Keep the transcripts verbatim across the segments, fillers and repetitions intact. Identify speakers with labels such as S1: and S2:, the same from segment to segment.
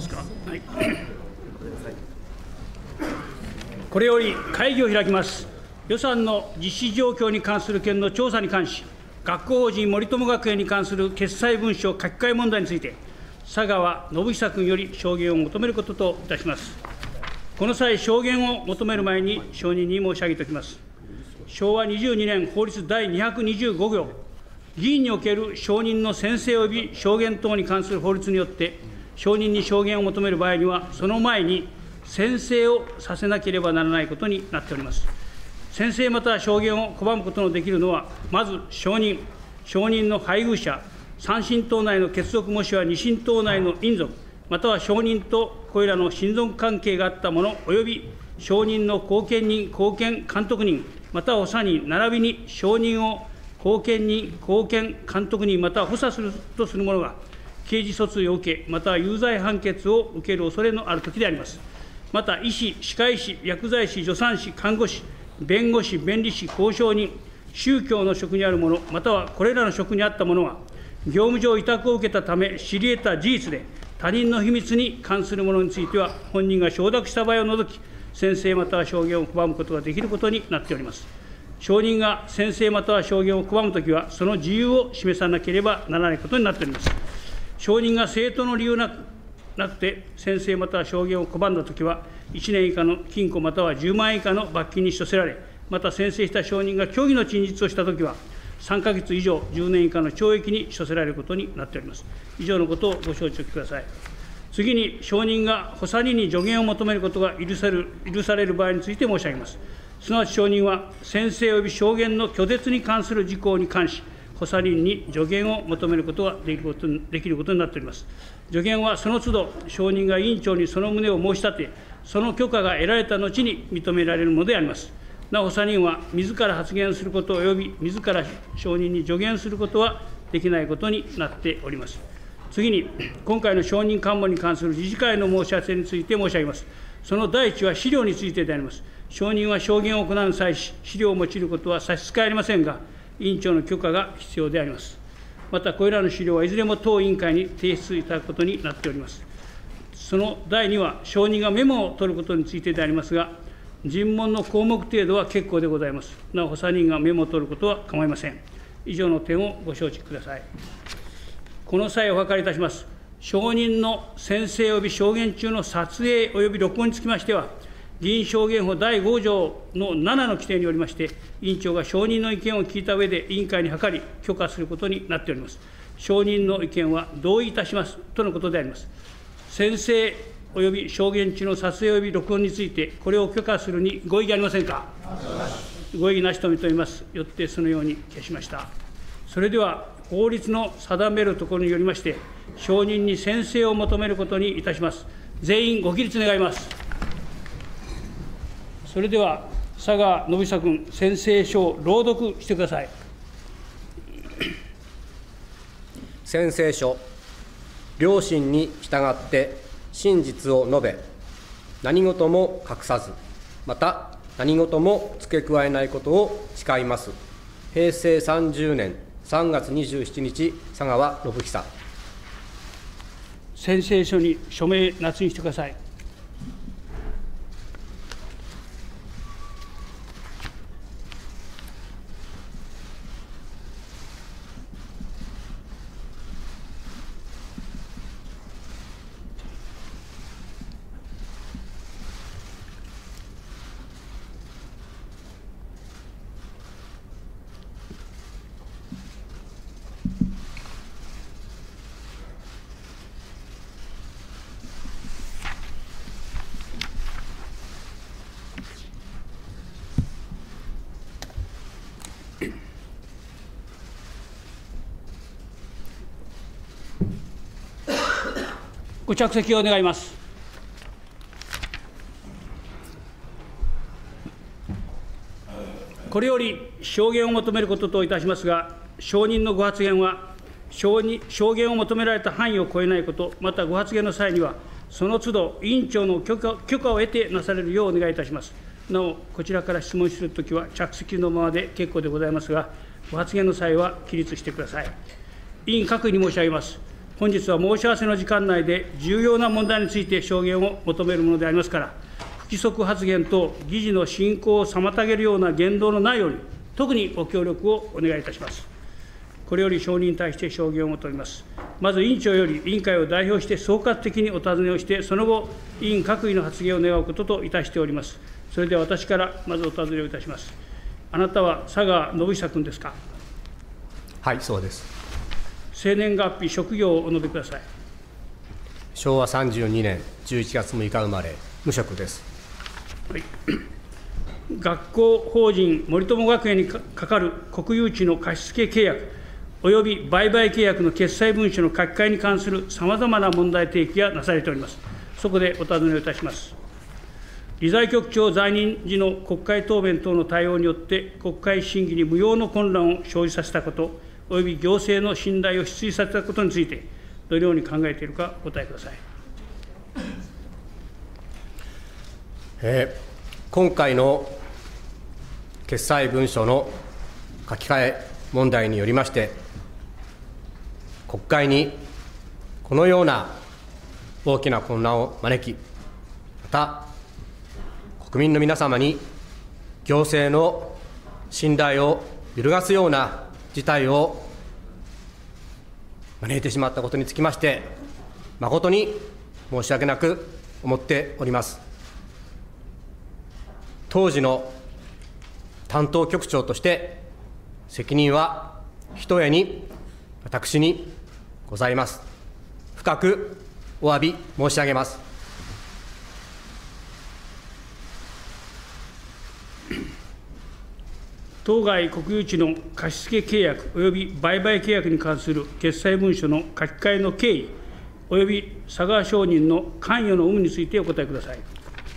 S1: ますか。はい、これより会議を開きます。予算の実施状況に関する件の調査に関し、学校法人森友学園に関する決裁文書書き換え問題について、佐川宣久君より証言を求めることといたします。この際、証言を求める前に承認に申し上げておきます。しょうわにじゅうにねん法律第にひゃくにじゅうご号、議員における証人の宣誓及び証言等に関する法律によって、証人に証言を求める場合には、その前に宣誓をさせなければならないことになっております。宣誓または証言を拒むことのできるのは、まず証人、証人の配偶者、さん親等内の血族もしくはに親等内の姻族、または証人とこれらの親族関係があった者、および証人の後見人、後見監督人、または補佐人、並びに証人を後見人、後見監督人、または補佐するとする者が、刑事訴追を受け、または有罪判決を受けるおそれのあるときであります。また、医師、歯科医師、薬剤師、助産師、看護師、弁護士、弁理士、交渉人、宗教の職にある者、またはこれらの職にあった者は、業務上委託を受けたため、知り得た事実で、他人の秘密に関するものについては、本人が承諾した場合を除き、宣誓または証言を拒むことができることになっております。証人が宣誓または証言を拒むときは、その理由を示さなければならないことになっております。証人が正当の理由なくなくて、宣誓または証言を拒んだときは、いちねん以下の禁錮またはじゅうまんえん以下の罰金に処せられ、また宣誓した証人が虚偽の陳述をしたときは、さんかげつ以上じゅうねん以下の懲役に処せられることになっております。以上のことをご承知おきください。次に、証人が補佐人に助言を求めることが許される、許される場合について申し上げます。すなわち証人は、宣誓及び証言の拒絶に関する事項に関し、補佐人に助言を求めることができることにできることになっております。助言はその都度、証人が委員長にその旨を申し立て、その許可が得られた後に認められるものであります。なお、補佐人は自ら発言すること及び自ら証人に助言することはできないことになっております。次に、今回の証人喚問に関する理事会の申し合わせについて申し上げます。その第一は資料についてであります。証人は証言を行う際し、資料を用いることは差し支えありませんが、委員長の許可が必要であります。また、これらの資料はいずれも当委員会に提出いただくことになっております。その第二は、証人がメモを取ることについてでありますが、尋問の項目程度は結構でございます。なお、補佐人がメモを取ることは構いません。以上の点をご承知ください。この際お諮りいたします。証人の宣誓及び証言中の撮影及び録音につきましては、議員証言法だいご条のななの規定によりまして、委員長が証人の意見を聞いたうえで委員会に諮り、許可することになっております。証人の意見は同意いたしますとのことであります。宣誓及び証言中の撮影及び録音について、これを許可するにご異議ありませんか。ご異議なしと認めます。よってそのように消しました。それでは、法律の定めるところによりまして、証人に宣誓を求めることにいたします。全員ご起立願います。それでは、佐川宣久君、宣誓書を朗読してください。
S2: 宣誓書。良心に従って真実を述べ、何事も隠さず、また何事も付け加えないことを誓います。へいせいさんじゅうねんさんがつにじゅうしちにち、佐川宣久。
S1: 宣誓書に署名、捺印してください。ご着席を願います。これより証言を求めることといたしますが、証人のご発言は証人、証言を求められた範囲を超えないこと、またご発言の際には、その都度委員長の許可、許可を得てなされるようお願いいたします。なお、こちらから質問するときは着席のままで結構でございますが、ご発言の際は起立してください。委員各位に申し上げます。 本日は申し合わせの時間内で重要な問題について証言を求めるものでありますから、不規則発言と議事の進行を妨げるような言動のないように、特にご協力をお願いいたします。これより証人に対して証言を求めます。まず委員長より委員会を代表して総括的にお尋ねをして、その後、委員各位の発言を願うことといたしております。それでは私からまずお尋ねをいたします。あなたは佐川信久君ですか。
S2: はい、そうです。
S1: 生年月日、職業をお述べください。
S2: しょうわさんじゅうにねんじゅういちがつむいか生まれ、無職です。
S1: はい、学校法人森友学園にかかる国有地の貸付契約および売買契約の決裁文書の書き換えに関するさまざまな問題提起がなされております。そこでお尋ねをいたします。理財局長在任時の国会答弁等の対応によって、国会審議に無用の混乱を生じさせたこと、および行政の信頼を失墜させたことについて、どのように考えているか、お答えください。
S2: えー、今回の決裁文書の書き換え問題によりまして、国会にこのような大きな混乱を招き、また国民の皆様に行政の信頼を揺るがすような事態を招いてしまったことにつきまして、誠に申し訳なく思っております。当時の担当局長として、責任はひとえに私にございます。深くお詫び申し上げます。
S1: 当該国有地の貸付契約および売買契約に関する決裁文書の書き換えの経緯および佐川証人の関与の有無についてお答えください。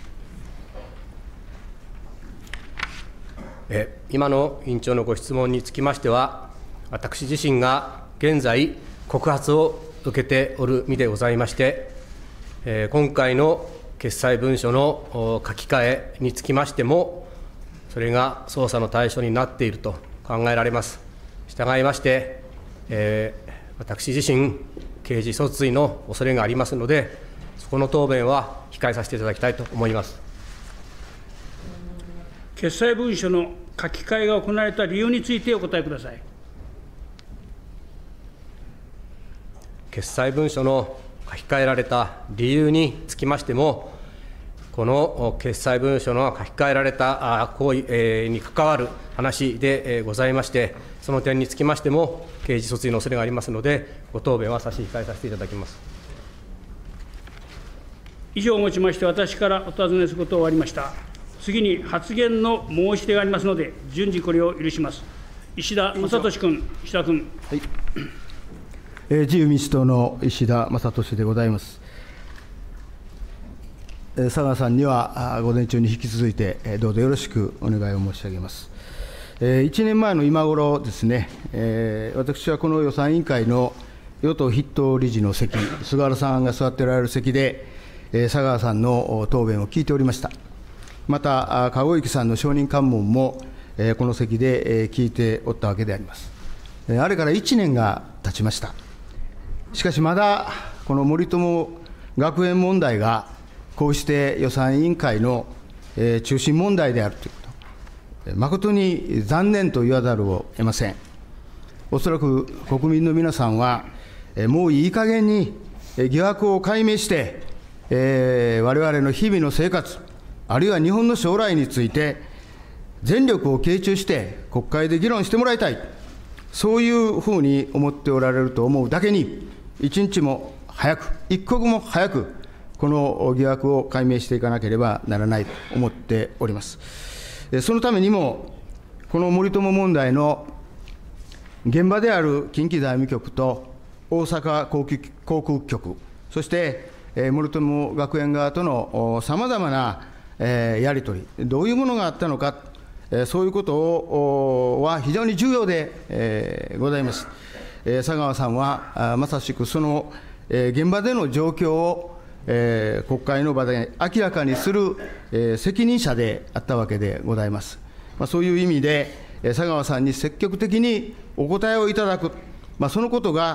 S2: え今の委員長のご質問につきましては、私自身が現在、告発を受けておる身でございまして、えー、今回の決裁文書の書き換えにつきましても、それが捜査の対象になっていると考えられます。したがいまして、えー、私自身、刑事訴追の恐れがありますので、そこの答弁は控えさせていただきたいと思います。
S1: 決裁文書の書き換えが行われた理由についてお答えください。
S2: 決裁文書の書き換えられた理由につきましても、この決裁文書の書き換えられた行為に関わる話でございまして、その点につきましても、刑事訴追の恐れがありますので、ご答弁は差し控えさせていただきます。
S1: 以上をもちまして、私からお尋ねすることが終わりました。次に発言の申し出がありますので、順次これを許します。石田正俊君、石田君。
S3: はい、えー、自由民主党の石田正俊でございます。えー、佐川さんには午前中に引き続いて、えー、どうぞよろしくお願いを申し上げます。えー、いちねんまえの今頃ですね、えー、私はこの予算委員会の与党筆頭理事の席、菅原さんが座っておられる席で、えー、佐川さんの答弁を聞いておりました。また、籠池さんの証人喚問も、えー、この席で、えー、聞いておったわけであります。えー、あれからいちねんが経ちました。しかしまだ、この森友学園問題が、こうして予算委員会の、えー、中心問題であるということ、誠に残念と言わざるを得ません。おそらく国民の皆さんは、えー、もういい加減に疑惑を解明して、えー、我々の日々の生活、あるいは日本の将来について、全力を傾注して国会で議論してもらいたい、そういうふうに思っておられると思うだけに、一日も早く、一刻も早く、この疑惑を解明していかなければならないと思っております。そのためにも、この森友問題の現場である近畿財務局と大阪航空局、そして森友学園側とのさまざまなやり取り、どういうものがあったのか、そういうことをは非常に重要でございます。佐川さんはまさしくその現場での状況を国会の場で明らかにする責任者であったわけでございます。そういう意味で、佐川さんに積極的にお答えをいただく、そのことが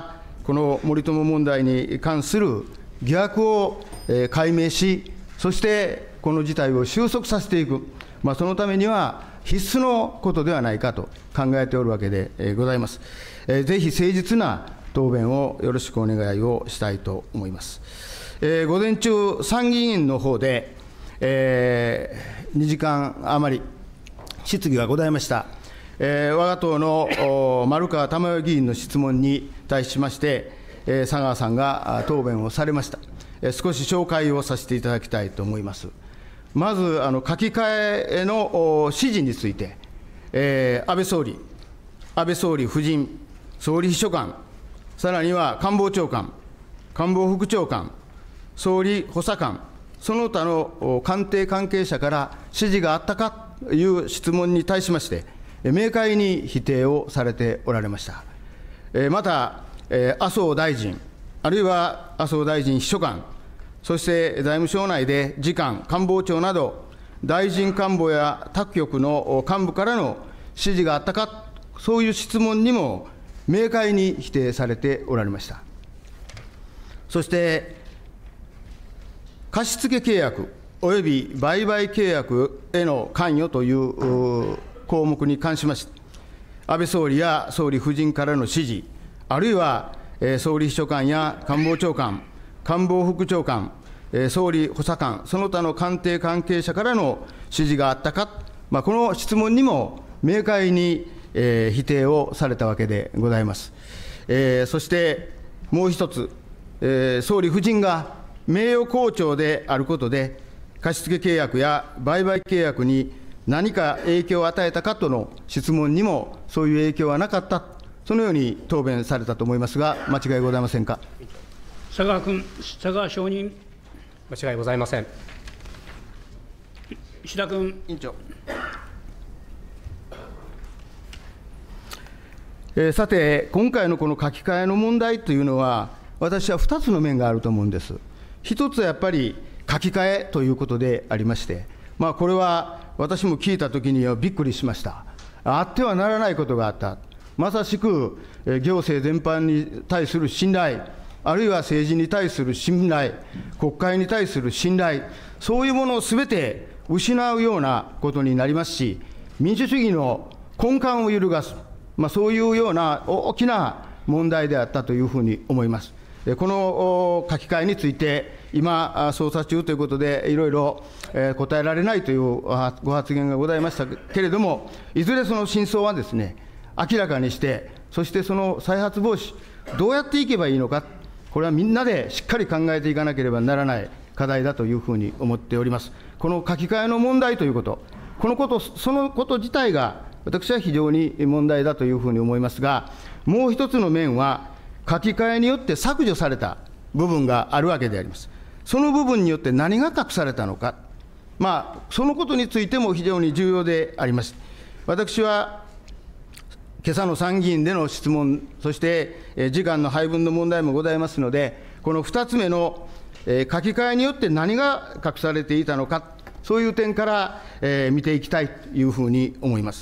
S3: この森友問題に関する疑惑を解明し、そしてこの事態を収束させていく、まあ、そのためには必須のことではないかと考えておるわけでございます。ぜひ誠実な答弁をよろしくお願いをしたいと思います。えー、午前中、参議院の方で、えー、にじかん余り質疑がございました。えー、我が党の丸川珠代議員の質問に対しまして、えー、佐川さんが答弁をされました。えー、少し紹介をさせていただきたいと思います。まず、あの書き換えの指示について、えー、安倍総理、安倍総理夫人、総理秘書官、さらには官房長官、官房副長官、総理補佐官、その他の官邸関係者から指示があったかという質問に対しまして、明快に否定をされておられました。また、麻生大臣、あるいは麻生大臣秘書官、そして財務省内で次官、官房長など、大臣官房や他局の幹部からの指示があったか、そういう質問にも明快に否定されておられました。そして、貸付契約および売買契約への関与という項目に関しまして、安倍総理や総理夫人からの指示、あるいは総理秘書官や官房長官、官房副長官、総理補佐官、その他の官邸関係者からの指示があったか、まあ、この質問にも明快に、えー、否定をされたわけでございます。えー、そしてもう一つ、えー、総理夫人が名誉校長であることで、貸付契約や売買契約に何か影響を与えたかとの質問にも、そういう影響はなかった、そのように答弁されたと思いますが、間違いございませんか。
S1: 佐川君、佐川承認。
S2: 間違いございません。
S1: 石田君。
S3: 委員長。えー、さて、今回のこの書き換えの問題というのは、私はふたつの面があると思うんです。一つはやっぱり書き換えということでありまして、まあ、これは私も聞いたときにはびっくりしました。あってはならないことがあった。まさしく行政全般に対する信頼、あるいは政治に対する信頼、国会に対する信頼、そういうものをすべて失うようなことになりますし、民主主義の根幹を揺るがす、まあ、そういうような大きな問題であったというふうに思います。この書き換えについて、今、捜査中ということで、いろいろ答えられないというご発言がございましたけれども、いずれその真相はですね、明らかにして、そしてその再発防止、どうやっていけばいいのか、これはみんなでしっかり考えていかなければならない課題だというふうに思っております。この書き換えの問題ということ、このこと、そのこと自体が、私は非常に問題だというふうに思いますが、もう一つの面は、書き換えによって削除された部分があるわけであります。その部分によって何が隠されたのか、まあ、そのことについても非常に重要であります。私は今朝の参議院での質問、そして時間の配分の問題もございますので、このふたつめの書き換えによって何が隠されていたのか、そういう点から見ていきたいというふうに思います。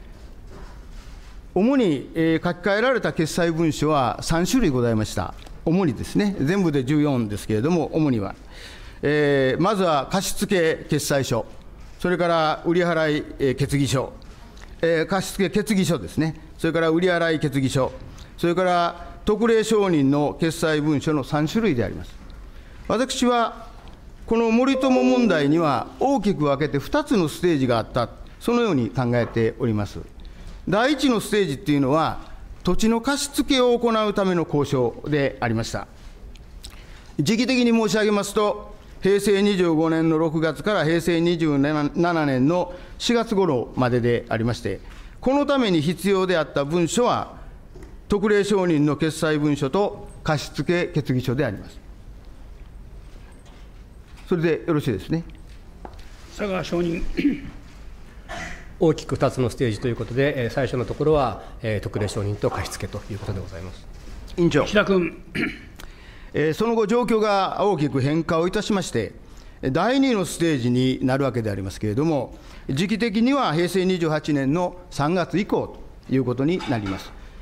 S3: 主に、えー、書き換えられた決裁文書はさん種類ございました。主にですね、全部でじゅうよんですけれども、主には。えー、まずは貸付決裁書、それから売払い、えー、決議書、えー、貸付決議書ですね、それから売払い決議書、それから特例承認の決裁文書のさん種類であります。私は、この森友問題には大きく分けてふたつのステージがあった、そのように考えております。第一のステージっていうのは、土地の貸し付けを行うための交渉でありました。時期的に申し上げますと、へいせいにじゅうごねんのろくがつからへいせいにじゅうななねんのしがつ頃まででありまして、このために必要であった文書は、特例承認の決裁文書と貸付決議書であります。それでよろしいですね。
S1: 佐川承認。
S2: 大きくふたつのステージということで、最初のところは特例承認と貸付ということでございます。
S3: 委員長。
S1: 岸田君。
S3: その後、状況が大きく変化をいたしまして、だいにのステージになるわけでありますけれども、時期的にはへいせいにじゅうはちねんのさんがつ以降ということになります。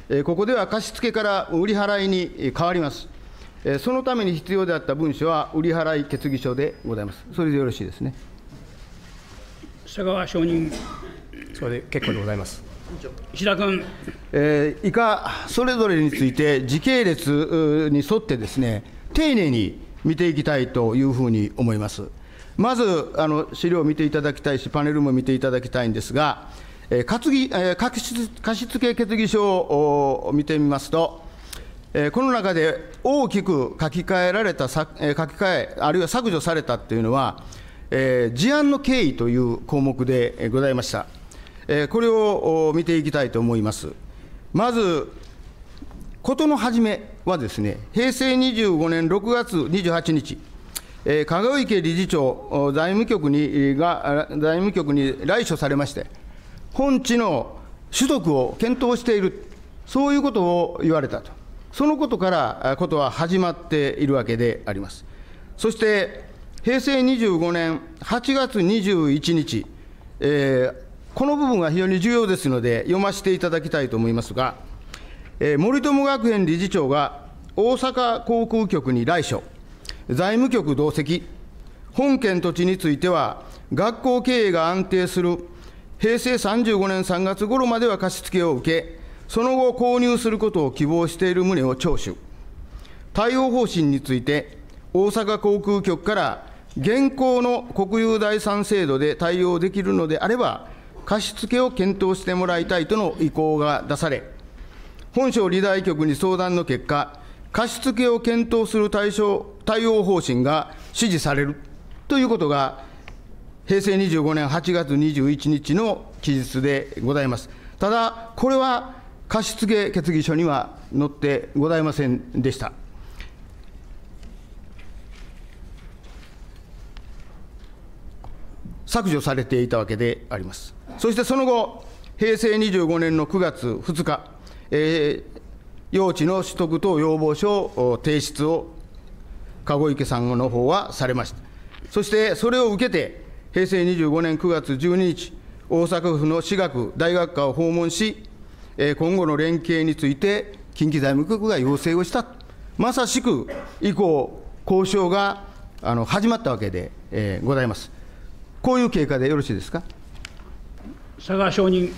S3: ここでは貸付から売り払いに変わります。そのために必要であった文書は売り払い決議書でございます。それでよろしいですね。
S1: 佐川承認。
S2: それで結構でございます。
S1: 石田君。
S3: えー、以下、それぞれについて時系列に沿ってですね、丁寧に見ていきたいというふうに思います。まず、あの資料を見ていただきたいし、パネルも見ていただきたいんですが、えー、貸議えー、貸貸付決議書を見てみますと、えー、この中で大きく書き換えられた、書き換え、あるいは削除されたというのは、えー、事案の経緯という項目でございました。えー、これを見ていきたいと思います。まず、事の始めはですね、へいせいにじゅうごねんろくがつにじゅうはちにち、えー、籠池理事長、財務局にが財務局に来所されまして、本地の取得を検討している、そういうことを言われたと。そのことからことは始まっているわけであります。そして、へいせいにじゅうごねんはちがつにじゅういちにち、えー、この部分が非常に重要ですので、読ませていただきたいと思いますが、えー、森友学園理事長が大阪航空局に来所、財務局同席、本県土地については、学校経営が安定するへいせいさんじゅうごねんさんがつ頃までは貸し付けを受け、その後、購入することを希望している旨を聴取。対応方針について、大阪航空局から現行の国有財産制度で対応できるのであれば、貸付を検討してもらいたいとの意向が出され、本省理財局に相談の結果、貸付を検討する対象対応方針が指示されるということが、へいせいにじゅうごねんはちがつにじゅういちにちの記述でございます。ただ、これは貸付決議書には載ってございませんでした。削除されていたわけであります。そしてその後、へいせいにじゅうごねんのくがつふつか、えー、用地の取得等要望書を提出を籠池さんの方はされました。そしてそれを受けて、へいせいにじゅうごねんくがつじゅうににち、大阪府の私学大学科を訪問し、今後の連携について近畿財務局が要請をした、まさしく以降、交渉があの始まったわけで、えー、ございます。こういう経過でよろしいですか。
S1: 佐川承認。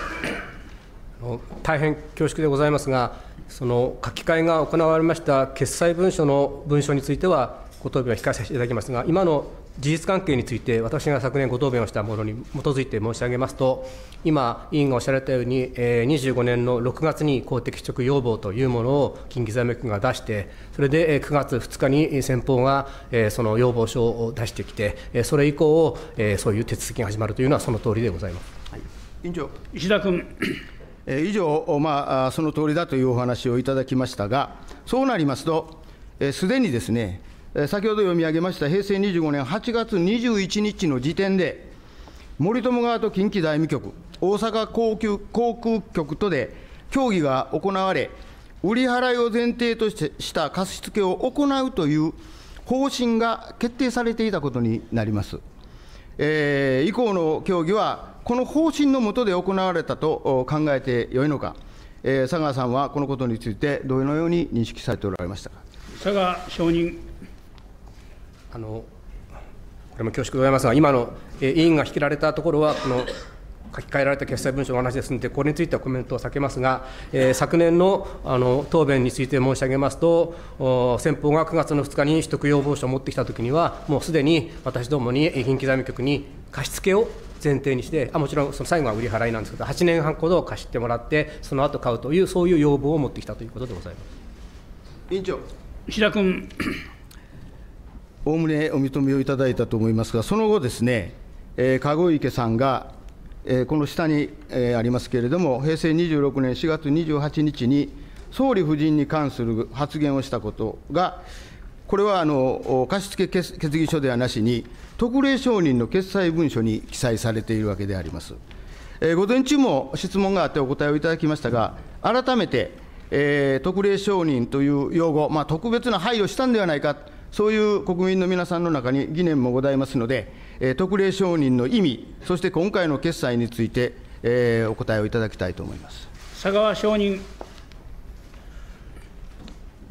S2: 大変恐縮でございますが、その書き換えが行われました決裁文書の文書については、ご答弁は控えさせていただきますが、今の事実関係について、私が昨年ご答弁をしたものに基づいて申し上げますと、今、委員がおっしゃられたように、にじゅうごねんのろくがつに公的取得要望というものを近畿財務局が出して、それでくがつふつかに先方がその要望書を出してきて、それ以降、そういう手続きが始まるというのは、そのとおりでございます。はい、
S3: 委員長。
S1: 石田君。
S3: 以上、まあ、そのとおりだというお話をいただきましたが、そうなりますと、すでにですね、先ほど読み上げましたへいせいにじゅうごねんはちがつにじゅういちにちの時点で、森友側と近畿財務局、大阪航空航空局とで協議が行われ、売り払いを前提とした貸付を行うという方針が決定されていたことになります。えー、以降の協議は、この方針の下で行われたと考えてよいのか、えー、佐川さんはこのことについて、どのように認識されておられましたか。
S1: 佐川承認。
S2: あのこれも恐縮でございますが、今の、えー、委員が引きられたところは、この書き換えられた決裁文書の話ですので、これについてはコメントを避けますが、えー、昨年 の, あの答弁について申し上げますと、先方がくがつのふつかに取得要望書を持ってきたときには、もうすでに私どもに近畿財務局に貸付を前提にして、あもちろんその最後は売り払いなんですけど、はちねんはんほど貸してもらって、その後買うという、そういう要望を持ってきたということでございます。
S3: 委員長。
S1: 石田君。
S3: おおむねお認めをいただいたと思いますが、その後ですね、えー、籠池さんが、えー、この下に、えー、ありますけれども、へいせいにじゅうろくねんしがつにじゅうはちにちに総理夫人に関する発言をしたことが、これはあの貸付決議書ではなしに、特例承認の決裁文書に記載されているわけであります。えー、午前中も質問があってお答えをいただきましたが、改めて、えー、特例承認という用語、まあ、特別な配慮をしたんではないか、そういう国民の皆さんの中に疑念もございますので、えー、特例承認の意味、そして今回の決裁について、えー、お答えをいただきたいと思います。
S1: 佐川承認。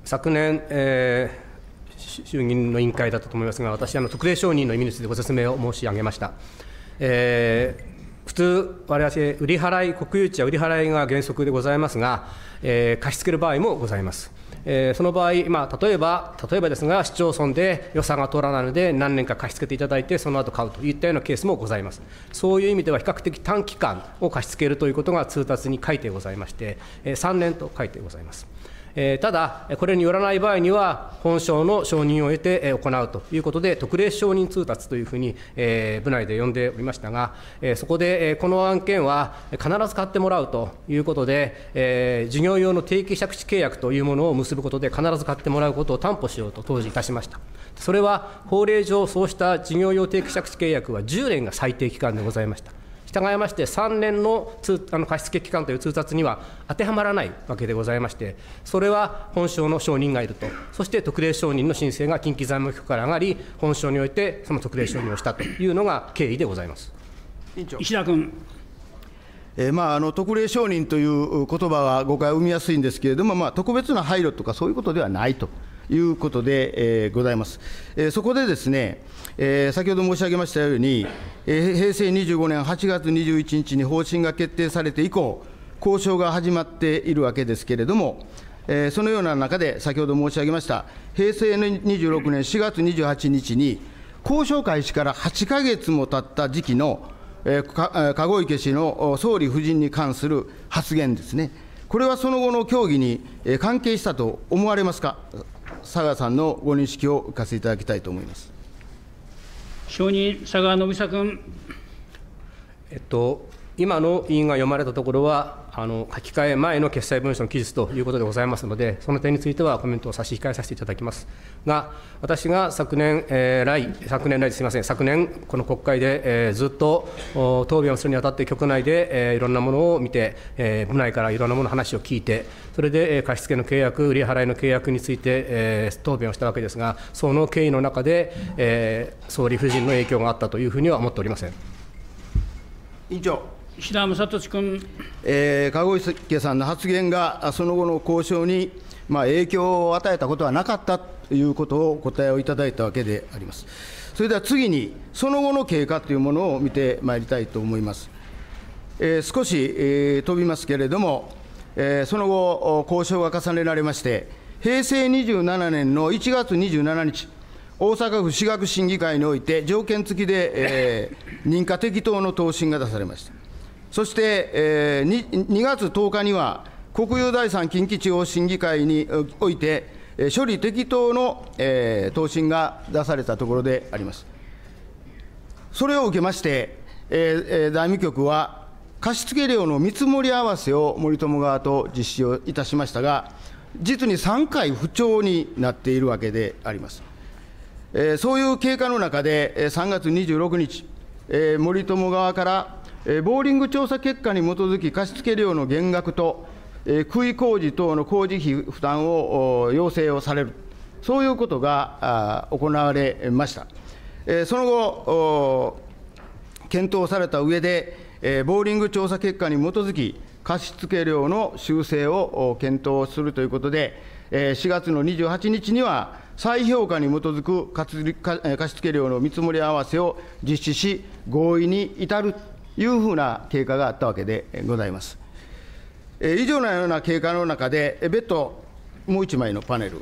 S2: 昨年、えー、衆議院の委員会だったと思いますが、私、あの特例承認の意味についてご説明を申し上げました。えー普通、我々、売り払い、国有地は売り払いが原則でございますが、えー、貸し付ける場合もございます。えー、その場合、まあ、例えば、例えばですが、市町村で予算が通らないので、何年か貸し付けていただいて、その後買うといったようなケースもございます。そういう意味では、比較的短期間を貸し付けるということが通達に書いてございまして、えー、さんねんと書いてございます。えー、ただ、これによらない場合には、本省の承認を得て行うということで、特例承認通達というふうに、えー、部内で呼んでおりましたが、えー、そこで、えー、この案件は必ず買ってもらうということで、えー、事業用の定期借地契約というものを結ぶことで、必ず買ってもらうことを担保しようと当時いたしました。それは法令上、そうした事業用定期借地契約はじゅうねんが最低期間でございました。従いまして、さんねんの通あの貸付期間という通達には当てはまらないわけでございまして、それは本省の承認がいると、そして特例承認の申請が近畿財務局から上がり、本省においてその特例承認をしたというのが経緯でございます。
S1: 石田君。
S3: えーまあ、あの特例承認という言葉は誤解を生みやすいんですけれども、まあ、特別な配慮とかそういうことではないということで、えー、ございます。えー、そこでですね、えー、先ほど申し上げましたように、えー、へいせいにじゅうごねんはちがつにじゅういちにちに方針が決定されて以降、交渉が始まっているわけですけれども、えー、そのような中で、先ほど申し上げました、へいせいにじゅうろくねんしがつにじゅうはちにちに、交渉開始からはちかげつも経った時期の、えー、籠池氏の総理夫人に関する発言ですね、これはその後の協議に関係したと思われますか。佐川さんのご認識を聞かせていただきたいと思います。
S1: 承認、佐川宣久君。
S2: えっと、今の委員が読まれたところは、あの書き換え前の決裁文書の記述ということでございますので、その点についてはコメントを差し控えさせていただきますが、私が昨年、えー、来、昨年来、すみません、昨年、この国会で、えー、ずっと答弁をするにあたって、局内で、えー、いろんなものを見て、えー、部内からいろんなもの話を聞いて、それで、えー、貸付の契約、売り払いの契約について、えー、答弁をしたわけですが、その経緯の中で、えー、総理夫人の影響があったというふうには思っておりません。
S3: 委員長。
S1: 石田正俊君。
S3: えー、籠池さんの発言が、その後の交渉に、まあ、影響を与えたことはなかったということをお答えをいただいたわけであります。それでは次に、その後の経過というものを見てまいりたいと思います。えー、少し、えー、飛びますけれども、えー、その後、交渉が重ねられまして、へいせいにじゅうななねんのいちがつにじゅうしちにち、大阪府私学審議会において、条件付きで、えー、認可適当の答申が出されました。そして、えー、にがつとおかには、国有財産近畿地方審議会において、処理適当の、えー、答申が出されたところであります。それを受けまして、えー、財務局は、貸付料の見積もり合わせを森友側と実施をいたしましたが、実にさんかい不調になっているわけであります。えー、そういう経過の中で、さんがつにじゅうろくにち、えー、森友側から、ボーリング調査結果に基づき貸付料の減額と、区域工事等の工事費負担を要請をされる、そういうことが行われました。その後、検討された上で、ボーリング調査結果に基づき、貸付料の修正を検討するということで、しがつのにじゅうはちにちには、再評価に基づく貸付料の見積もり合わせを実施し、合意に至るというふうな経過があったわけでございます。以上のような経過の中で、別途もういちまいのパネル、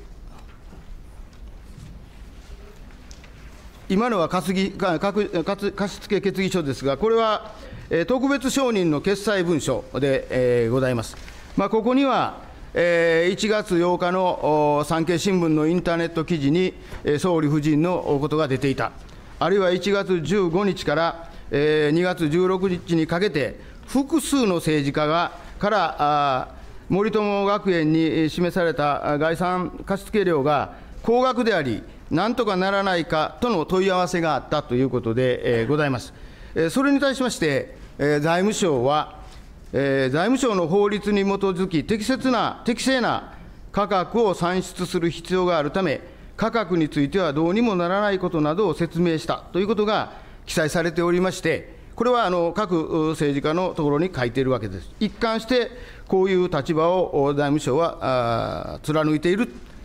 S3: 今のは貸付決議書ですが、これは特別承認の決裁文書でございます。まあ、ここには、いちがつようかの産経新聞のインターネット記事に総理夫人のことが出ていた、あるいはいちがつじゅうごにちからにがつじゅうろくにちにかけて、複数の政治家がから森友学園に示された概算貸付料が高額であり、なんとかならないかとの問い合わせがあったということでございます。それに対しまして、財務省は、財務省の法律に基づき、適切な、適正な価格を算出する必要があるため、価格についてはどうにもならないことなどを説明したということが記載されておりまして、これはあの各政治家のところに書いているわけです。一貫してこういう立場を財務省は貫いている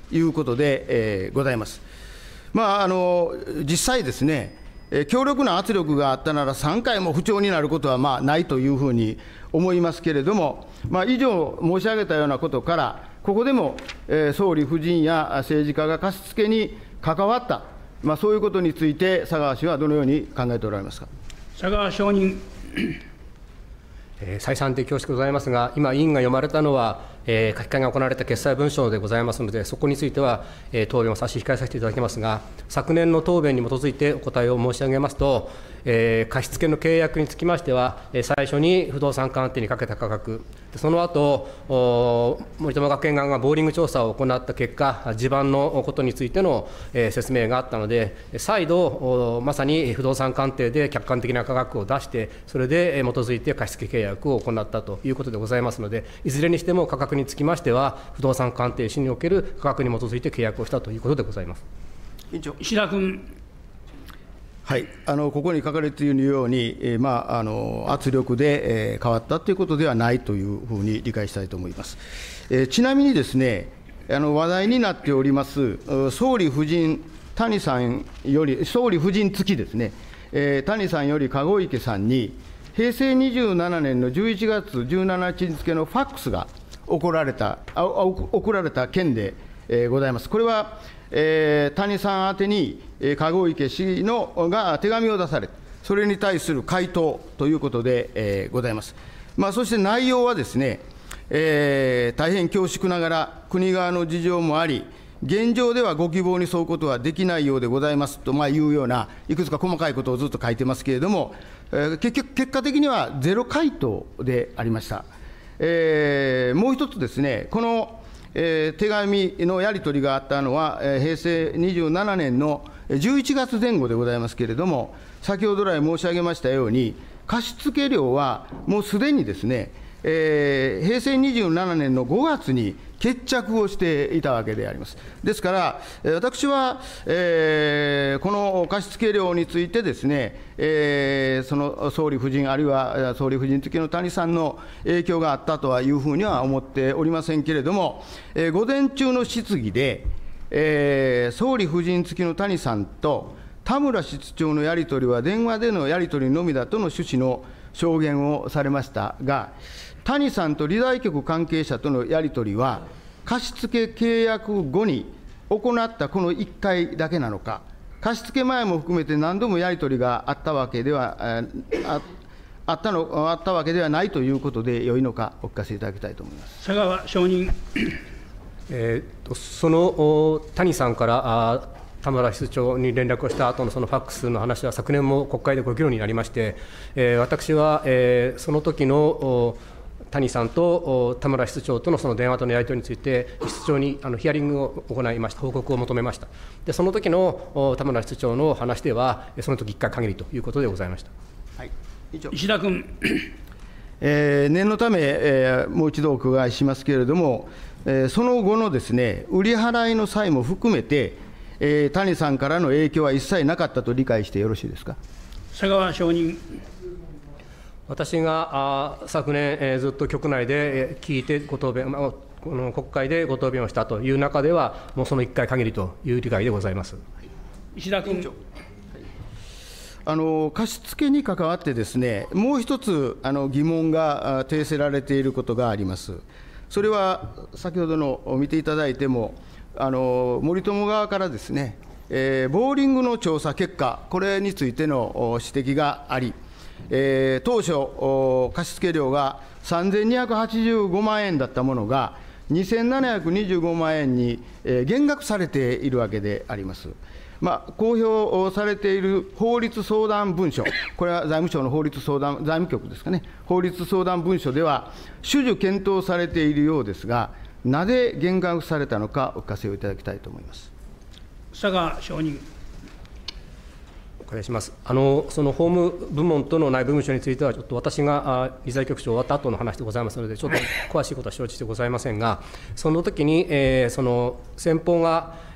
S3: いうことで、えー、ございます。まあ、あの実際ですね、強力な圧力があったなら、さんかいも不調になることはまあないというふうに思いますけれども、まあ、以上申し上げたようなことから、ここでも、えー、総理夫人や政治家が貸し付けに関わった、まあ、そういうことについて、佐川氏はどのように考えておられますか。
S1: 佐川承認。
S2: えー、再三で恐縮ございますが、今、委員が読まれたのは、えー、書き換えが行われた決裁文書でございますので、そこについては、えー、答弁を差し控えさせていただきますが、昨年の答弁に基づいてお答えを申し上げますと、えー、貸付の契約につきましては、えー、最初に不動産鑑定にかけた価格、その後森友学園側がボーリング調査を行った結果、地盤のことについての、えー、説明があったので、再度、まさに不動産鑑定で客観的な価格を出して、それで基づいて貸付契約を行ったということでございますので、いずれにしても価格につきましては、不動産鑑定士における価格に基づいて契約をしたということでございます。
S3: 委員長。
S1: 石田君。
S3: はい、あのここに書かれているように、えーまあ、あの圧力で、えー、変わったということではないというふうに理解したいと思います。えー、ちなみにですね、あの話題になっております、総理夫人、谷さんより、総理夫人付きですね、えー、谷さんより籠池さんに、へいせいにじゅうななねんのじゅういちがつじゅうしちにち付のファックスが送られた、あ送られた件で、えー、ございます。これはえー、谷さん宛てに、えー、籠池氏のが手紙を出され、それに対する回答ということで、えー、ございます。まあ、そして内容はですね、えー、大変恐縮ながら、国側の事情もあり、現状ではご希望に沿うことはできないようでございますと、まあ、いうような、いくつか細かいことをずっと書いてますけれども、えー、結局、結果的にはゼロ回答でありました。えー、もう一つですね、このえー、手紙のやり取りがあったのは、えー、へいせいにじゅうななねんのじゅういちがつぜん後でございますけれども、先ほど来申し上げましたように、貸付料はもうすでにですね、えー、へいせいにじゅうななねんのごがつに決着をしていたわけであります。ですから、私は、えー、この貸付料についてですね、えー、その総理夫人、あるいは総理夫人付きの谷さんの影響があったとはいうふうには思っておりませんけれども、えー、午前中の質疑で、えー、総理夫人付きの谷さんと田村室長のやり取りは電話でのやり取りのみだとの趣旨の証言をされましたが、谷さんと理財局関係者とのやり取りは、貸付契約後に行ったこのいっかいだけなのか、貸付前も含めて何度もやり取りがあったわけでは、あ, あ, ったのあったわけではないということでよいのか、お聞かせいただきたいと思います。
S1: 佐川承認。
S2: えー、その谷さんからあ田村室長に連絡をした後のそのファックスの話は、昨年も国会でご議論になりまして、えー、私は、えー、その時の谷さんと田村室長とのその電話とのやり取りについて、室長にあのヒアリングを行いました、報告を求めました。で、その時の田村室長の話では、その時いっかい限りということでございました。
S3: はい、
S1: 石田君。
S3: えー、念のため、えー、もう一度お伺いしますけれども、えー、その後のですね、売り払いの際も含めて、えー、谷さんからの影響は一切なかったと理解してよろしいですか。
S1: 佐川承認。
S2: 私があ昨年、えー、ずっと局内で聞いてご答弁、まあ、この国会でご答弁をしたという中では、もうそのいっかい限りという理解でございます。
S1: 石田君。
S3: あの貸付に関わってですね、もう一つあの疑問が呈せられていることがあります。それは先ほどの見ていただいても、あの森友側からですね、えー、ボーリングの調査結果、これについての指摘があり、えー、当初、貸付料がさんぜんにひゃくはちじゅうごまんえんだったものが、にせんななひゃくにじゅうごまんえんに、えー、減額されているわけであります。まあ、公表されている法律相談文書、これは財務省の法律相談、財務局ですかね、法律相談文書では、種々検討されているようですが、なぜ減額されたのか、お聞かせをいただきたいと思います。
S1: 佐川承認。
S2: お願いします。あのその法務部門との内部文書については、ちょっと私が理財局長終わった後の話でございますので、ちょっと詳しいことは承知してございませんが、その時に、えー、その先方が、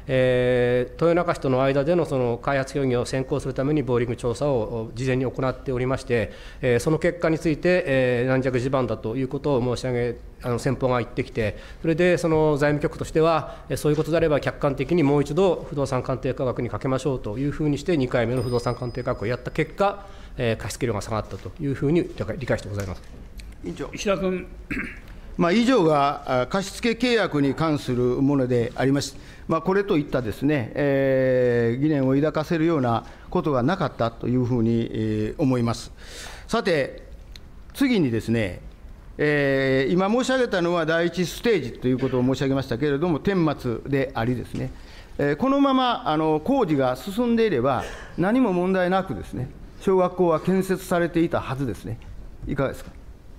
S2: えー、豊中市との間でのその開発協議を先行するためにボーリング調査を事前に行っておりまして、えー、その結果について、えー、軟弱地盤だということを申し上げ、あの先方が言ってきて、それでその財務局としては、そういうことであれば客観的にもう一度不動産鑑定価格にかけましょうというふうにして、にかいめの不動産鑑定価格をやった結果、えー、貸付量が下がったというふうに理解してございます。
S3: 委員長。
S1: 石田君。
S3: まあ、以上が貸付契約に関するものであります。まあ、これといったですね、えー、疑念を抱かせるようなことがなかったというふうに、えー、思います。さて、次にですね、えー、今申し上げたのは第一ステージということを申し上げましたけれども、顛末でありですね、えー、このままあの工事が進んでいれば、何も問題なくですね、小学校は建設されていたはずですね。いかがですか。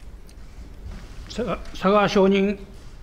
S1: 佐川承認。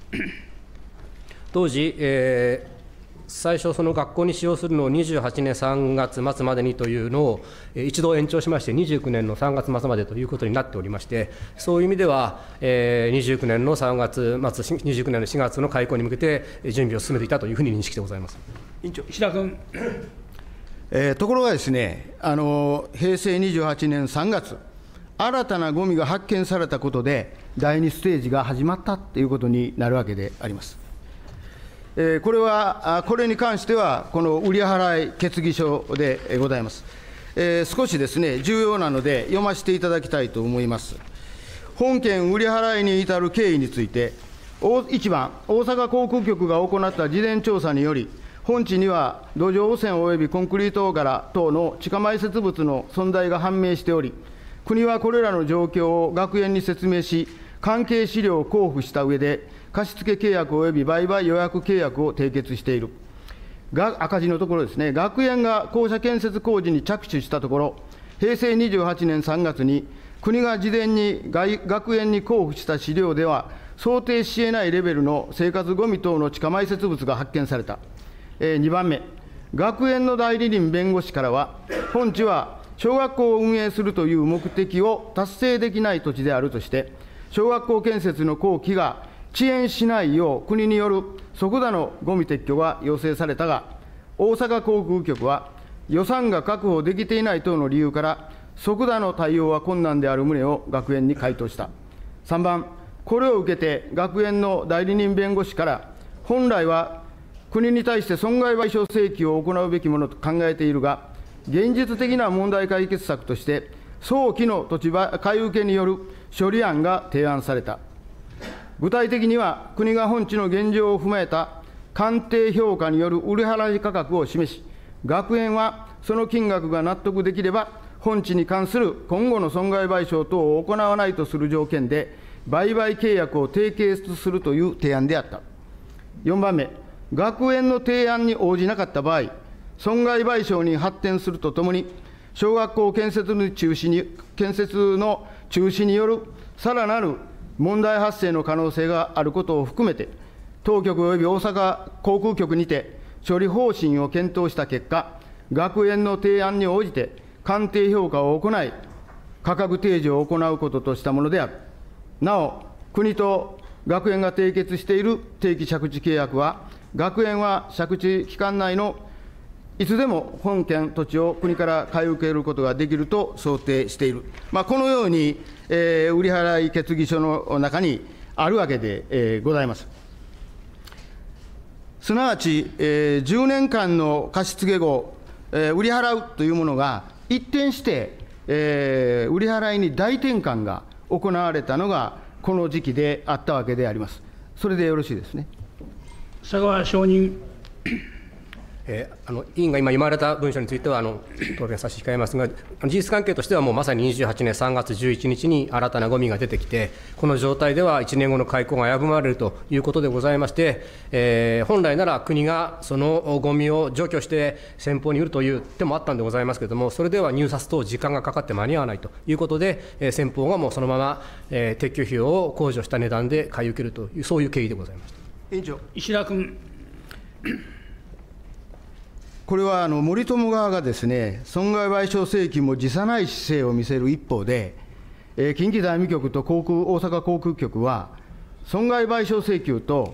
S2: 当時、えー最初、その学校に使用するのをにじゅうはちねんさんがつ末までにというのを一度延長しまして、にじゅうきゅうねんのさんがつ末までということになっておりまして、そういう意味では、えー、にじゅうきゅうねんのさんがつ末、にじゅうきゅうねんのしがつの開校に向けて準備を進めていたというふうに認識でございます。
S3: 委員長。
S1: 石田君。
S3: えー、ところがですね、あの平成にじゅうはちねんさんがつ、新たなゴミが発見されたことで、だいにステージが始まったということになるわけであります。えー、これは、これに関しては、この売払決議書でございます。えー、少しですね、重要なので、読ませていただきたいと思います。本件売払に至る経緯について、いちばん、大阪航空局が行った事前調査により、本地には土壌汚染およびコンクリート瓦等の地下埋設物の存在が判明しており、国はこれらの状況を学園に説明し、関係資料を交付した上で、貸付契約および売買予約契約を締結している。が赤字のところですね、学園が校舎建設工事に着手したところ、平成にじゅうはちねんさんがつに、国が事前に学園に交付した資料では、想定しえないレベルの生活ごみ等の地下埋設物が発見された。えー、にばんめ、学園の代理人弁護士からは、本地は小学校を運営するという目的を達成できない土地であるとして、小学校建設の工期が遅延しないよう、国による即座のゴミ撤去が要請されたが、大阪航空局は予算が確保できていない等の理由から、即座の対応は困難である旨を学園に回答した。さんばん、これを受けて、学園の代理人弁護士から、本来は国に対して損害賠償請求を行うべきものと考えているが、現実的な問題解決策として、早期の土地買い受けによる処理案が提案された。具体的には、国が本地の現状を踏まえた鑑定評価による売り払い価格を示し、学園はその金額が納得できれば、本地に関する今後の損害賠償等を行わないとする条件で、売買契約を締結するという提案であった。よんばんめ、学園の提案に応じなかった場合、損害賠償に発展するとともに、小学校建設の中止に建設の中止によるさらなる問題発生の可能性があることを含めて、当局及び大阪航空局にて処理方針を検討した結果、学園の提案に応じて鑑定評価を行い、価格提示を行うこととしたものである。なお、国と学園が締結している定期借地契約は、学園は借地期間内のいつでも本件土地を国から買い受けることができると想定している。まあ、このように、えー、売払決議書の中にあるわけで、えー、ございます。すなわち、えー、じゅうねんかんの貸付後、えー、売り払うというものが一転して、えー、売り払いに大転換が行われたのがこの時期であったわけであります。それでよろしいですね。
S1: 佐川承認。
S2: えー、あの委員が今言われた文書についてはあの答弁させて控えますが、事実関係としてはもうまさににじゅうはちねんさんがつじゅういちにちに新たなゴミが出てきて、この状態ではいちねんごの開校が危ぶまれるということでございまして、えー、本来なら国がそのゴミを除去して先方に売るという手もあったんでございますけれども、それでは入札等時間がかかって間に合わないということで、えー、先方がもうそのまま、えー、撤去費用を控除した値段で買い受けるという、そういう経緯でございました。
S3: 委員長。
S1: 石田君。
S3: これはあの森友側がですね、損害賠償請求も辞さない姿勢を見せる一方で、えー、近畿財務局と航空大阪航空局は、損害賠償請求と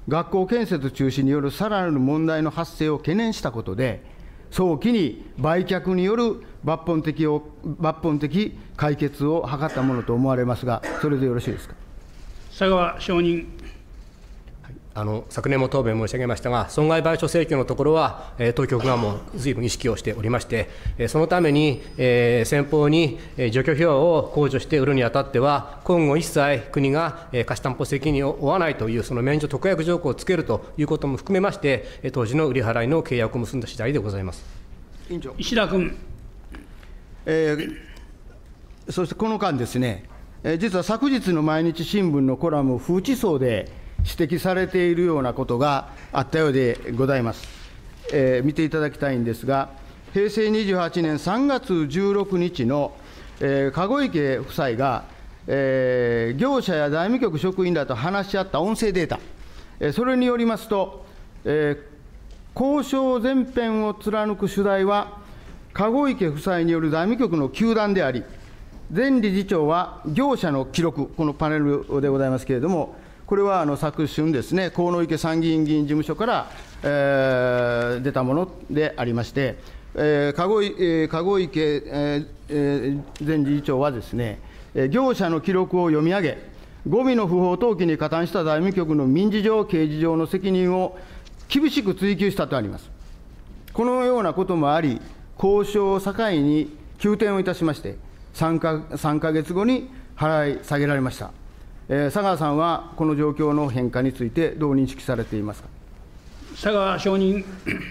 S3: 学校建設中止によるさらなる問題の発生を懸念したことで、早期に売却による抜本的を抜本的解決を図ったものと思われますが、それでよろしいですか。
S1: 佐川承認。
S2: あの昨年も答弁申し上げましたが、損害賠償請求のところは、えー、当局がもうずいぶん意識をしておりまして、えー、そのために、えー、先方に、えー、除去費用を控除して売るにあたっては、今後一切国が、えー、貸し担保責任を負わないという、その免除特約条項をつけるということも含めまして、えー、当時の売り払いの契約を結んだ次第でございます。
S3: 委員長。
S1: 石田君。
S3: えー、そしてこの間ですね、えー、実は昨日の毎日新聞のコラム、風知層で指摘されているようなことがあったようでございます。えー、見ていただきたいんですが、へいせいにじゅうはちねんさんがつじゅうろくにちの、えー、籠池夫妻が、えー、業者や財務局職員らと話し合った音声データ、えー、それによりますと、えー、交渉全編を貫く主題は、籠池夫妻による財務局の糾弾であり、前理事長は業者の記録、このパネルでございますけれども、これはあの昨春ですね、鴻池参議院議員事務所から、えー、出たものでありまして、えー、籠池、えー、籠池、えー、前理事長はですね、業者の記録を読み上げ、ゴミの不法投棄に加担した財務局の民事上、刑事上の責任を厳しく追及したとあります。このようなこともあり、交渉を境に急転をいたしまして、3か、さんかげつごに払い下げられました。えー、佐川さんはこの状況の変化についてどう認識されていますか。
S1: 佐川承認。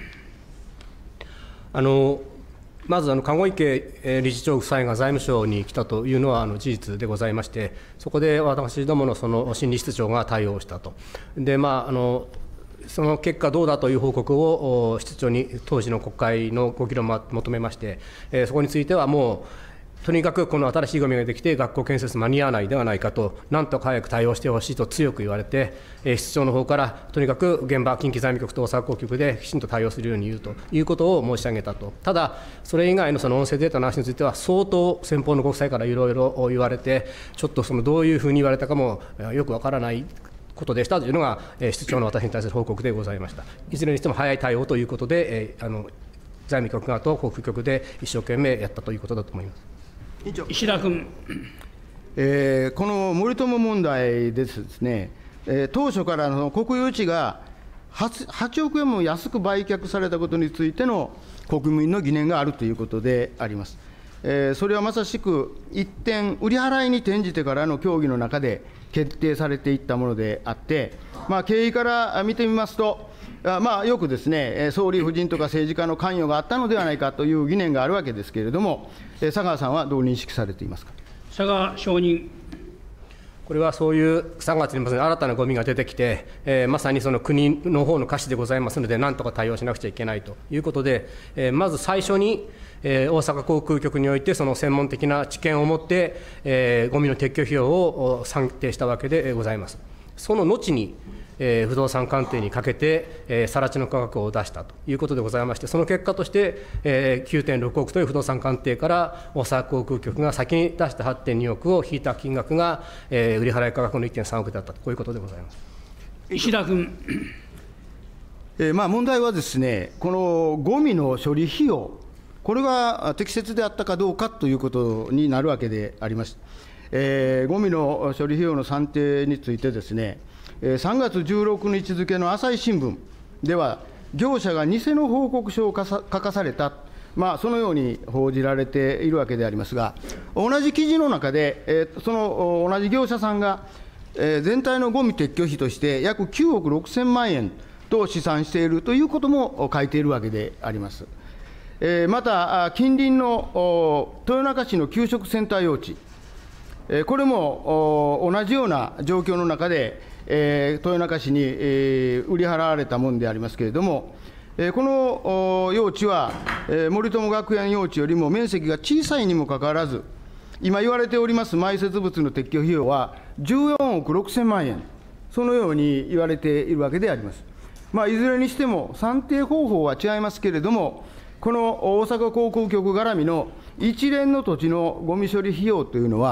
S2: あのまずあの籠池理事長夫妻が財務省に来たというのはあの事実でございまして、そこで私どものその審理室長が対応したと。で、まあ、あのその結果どうだという報告を室長に当時の国会のご議論を求めまして、えー、そこについてはもうとにかくこの新しいゴミができて学校建設間に合わないではないかと、なんとか早く対応してほしいと強く言われて、えー、室長の方からとにかく現場、近畿財務局と大阪交局できちんと対応するように言うということを申し上げたと。ただ、それ以外のその音声データの話については、相当先方のご夫妻からいろいろ言われて、ちょっとそのどういうふうに言われたかもよくわからないことでしたというのが、えー、室長の私に対する報告でございました。いずれにしても早い対応ということで、えー、あの財務局側と交付局で一生懸命やったということだと思います。
S1: 石田君。
S3: えー、この森友問題ですね、えー、当初からの国有地が 8, はちおくえんも安く売却されたことについての国民の疑念があるということであります。えー、それはまさしく一点、売り払いに転じてからの協議の中で決定されていったものであって、まあ、経緯から見てみますと、まあ、よくですね、総理夫人とか政治家の関与があったのではないかという疑念があるわけですけれども、佐川さんはどう認識されていますか。
S1: 佐川承認。
S2: これはそういうさんがつに新たなゴミが出てきて、えー、まさにその国の方の瑕疵でございますので、なんとか対応しなくちゃいけないということで、えー、まず最初に、えー、大阪航空局において、その専門的な知見を持って、えー、ゴミの撤去費用を算定したわけでございます。その後にえー、不動産鑑定にかけて、えー、更地の価格を出したということでございまして、その結果として、えー、きゅうてんろくおくという不動産鑑定から大阪航空局が先に出した はってんにおくを引いた金額が、えー、売り払い価格の いってんさんおくだったと、こういうことでございます。
S1: 石田君。
S3: えーまあ、問題はですね、このゴミの処理費用、これが適切であったかどうかということになるわけであります。えー、ゴミの処理費用の算定についてですね、さんがつじゅうろくにち付の朝日新聞では、業者が偽の報告書を書かされた、まあ、そのように報じられているわけでありますが、同じ記事の中で、えー、その同じ業者さんが、えー、全体のゴミ撤去費として約きゅうおくろくせんまんえんと試算しているということも書いているわけであります。えー、また、近隣の豊中市の給食センター用地、これも同じような状況の中で、えー、豊中市に、えー、売り払われたものでありますけれども、えー、この用地は、えー、森友学園用地よりも面積が小さいにもかかわらず、今言われております埋設物の撤去費用はじゅうよんおくろくせんまんえん、そのように言われているわけであります。まあ、いずれにしても、算定方法は違いますけれども、この大阪航空局絡みの一連の土地のゴミ処理費用というのは、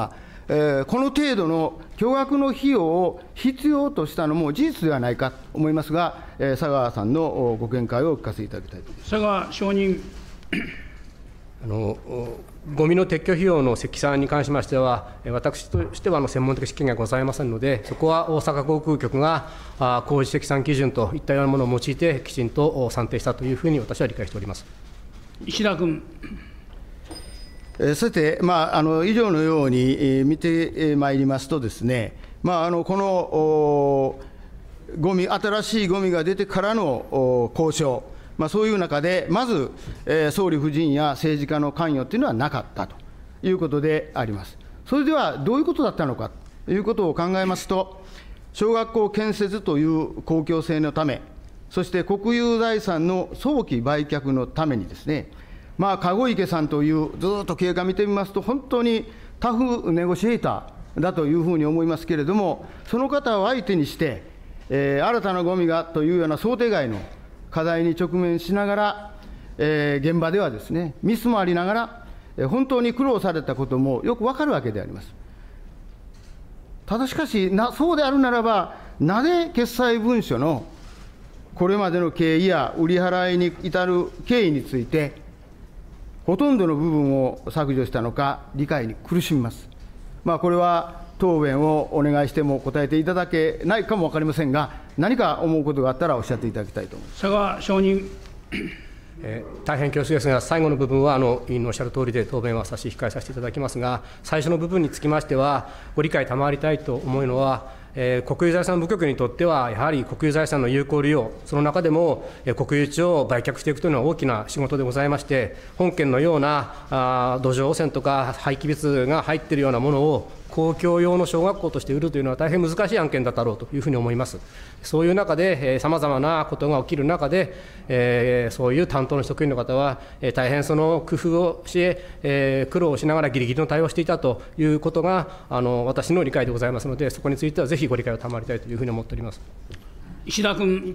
S3: えー、この程度の巨額の費用を必要としたのも事実ではないかと思いますが、えー、佐川さんのご見解をお聞かせいただきたいと思います。
S1: 佐川承認。
S2: あのごみの撤去費用の積算に関しましては、私としてはあの専門的知見がございませんので、そこは大阪航空局があ工事積算基準といったようなものを用いて、きちんと算定したというふうに私は理解しております。
S1: 石田君。
S3: えー、さて、まあ、あの以上のように、えー、見てまいりますとですね、まあ、あのこのごみ、新しいごみが出てからの交渉、まあ、そういう中で、まず、えー、総理夫人や政治家の関与というのはなかったということであります。それではどういうことだったのかということを考えますと、小学校建設という公共性のため、そして国有財産の早期売却のためにですね、まあ、籠池さんというずっと経過見てみますと、本当にタフネゴシエーターだというふうに思いますけれども、その方を相手にして、えー、新たなごみがというような想定外の課題に直面しながら、えー、現場ではですね、ミスもありながら、えー、本当に苦労されたこともよくわかるわけであります。ただしかしな、そうであるならば、なぜ決裁文書のこれまでの経緯や売り払いに至る経緯について、ほとんどの部分を削除したのか、理解に苦しみます。まあ、これは答弁をお願いしても答えていただけないかも分かりませんが、何か思うことがあったらおっしゃっていただきたいと思います。
S1: 佐川承認。
S2: えー、大変恐縮ですが、最後の部分はあの委員のおっしゃるとおりで答弁は差し控えさせていただきますが、最初の部分につきましては、ご理解賜りたいと思うのは、えー、国有財産部局にとっては、やはり国有財産の有効利用、その中でも、えー、国有地を売却していくというのは大きな仕事でございまして、本件のようなあ土壌汚染とか廃棄物が入っているようなものを、公共用の小学校として売るというのは大変難しい案件だったろうというふうに思います。そういう中で、さまざまなことが起きる中で、えー、そういう担当の職員の方は、えー、大変その工夫をし、えー、苦労しながらぎりぎりの対応をしていたということが、あの私の理解でございますので、そこについてはぜひご理解を賜りたいというふうに思っております。
S1: 石田君。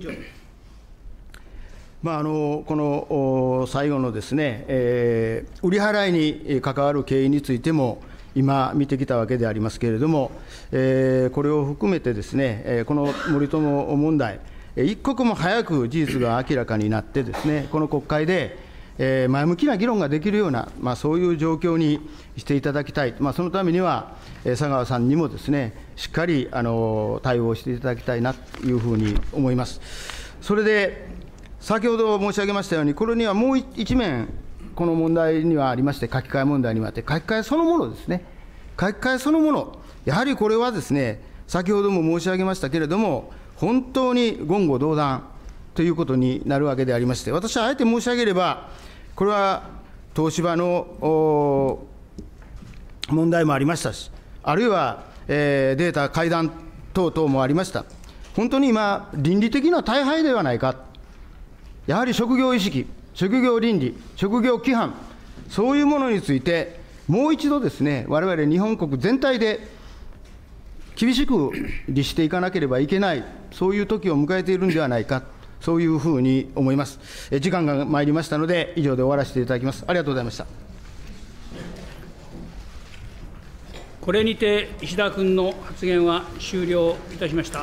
S3: まあ、あのこの最後のですね、えー、売り払いに関わる経緯についても、今見てきたわけでありますけれども、えー、これを含めてですね、この森友問題、一刻も早く事実が明らかになってですね、この国会で前向きな議論ができるような、まあ、そういう状況にしていただきたい、まあ、そのためには佐川さんにもですね、しっかりあの対応していただきたいなというふうに思います。それで先ほど申し上げましたように、これにはもう一面、この問題にはありまして、書き換え問題にはあって、書き換えそのものですね、書き換えそのもの、やはりこれはですね、先ほども申し上げましたけれども、本当に言語道断ということになるわけでありまして、私はあえて申し上げれば、これは東芝の問題もありましたし、あるいは、えー、データ改ざん等々もありました。本当に今、倫理的な大敗ではないか、やはり職業意識、職業倫理、職業規範、そういうものについて、もう一度ですね、われわれ日本国全体で厳しく律していかなければいけない、そういう時を迎えているんではないか、そういうふうに思います。時間が参りましたので、以上で終わらせていただきます。ありがとうございました。
S1: これにて石田君の発言は終了いたしました。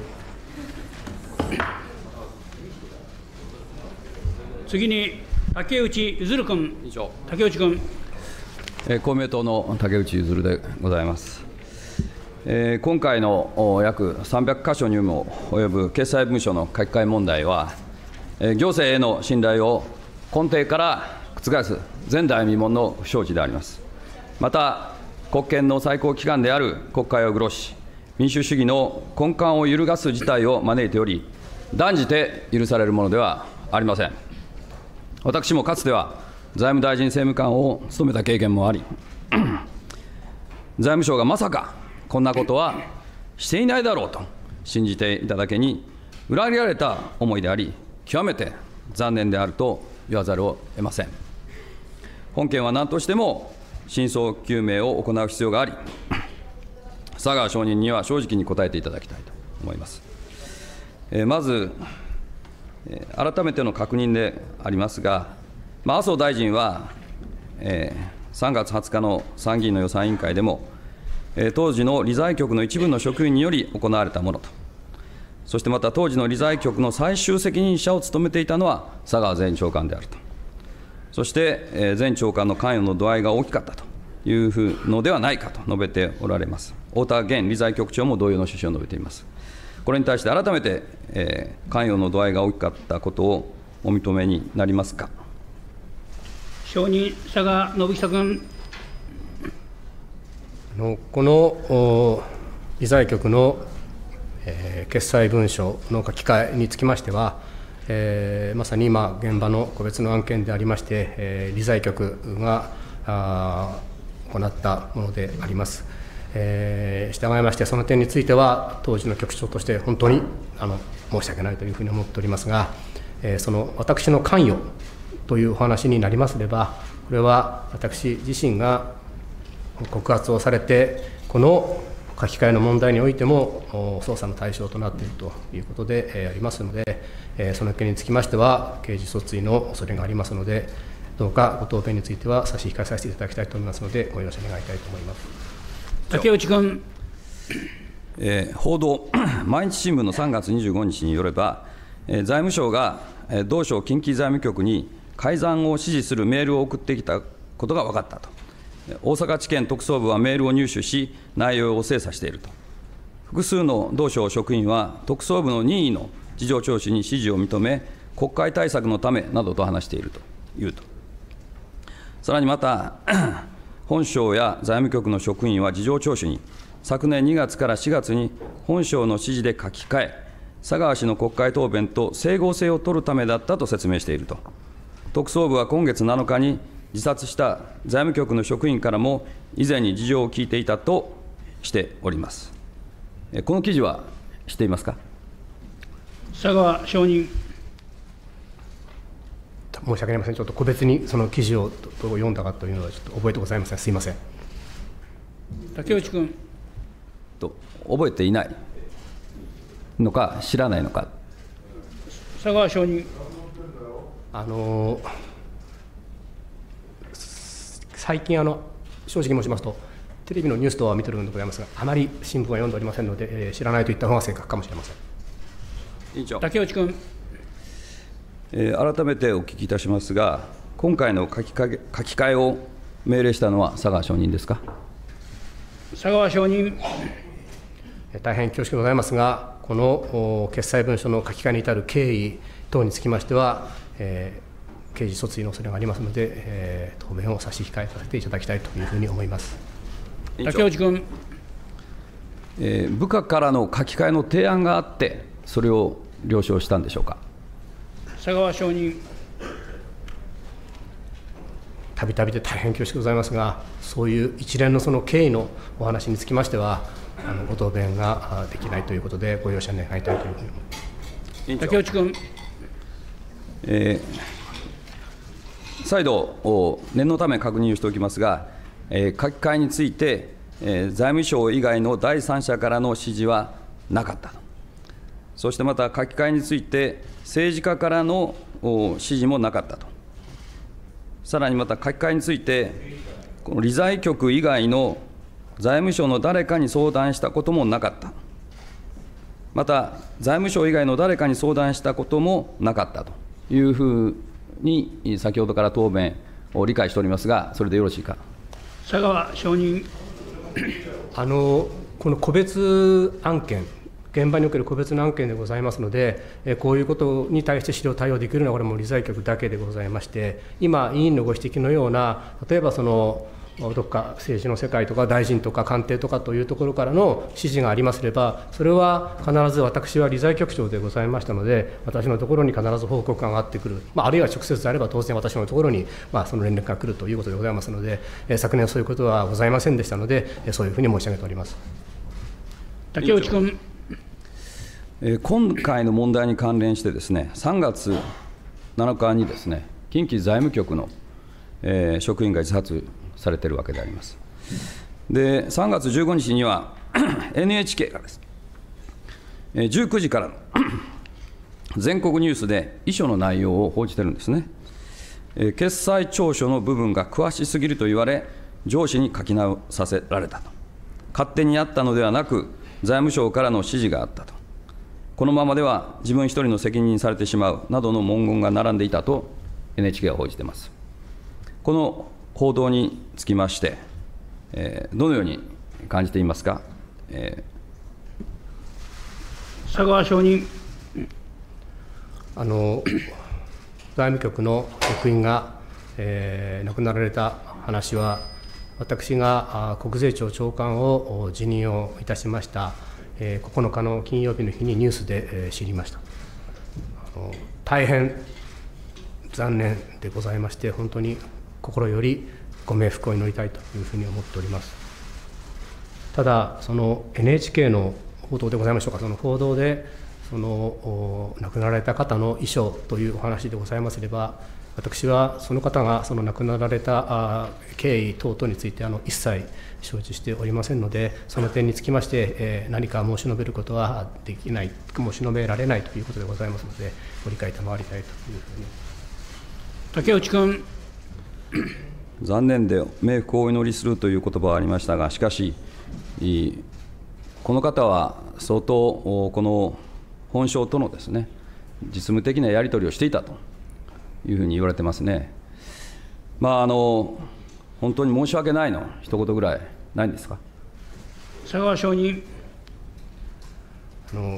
S1: 次に竹内譲君。竹内君。
S4: 公明党の竹内譲でございます。えー、今回の約さんびゃく箇所にも及ぶ決裁文書の書き換え問題は、えー、行政への信頼を根底から覆す前代未聞の不祥事であります。また、国権の最高機関である国会を愚弄し、民主主義の根幹を揺るがす事態を招いており、断じて許されるものではありません。私もかつては財務大臣政務官を務めた経験もあり、財務省がまさかこんなことはしていないだろうと信じていただけに裏切られた思いであり、極めて残念であると言わざるを得ません。本件は何としても真相究明を行う必要があり、佐川証人には正直に答えていただきたいと思います。えー、まず、えー、改めての確認でありますが、まあ、麻生大臣は、えー、さんがつはつかの参議院の予算委員会でも、 当時の理財局の一部の職員により行われたものと、そしてまた当時の理財局の最終責任者を務めていたのは佐川前長官であると、そして前長官の関与の度合いが大きかったというふうのではないかと述べておられます。太田現理財局長も同様の趣旨を述べています。これに対して改めて、えー、関与の度合いが大きかったことをお認めになりますか。
S1: 承認、佐賀信久君。
S2: あのこの理財局の、えー、決裁文書の書き換えにつきましては、えー、まさに今、現場の個別の案件でありまして、えー、理財局があ行ったものであります。えー、従いまして、その点については、当時の局長として本当にあの申し訳ないというふうに思っておりますが、えー、その私の関与というお話になりますれば、これは私自身が告発をされて、この書き換えの問題においても捜査の対象となっているということで、えー、ありますので、えー、その件につきましては、刑事訴追の恐れがありますので、どうかご答弁については差し控えさせていただきたいと思いますので、ご容赦願いたいと思います。
S1: 竹内君。
S4: えー、報道、毎日新聞のさんがつにじゅうごにちによれば、えー、財務省が、えー、同省近畿財務局に改ざんを指示するメールを送ってきたことが分かったと、大阪地検特捜部はメールを入手し、内容を精査していると、複数の同省職員は、特捜部の任意の事情聴取に指示を認め、国会対策のためなどと話しているというと、さらにまた、本省や財務局の職員は事情聴取に、昨年にがつからしがつに本省の指示で書き換え、佐川氏の国会答弁と整合性を取るためだったと説明していると、特捜部は今月なのかに自殺した財務局の職員からも以前に事情を聞いていたとしております。この記事は知っていますか。
S1: 佐川承認。
S2: 申し訳ありません、ちょっと個別にその記事をどう読んだかというのはちょっと覚えてございません、すいません。
S1: 竹内君。
S4: と覚えていないのか、知らないのか。
S1: 佐川承認。
S2: あの最近あの、正直申しますと、テレビのニュース等は見てるのでございますが、あまり新聞は読んでおりませんので、えー、知らないといった方が正確かもしれません。
S4: 委員長。
S1: 竹内君。
S4: えー、改めてお聞きいたしますが、今回の書きかけ書き換えを命令したのは佐川承認ですか。
S1: 佐川承認。
S2: 大変恐縮でございますが、この決裁文書の書き換えに至る経緯等につきましては、えー、刑事訴追の恐れがありますので、えー、答弁を差し控えさせていただきたいというふうに思います。
S1: 竹内君。
S4: えー、部下からの書き換えの提案があって、それを了承したんでしょうか。
S1: 佐川承認。
S2: たびたびで大変恐縮でございますが、そういう一連のその経緯のお話につきましては、あのご答弁ができないということで、ご容赦願いたいというふうに思います。
S1: 竹内君。
S4: えー、再度、念のため確認をしておきますが、えー、書き換えについて、えー、財務省以外の第三者からの指示はなかったと、そしてまた書き換えについて、政治家からの指示もなかったと、さらにまた書き換えについて、この理財局以外の財務省の誰かに相談したこともなかった、また財務省以外の誰かに相談したこともなかったというふうに、先ほどから答弁を理解しておりますが、それでよろしいか。
S1: 佐川承認。
S2: あのこの個別案件、現場における個別の案件でございますので、こういうことに対して資料対応できるのは、これも理財局だけでございまして、今、委員のご指摘のような、例えばそのどっか政治の世界とか、大臣とか官邸とかというところからの指示がありますれば、それは必ず私は理財局長でございましたので、私のところに必ず報告が上がってくる、まあ、あるいは直接であれば、当然私のところに、まあ、その連絡が来るということでございますので、昨年そういうことはございませんでしたので、そういうふうに申し上げております。
S1: 竹内君。
S4: 今回の問題に関連してですね、さんがつなのかにですね、近畿財務局の、えー、職員が自発されているわけであります。で、さんがつじゅうごにちにはエヌエイチケー がです、えー、じゅうくじからの全国ニュースで遺書の内容を報じているんですね。えー、決裁調書の部分が詳しすぎると言われ、上司に書き直させられたと。 勝手にやったのではなく、財務省からの指示があったと、このままでは自分一人の責任にされてしまうなどの文言が並んでいたと エヌエイチケー は報じています。この報道につきまして、えー、どのように感じていますか。え
S1: ー、佐川証人。
S2: あの財務局の職員が、えー、亡くなられた話は、私が国税庁長官を辞任をいたしました、えー、ここのかの金曜日の日にニュースで、えー、知りました。あの大変残念でございまして、本当に心よりご冥福を祈りたいというふうに思っております。ただ、その エヌエイチケー の報道でございましょうか、その報道で、その亡くなられた方の遺書というお話でございますれば、私はその方がその亡くなられた経緯等々についてあの一切承知しておりませんので、その点につきまして、えー、何か申し述べることはできない、申し述べられないということでございますので、ご理解賜りたいというふうに。
S1: 竹内君。
S4: 残念で冥福をお祈りするという言葉はありましたが、しかし、この方は相当、この本省とのですね、実務的なやり取りをしていたというふうに言われてますね。まあ、あの本当に申し訳ないの一言ぐらいないんですか。
S1: 佐川証人。
S2: あの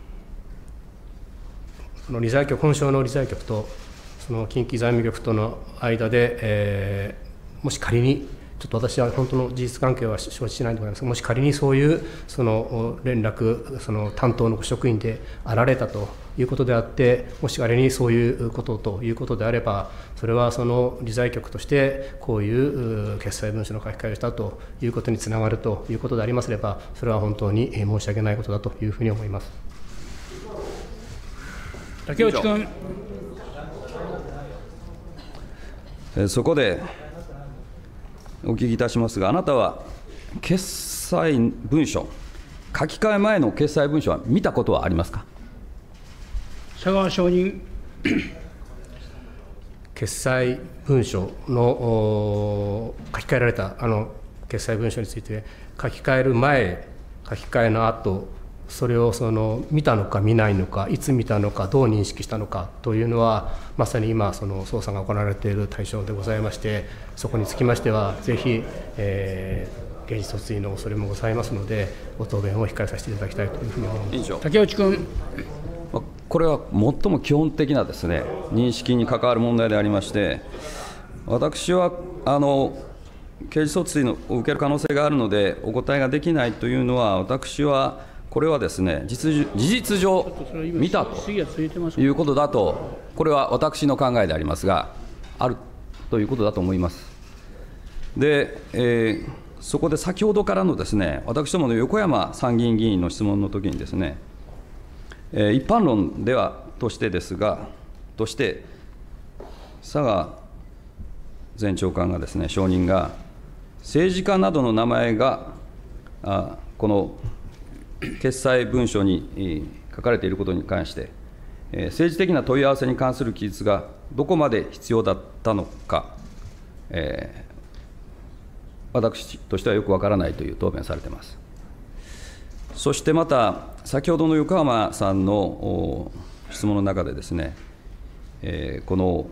S2: その理財局、本省の理財局とその近畿財務局との間で、えー、もし仮に、ちょっと私は本当の事実関係は承知しないでございますが、もし仮にそういうその連絡、その担当の職員であられたということであって、もし仮にそういうことということであれば、それはその理財局としてこういう決裁文書の書き換えをしたということにつながるということでありますれば、それは本当に申し訳ないことだというふうに思います。
S1: 竹内君。
S4: そこでお聞きいたしますが、あなたは決裁文書、書き換え前の決裁文書は見たことはありますか。
S1: 佐川証人。
S2: 決裁文書の書き換えられたあの決裁文書について、書き換える前、書き換えの後、それをその見たのか見ないのか、いつ見たのか、どう認識したのかというのは、まさに今、その捜査が行われている対象でございまして、そこにつきましては、ぜひ、えー、現実訴追の恐れもございますので、ご答弁を控えさせていただきたいというふうに思います。
S1: 竹内君。
S4: これは最も基本的なですね、認識に関わる問題でありまして、私はあの刑事訴追を受ける可能性があるので、お答えができないというのは、私はこれはですね、実事実上見たということだと、これは私の考えでありますが、あるということだと思います。で、えー、そこで先ほどからのですね、私どもの横山参議院議員の質問のときにですね、えー、一般論ではとしてですが、として、佐賀前長官がですね、証人が、政治家などの名前が、あこの決裁文書に書かれていることに関して、政治的な問い合わせに関する記述がどこまで必要だったのか、えー、私としてはよくわからないという答弁をされています。そしてまた、先ほどの横浜さんの質問の中でですね、えー、この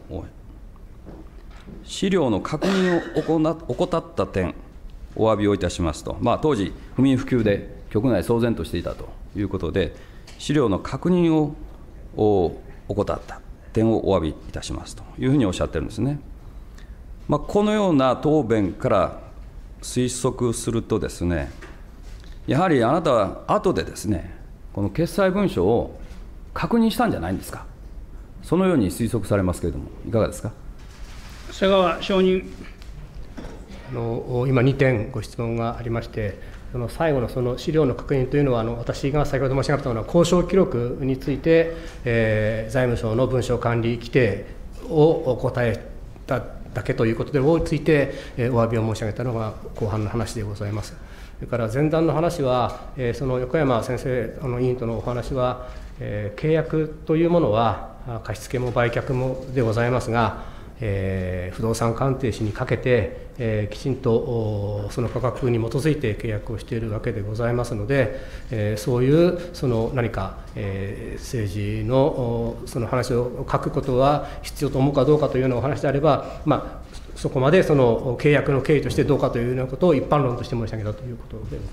S4: 資料の確認を怠った点、お詫びをいたしますと、まあ、当時、不眠不休で局内騒然としていたということで、資料の確認を怠った点をお詫びいたしますというふうにおっしゃってるんですね。まあ、このような答弁から推測するとですね、やはりあなたは後でですね、この決裁文書を確認したんじゃないんですか。そのように推測されますけれども、いかがですか。
S1: 佐川証人。
S2: あの今、にてんご質問がありまして、その最後のその資料の確認というのは、あの私が先ほど申し上げたような交渉記録について、えー、財務省の文書管理規定を答えただけということについて、えー、お詫びを申し上げたのが後半の話でございます。それから前段の話は、えー、その横山先生あの委員とのお話は、えー、契約というものは貸付も売却もでございますが、 えー、不動産鑑定士にかけて、えー、きちんとその価格に基づいて契約をしているわけでございますので、えー、そういうその何か、えー、政治のその話を書くことは必要と思うかどうかというようなお話であれば、まあ、そこまでその契約の経緯としてどうかというようなことを一般論として申し上げたということでございます。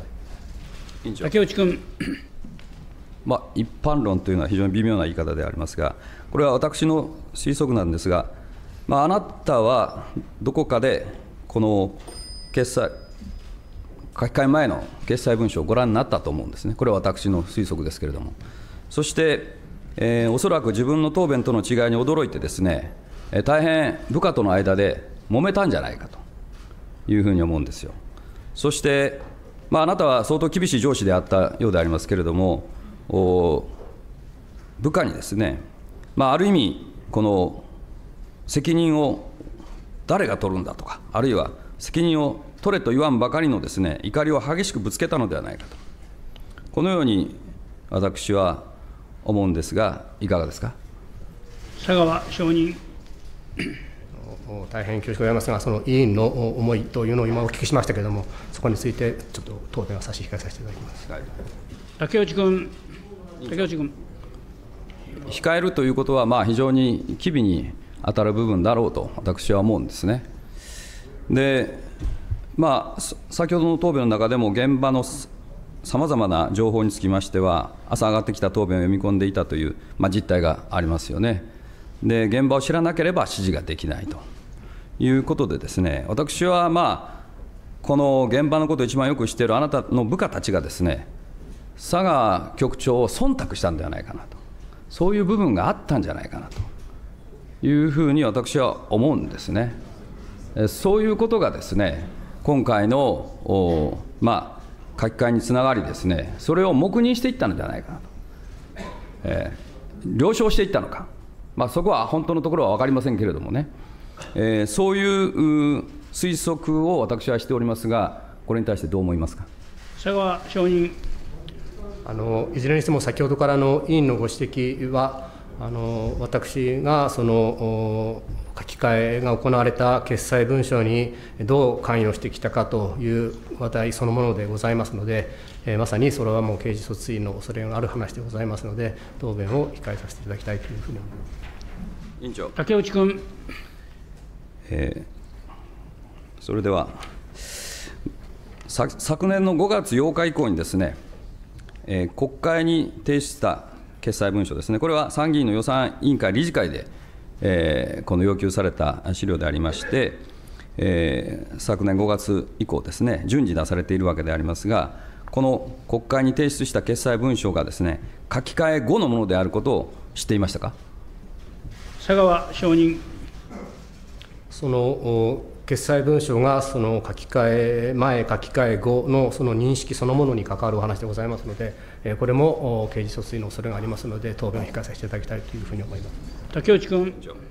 S1: 委員長竹内君。
S4: まあ、一般論というのは非常に微妙な言い方でありますが、これは私の推測なんですが、まあ、あなたはどこかでこの決裁、書き換え前の決裁文書をご覧になったと思うんですね、これは私の推測ですけれども、そして、えー、おそらく自分の答弁との違いに驚いてですね、えー、大変部下との間で揉めたんじゃないかというふうに思うんですよ。そして、まあ、あなたは相当厳しい上司であったようでありますけれども、部下にですね、まあ、ある意味、この責任を誰が取るんだとか、あるいは責任を取れと言わんばかりのですね、怒りを激しくぶつけたのではないかと、このように私は思うんですが、いかがですか。
S2: 佐川承認。大変恐縮でございますが、その委員の思いというのを今お聞きしましたけれども、そこについてちょっと答弁を差し控えさせていただきます。はい、
S1: 竹内君。竹内君。
S4: 控えるということは、まあ、非常に機微に当たる部分だろうと私は思うんですね。で、まあ、先ほどの答弁の中でも、現場のさまざまな情報につきましては、朝上がってきた答弁を読み込んでいたという、まあ、実態がありますよね。で、現場を知らなければ指示ができないということでですね、私は、まあ、この現場のことを一番よく知っているあなたの部下たちがですね、佐川局長を忖度したんではないかなと、そういう部分があったんじゃないかなというふうに私は思うんですね。そういうことがですね、今回の、まあ、書き換えにつながりですね、それを黙認していったのではないかなと、えー、了承していったのか、まあ、そこは本当のところは分かりませんけれどもね、えー、そういう推測を私はしておりますが、これに対してどう思いますか。
S1: 佐川承認。
S2: あのいずれにしても先ほどからの委員のご指摘は、あの私がその書き換えが行われた決裁文書にどう関与してきたかという話題そのものでございますので、えー、まさにそれはもう刑事訴追の恐れがある話でございますので、答弁を控えさせていただきたいというふうに思います。
S4: 委員長。
S1: 竹内君。
S4: えー、それでは、昨年のごがつようか以降にですね、えー、国会に提出した決裁文書ですね、これは参議院の予算委員会理事会で、えー、この要求された資料でありまして、えー、昨年ごがつ以降ですね、順次出されているわけでありますが、この国会に提出した決裁文書がですね、書き換え後のものであることを知っていましたか。
S1: 佐川承認。
S2: その決裁文書がその書き換え前、書き換え後のその認識そのものに関わるお話でございますので、これも刑事訴追の恐れがありますので、答弁を控えさせていただきたいというふうに思います。
S1: 竹内君。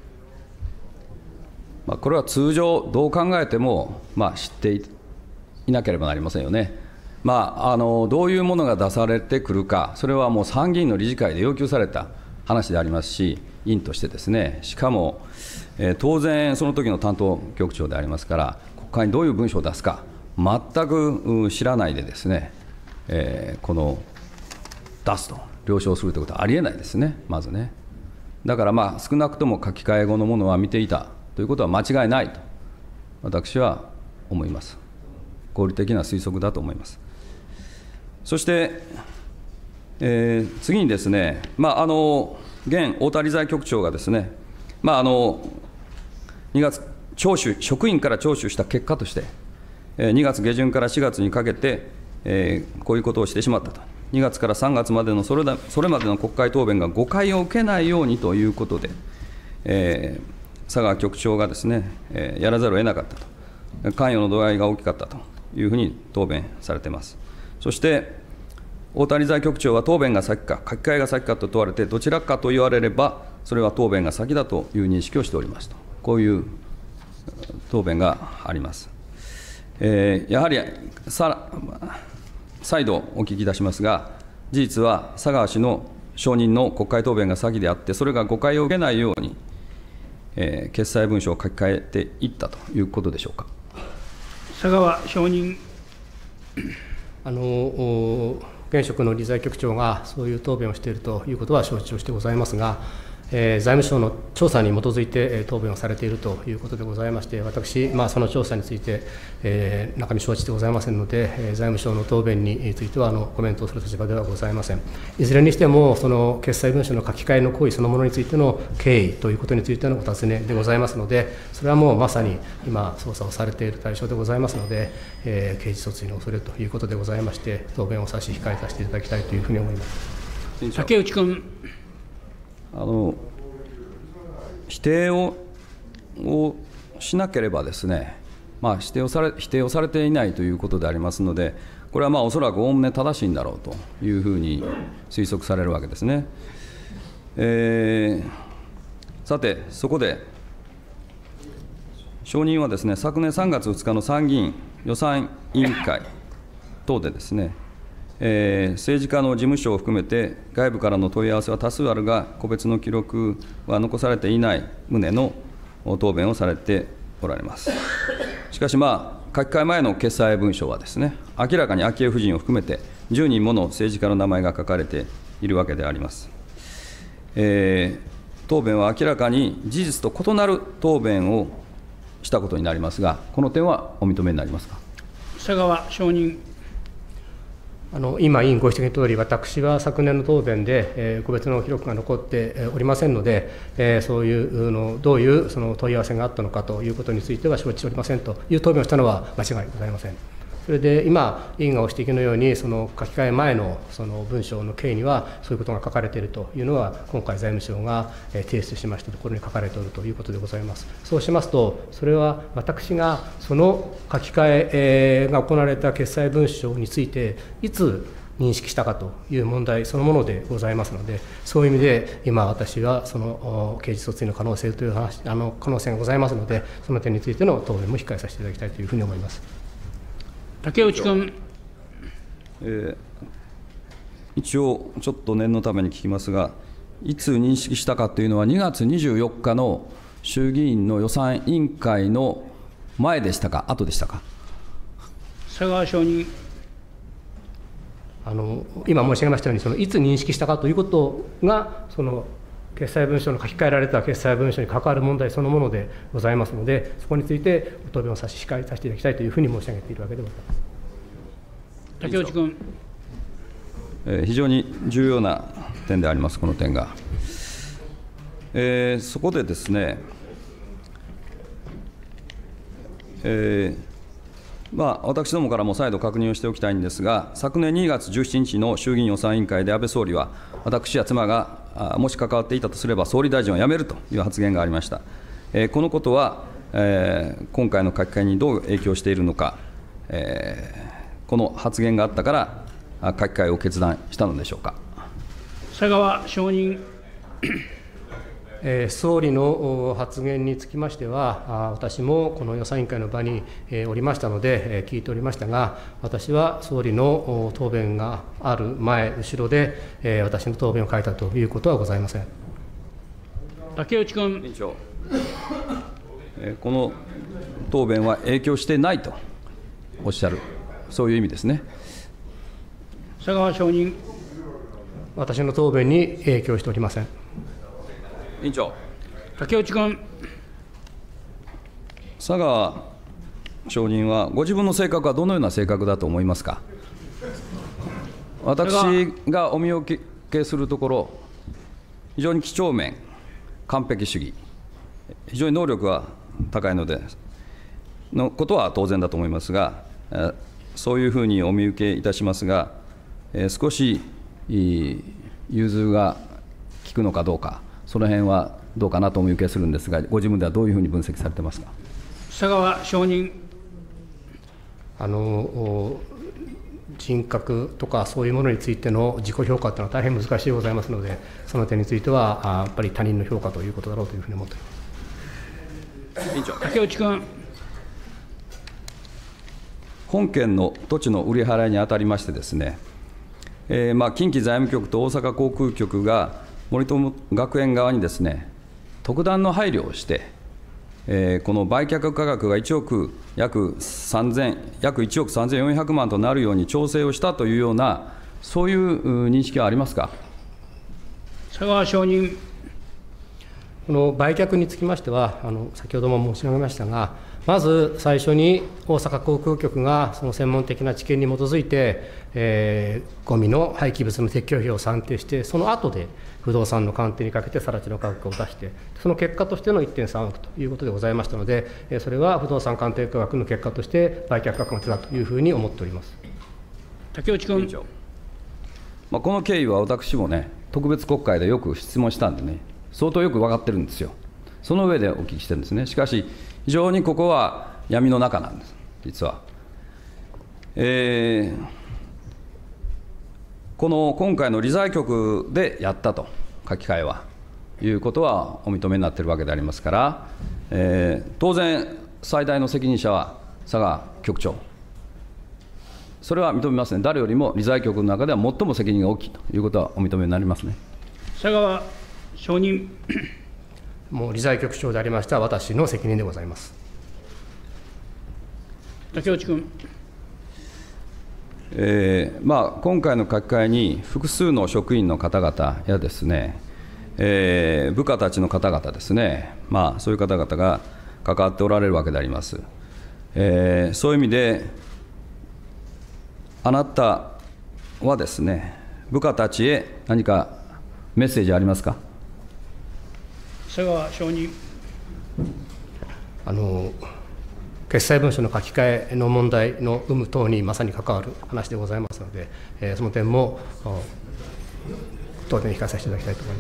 S4: まあ、これは通常、どう考えても、まあ、知っていなければなりませんよね。まあ、あのどういうものが出されてくるか、それはもう参議院の理事会で要求された話でありますし、委員としてですね、しかも、えー、当然、その時の担当局長でありますから、国会にどういう文書を出すか、全く知らないでですね、えー、この出すと、了承するということはありえないですね、まずね。だから、まあ、少なくとも書き換え後のものは見ていたということは間違いないと、私は思います。合理的な推測だと思います。そして、えー、次にですね、まあ、あの現太田理財局長がですね、まあ、あのにがつ、聴取、職員から聴取した結果として、にがつ下旬からしがつにかけて、えー、こういうことをしてしまったと、にがつからさんがつまでのそれだそれまでの国会答弁が誤解を受けないようにということで、えー、佐川局長がですね、えー、やらざるを得なかったと、関与の度合いが大きかったというふうに答弁されています。そして太田理財局長は答弁が先か、書き換えが先かと問われて、どちらかと言われれば、それは答弁が先だという認識をしておりますと、こういう答弁があります。えー、やはりさ再度お聞きいたしますが、事実は佐川氏の証人の国会答弁が先であって、それが誤解を受けないように、 えー、決裁文書を書き換えていったということでしょうか。
S1: 佐川承認。
S2: あの現職の理財局長がそういう答弁をしているということは承知をしてございますが、えー、財務省の調査に基づいて、えー、答弁をされているということでございまして、私、まあ、その調査について、えー、中身承知してございませんので、えー、財務省の答弁についてはあのコメントをする立場ではございません。いずれにしても、その決裁文書の書き換えの行為そのものについての経緯ということについてのお尋ねでございますので、それはもうまさに今、捜査をされている対象でございますので、えー、刑事訴追の恐れということでございまして、答弁を差し控えさせていただきたいというふうに思います。
S1: 竹内君。
S4: あの否定ををしなければですね、まあ、否定をされ否定をされていないということでありますので、これはまあおそらくおおむね正しいんだろうというふうに推測されるわけですね。えー、さて、そこで、承認はですね、昨年さんがつふつかの参議院予算委員会等でですね、えー、政治家の事務所を含めて、外部からの問い合わせは多数あるが、個別の記録は残されていない旨の答弁をされておられます。しかし、まあ、書き換え前の決裁文書はですね、明らかに昭恵夫人を含めて、じゅうにんもの政治家の名前が書かれているわけであります。えー、答弁は明らかに事実と異なる答弁をしたことになりますが、この点はお認めになりますか。
S1: 佐川承認。
S2: あの今、委員ご指摘のとおり、私は昨年の答弁で、えー、個別の記録が残っておりませんので、えー、そういうの、どういうその問い合わせがあったのかということについては承知しておりませんという答弁をしたのは間違いございません。それで今、委員がご指摘のように、その書き換え前のその文章の経緯には、そういうことが書かれているというのは、今回、財務省が提出しましたところに書かれておるということでございます。そうしますと、それは私がその書き換えが行われた決裁文書について、いつ認識したかという問題そのものでございますので、そういう意味で、今、私はその刑事訴追の可能性という話あの可能性がございますので、その点についての答弁も控えさせていただきたいというふうに思います。
S1: 竹内君。
S4: えー、一応、ちょっと念のために聞きますが、いつ認識したかというのは、にがつにじゅうよっかの衆議院の予算委員会の前でしたか、後でしたか。
S1: 佐川承認。
S2: あの今申し上げましたように、そのいつ認識したかということが、その決裁文書の書き換えられた決裁文書に関わる問題そのものでございますので、そこについて答弁を差し控えさせていただきたいというふうに申し上げているわけでございます。
S1: 竹内君。
S4: えー、非常に重要な点であります、この点が。えー、そこでですね、えーまあ、私どもからも再度確認をしておきたいんですが、昨年にがつじゅうしちにちの衆議院予算委員会で安倍総理は、私や妻がもし関わっていたとすれば、総理大臣を辞めるという発言がありました。えー、このことは、えー、今回の書き換えにどう影響しているのか、えー、この発言があったから、書き換えを決断したのでしょうか。
S1: 佐川承認。
S2: 総理の発言につきましては、私もこの予算委員会の場におりましたので、聞いておりましたが、私は総理の答弁がある前、後ろで、私の答弁を書いたということはございません。
S1: 竹内君。
S4: 委員長、この答弁は影響してないとおっしゃる、そういう意味ですね。
S1: 佐川承認。
S2: 私の答弁に影響しておりません。
S4: 委員長。
S1: 竹内君。
S4: 佐川承認は、ご自分の性格はどのような性格だと思いますか。私がお見受けするところ、非常に几帳面、完璧主義、非常に能力が高いので、のことは当然だと思いますが、そういうふうにお見受けいたしますが、少し融通が利くのかどうか。その辺はどうかなとお見受けするんですが、ご自分ではどういうふうに分析されてますか。
S1: 佐川承認。
S2: あの人格とかそういうものについての自己評価というのは大変難しいでございますので、その点についてはやっぱり他人の評価ということだろうというふうに思っております。
S4: 委員長。
S1: 竹内君。
S4: 本件の土地の売り払いにあたりましてですね、えーまあ、近畿財務局と大阪航空局が森友学園側にですね、 特段の配慮をして、えー、この売却価格がいちおく約さんぜん約いちおくさんぜんよんひゃくまんとなるように調整をしたというような、そういう認識はありますか。
S1: 佐川承認。
S2: この売却につきましては、あの先ほども申し上げましたが、まず最初に大阪航空局がその専門的な知見に基づいて、えー、ゴミの廃棄物の撤去費を算定して、その後で不動産の鑑定にかけて更地の価格を出して、その結果としての いってんさんおくということでございましたので、それは不動産鑑定価格の結果として売却価格が出たというふうに思っております。
S1: 竹内君。
S4: まあ、この経緯は私もね、特別国会でよく質問したんでね、相当よく分かってるんですよ。その上でお聞きしてるんですね。しかし、非常にここは闇の中なんです、実は。えー、この今回の理財局でやったと、書き換えは、いうことはお認めになっているわけでありますから、えー、当然、最大の責任者は佐賀局長、それは認めますね。誰よりも理財局の中では最も責任が大きいということはお認めになりますね。
S1: 佐川承認。
S2: もう理財局長でありました私の責任でございます。
S1: 竹内君。
S4: えーまあ、今回の書き換えに複数の職員の方々やですね、えー、部下たちの方々ですね、まあ、そういう方々が関わっておられるわけであります。えー、そういう意味で、あなたはですね、部下たちへ何かメッセージありますか。
S1: 佐川承認。
S2: あの決裁文書の書き換えの問題の有無等にまさに関わる話でございますので、えー、その点も当店に聞かせていただきたいと思い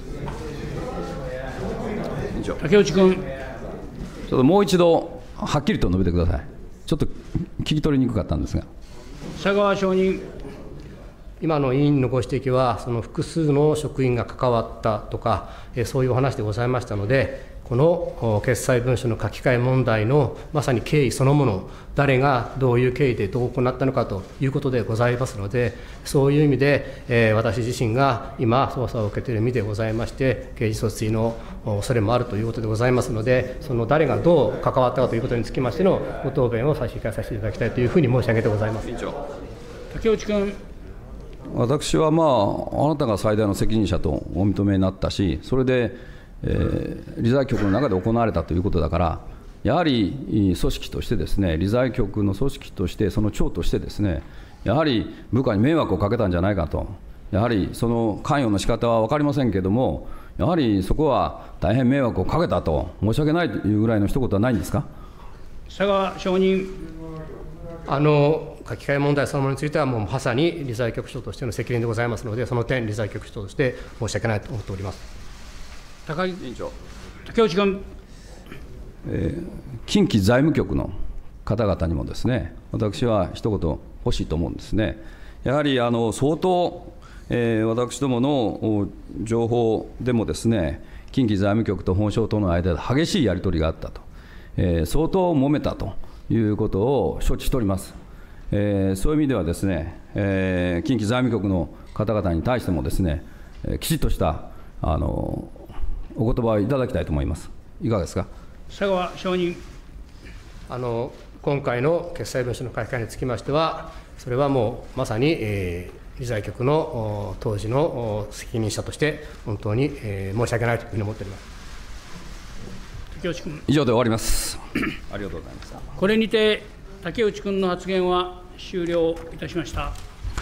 S2: ます。
S1: 竹内君。
S4: ちょっともう一度はっきりと述べてください。ちょっと聞き取りにくかったんですが。
S1: 佐川承認。
S2: 今の委員のご指摘は、その複数の職員が関わったとか、そういうお話でございましたので、この決裁文書の書き換え問題のまさに経緯そのもの、誰がどういう経緯でどう行ったのかということでございますので、そういう意味で、えー、私自身が今、捜査を受けている身でございまして、刑事訴追の恐れもあるということでございますので、その誰がどう関わったかということにつきましてのご答弁を差し控えさせていただきたいというふうに申し上げてございます。
S1: 竹内君。
S4: 私は、まあ、あなたが最大の責任者とお認めになったし、それで、えー、理財局の中で行われたということだから、やはり組織としてですね、理財局の組織として、その長としてですね、やはり部下に迷惑をかけたんじゃないかと、やはりその関与の仕方は分かりませんけれども、やはりそこは大変迷惑をかけたと、申し訳ないというぐらいの一言はないんですか。
S1: 佐川承認。
S2: あの書き換え問題そのものについては、もうまさに理財局長としての責任でございますので、その点、理財局長として申し訳ないと思っております。
S1: 高木委員長。竹内君。
S4: えー、近畿財務局の方々にもですね、私は一言欲しいと思うんですね。やはりあの相当、えー、私どもの情報でもですね、近畿財務局と本省との間で激しいやり取りがあったと、えー、相当揉めたということを承知しております。えー、そういう意味ではですね、えー、近畿財務局の方々に対してもですね、きちっとしたあのお言葉をいただきたいと思います。いかがですか。
S1: 佐川承認。
S2: あの今回の決裁文書の書き換えにつきましては、それはもうまさに、えー、理財局の当時の責任者として、本当に、えー、申し訳ないというふうに思っております。
S1: 竹内君。
S4: 以上で終わります。ありがとうございました。
S1: これにて竹内君の発言は終了いたしました。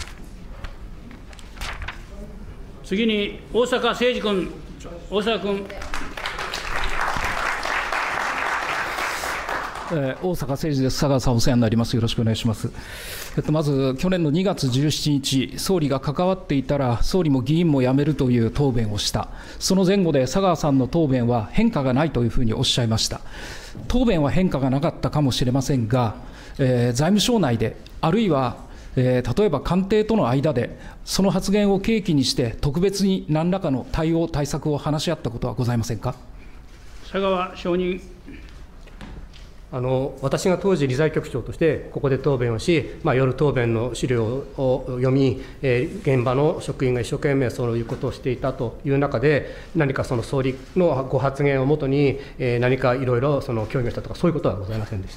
S1: 次に逢坂誠二君。逢坂君。
S5: えー、逢坂誠二です。佐川さん、お世話になります。よろしくお願いします。えっと、まず、去年のにがつじゅうしちにち、総理が関わっていたら、総理も議員も辞めるという答弁をした、その前後で佐川さんの答弁は変化がないというふうにおっしゃいました。答弁は変化がなかったかもしれませんが、えー、財務省内で、あるいは、えー、例えば官邸との間で、その発言を契機にして、特別に何らかの対応、対策を話し合ったことはございませんか。
S1: 佐川承認。
S2: あの私が当時、理財局長としてここで答弁をし、まあ、夜、答弁の資料を読み、えー、現場の職員が一生懸命そういうことをしていたという中で、何かその総理のご発言をもとに、えー、何かいろいろその協議をしたとか、そういうことはございませんでした。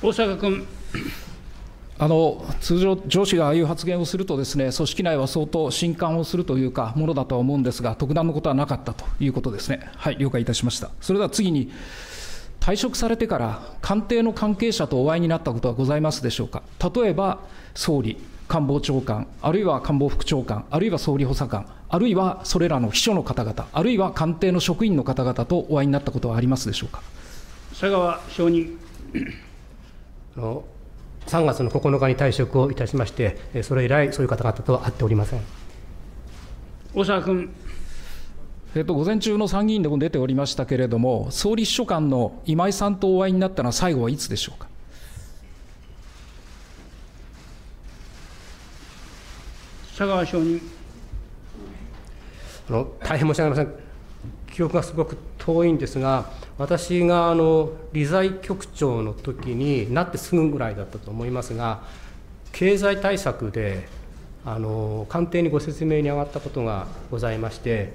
S1: 大阪君。
S5: あの通常、上司がああいう発言をするとですね、組織内は相当震撼をするというか、ものだとは思うんですが、特段のことはなかったということですね。はい、了解いたしました。それでは次に、退職されてから官邸の関係者とお会いになったことはございますでしょうか。例えば総理、官房長官、あるいは官房副長官、あるいは総理補佐官、あるいはそれらの秘書の方々、あるいは官邸の職員の方々とお会いになったことはありますでしょうか。
S1: 佐川承認。
S2: あのさんがつのここのかに退職をいたしまして、それ以来、そういう方々とは会っておりません。
S1: 大阪君。
S5: えっと、午前中の参議院でも出ておりましたけれども、総理秘書官の今井さんとお会いになったのは最後はいつでしょうか。
S1: 佐川承認。
S2: あの大変申し訳ありません、記憶がすごく遠いんですが、私があの理財局長の時になってすぐぐらいだったと思いますが、経済対策であの官邸にご説明に上がったことがございまして、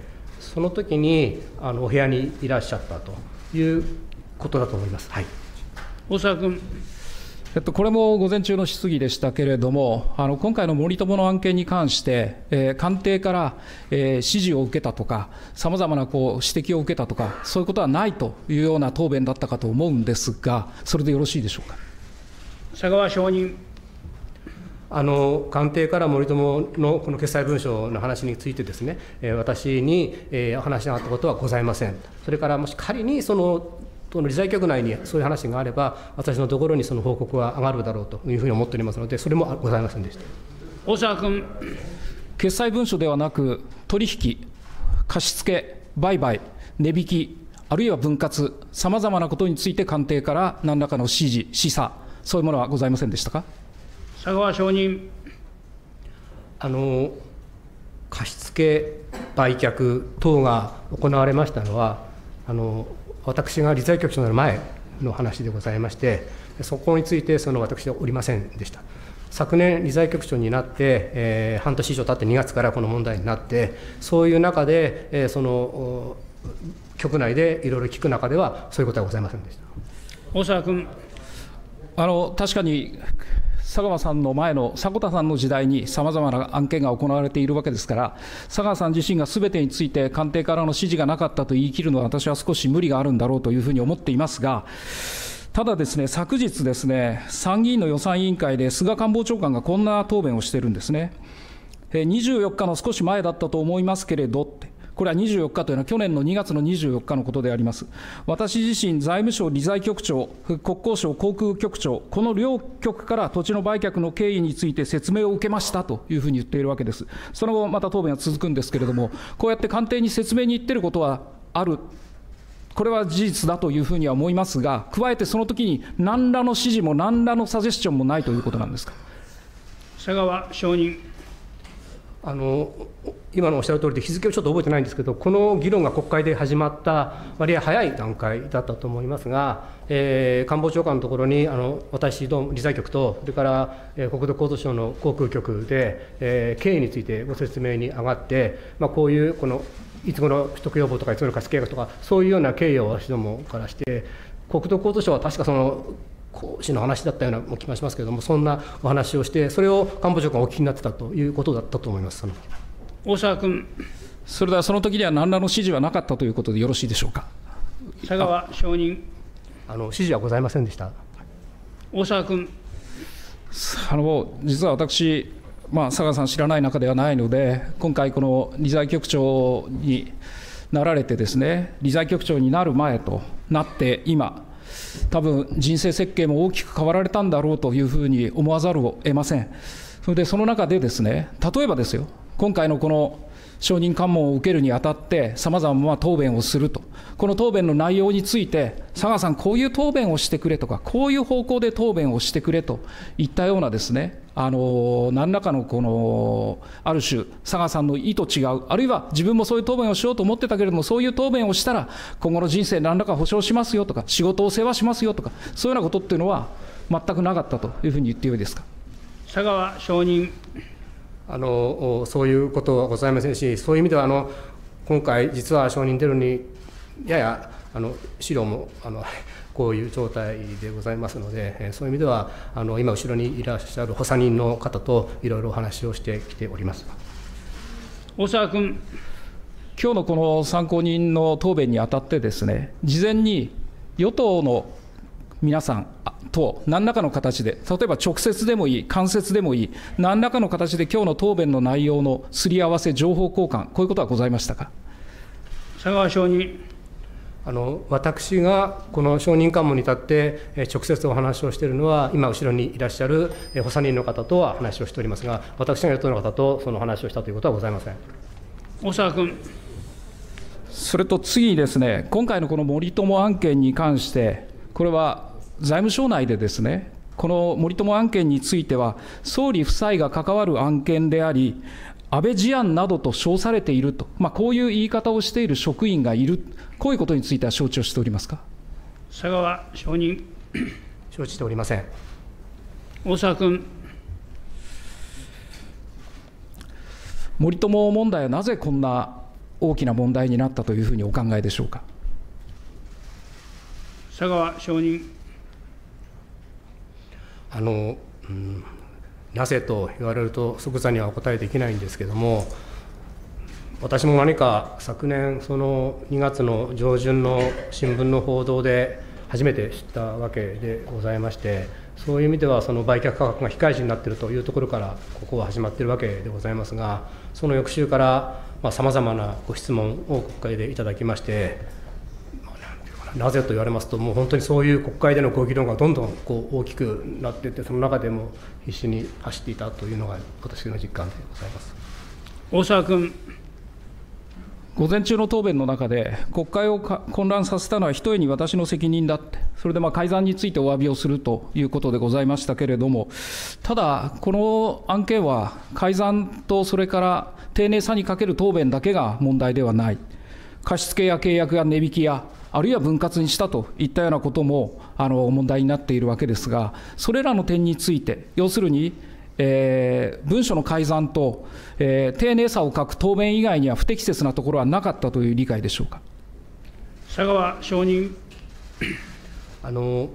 S2: その時にあのお部屋にいらっしゃったということだと思います。はい、
S1: 大沢君。
S5: えっと、これも午前中の質疑でしたけれども、あの今回の森友の案件に関して、えー、官邸から、えー、指示を受けたとか、さまざまなこう指摘を受けたとか、そういうことはないというような答弁だったかと思うんですが、それでよろしいでしょうか。
S1: 佐川承認。
S2: あの官邸から森友のこの決裁文書の話についてですね、えー、私に、えー、話があったことはございません。それからもし仮にそのその理財局内にそういう話があれば、私のところにその報告は上がるだろうというふうに思っておりますので、それもございませんでした。
S1: 大沢君。
S5: 決裁文書ではなく、取引、貸付、売買、値引き、あるいは分割、さまざまなことについて官邸から何らかの指示、示唆、そういうものはございませんでしたか。
S1: 佐川承認。
S2: あの貸付、売却等が行われましたのは、あの私が理財局長になる前の話でございまして、そこについてその私はおりませんでした。昨年、理財局長になって、えー、半年以上経ってにがつからこの問題になって、そういう中で、えー、その局内でいろいろ聞く中では、そういうことはございませんでした。
S1: 大沢君。
S5: あの確かに佐川さんの前の迫田さんの時代にさまざまな案件が行われているわけですから、佐川さん自身がすべてについて官邸からの指示がなかったと言い切るのは、私は少し無理があるんだろうというふうに思っていますが、ただですね、昨日ですね、参議院の予算委員会で菅官房長官がこんな答弁をしているんですね。にじゅうよっかの少し前だったと思いますけれどって、これはにじゅうよっかというのは去年のにがつのにじゅうよっかのことであります。私自身、財務省理財局長、国交省航空局長、この両局から土地の売却の経緯について説明を受けましたというふうに言っているわけです。その後、また答弁は続くんですけれども、こうやって官邸に説明に行っていることはある。これは事実だというふうには思いますが、加えてその時に何らの指示も何らのサジェスチョンもないということなんですか。
S1: 佐川承認。
S2: あの今のおっしゃる通りで、日付をちょっと覚えてないんですけど、この議論が国会で始まった割合早い段階だったと思いますが、えー、官房長官のところにあの私ども理財局と、それから、えー、国土交通省の航空局で、えー、経緯についてご説明に上がって、まあ、こういうこのいつ頃取得要望とか、いつ頃貸付計画とか、そういうような経緯を私どもからして、国土交通省は確かその講師の話だったような気がしますけれども、そんなお話をして、それを官房長官がお聞きになってたということだったと思います。その
S1: 大沢君。
S5: それではその時には何らの指示はなかったということでよろしいでしょうか。
S1: 佐川承認。
S2: あの指示はございませんでした。
S1: 大沢君。
S5: あの実は私、まあ、佐川さん知らない中ではないので、今回この理財局長になられてですね、理財局長になる前となって今、多分人生設計も大きく変わられたんだろうというふうに思わざるを得ません。それでその中でですね、例えばですよ、今回のこの証人喚問を受けるにあたって、さまざまな答弁をすると、この答弁の内容について、佐川さん、こういう答弁をしてくれとか、こういう方向で答弁をしてくれといったようなですね、あの何らかのこのある種、佐川さんの意と違う、あるいは自分もそういう答弁をしようと思ってたけれども、そういう答弁をしたら、今後の人生、何らか保証しますよとか、仕事を世話しますよとか、そういうようなことっていうのは、全くなかったというふうに言ってよいですか。
S1: 佐川承認。
S2: あのそういうことはございませんし、そういう意味ではあの今回、実は承認出るにややあの資料もあのこういう状態でございますので、そういう意味ではあの今、後ろにいらっしゃる補佐人の方といろいろお話をしてきております。
S1: 大沢君。
S5: 今日のこの参考人の答弁にあたってですね、事前に与党の皆さんと何らかの形で、例えば直接でもいい、間接でもいい、何らかの形で今日の答弁の内容のすり合わせ、情報交換、こういうことはございましたか。
S1: 佐川承認。
S2: あの私がこの証人喚問に立って直接お話をしているのは、今、後ろにいらっしゃる補佐人の方とは話をしておりますが、私が与党の方とその話をしたということはございません。
S1: 大沢君。
S5: それと次にですね、今回のこの森友案件に関して、これは財務省内でですね、この森友案件については、総理夫妻が関わる案件であり、安倍事案などと称されていると、まあ、こういう言い方をしている職員がいる、こういうことについては承知をしておりますか。
S1: 佐川承認。
S2: 承知しておりません。
S1: 大沢君。
S5: 森友問題はなぜこんな大きな問題になったというふうにお考えでしょうか。
S1: 佐川承認。
S2: あの、うん、なぜと言われると即座にはお答えできないんですけれども、私も何か昨年そのにがつの上旬の新聞の報道で初めて知ったわけでございまして、そういう意味ではその売却価格が非開示になっているというところからここは始まっているわけでございますが、その翌週からさまざまなご質問を国会でいただきまして、なぜと言われますと、もう本当にそういう国会でのご議論がどんどんこう大きくなっていって、その中でも必死に走っていたというのが私の実感でございます。
S1: 大沢君。
S5: 午前中の答弁の中で、国会を混乱させたのはひとえに私の責任だって、それでまあ改ざんについてお詫びをするということでございましたけれども、ただ、この案件は改ざんとそれから丁寧さに欠ける答弁だけが問題ではない、貸付や契約が値引きや、あるいは分割にしたといったようなこともあの問題になっているわけですが、それらの点について、要するに、えー、文書の改ざんと、えー、丁寧さを欠く答弁以外には不適切なところはなかったという理解でしょうか。
S1: 佐川承認。
S2: あの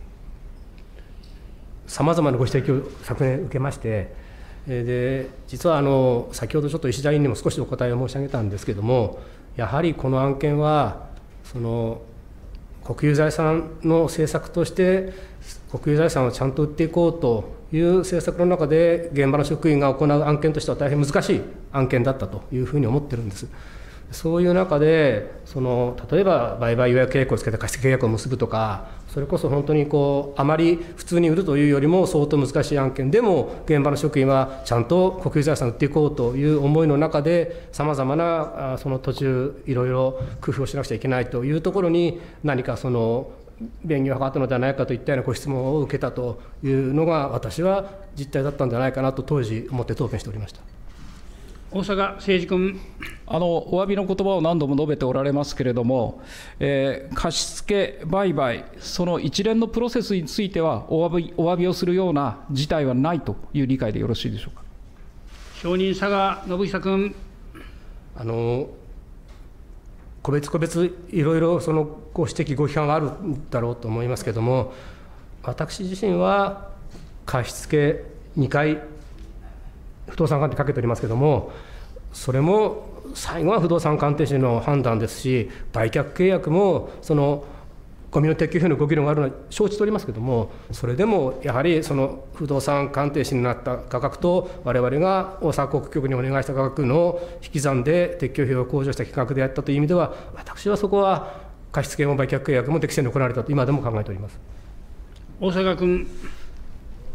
S2: さまざまなご指摘を昨年受けまして、で実はあの先ほどちょっと石田委員にも少しお答えを申し上げたんですけれども、やはりこの案件は、その国有財産の政策として、国有財産をちゃんと売っていこうという政策の中で、現場の職員が行う案件としては大変難しい案件だったというふうに思ってるんです。そういう中で、その例えば売買予約契約をつけて貸付契約を結ぶとか、それこそ本当にこうあまり普通に売るというよりも相当難しい案件でも、現場の職員はちゃんと国有財産を売っていこうという思いの中で、さまざまなその途中、いろいろ工夫をしなくちゃいけないというところに、何かその便宜を図ったのではないかといったようなご質問を受けたというのが、私は実態だったんじゃないかなと当時思って答弁しておりました。
S1: 大阪誠二君。
S5: あのお詫びの言葉を何度も述べておられますけれども、えー、貸付売買、その一連のプロセスについてはお詫び、お詫びをするような事態はないという理解でよろしいでしょうか。
S1: 承認、佐川宣久君。
S2: あの個別個別いろいろそのご指摘、ご批判はあるんだろうと思いますけれども、私自身は貸付にかい不動産鑑定かけておりますけれども、それも最後は不動産鑑定士の判断ですし、売却契約もそのゴミの撤去費のご議論があるのは承知しておりますけれども、それでもやはりその不動産鑑定士になった価格と、我々が大阪国局にお願いした価格の引き算で撤去費を控除した金額であったという意味では、私はそこは貸付も売却契約も適正に行われたと今でも考えております。
S5: 大阪君。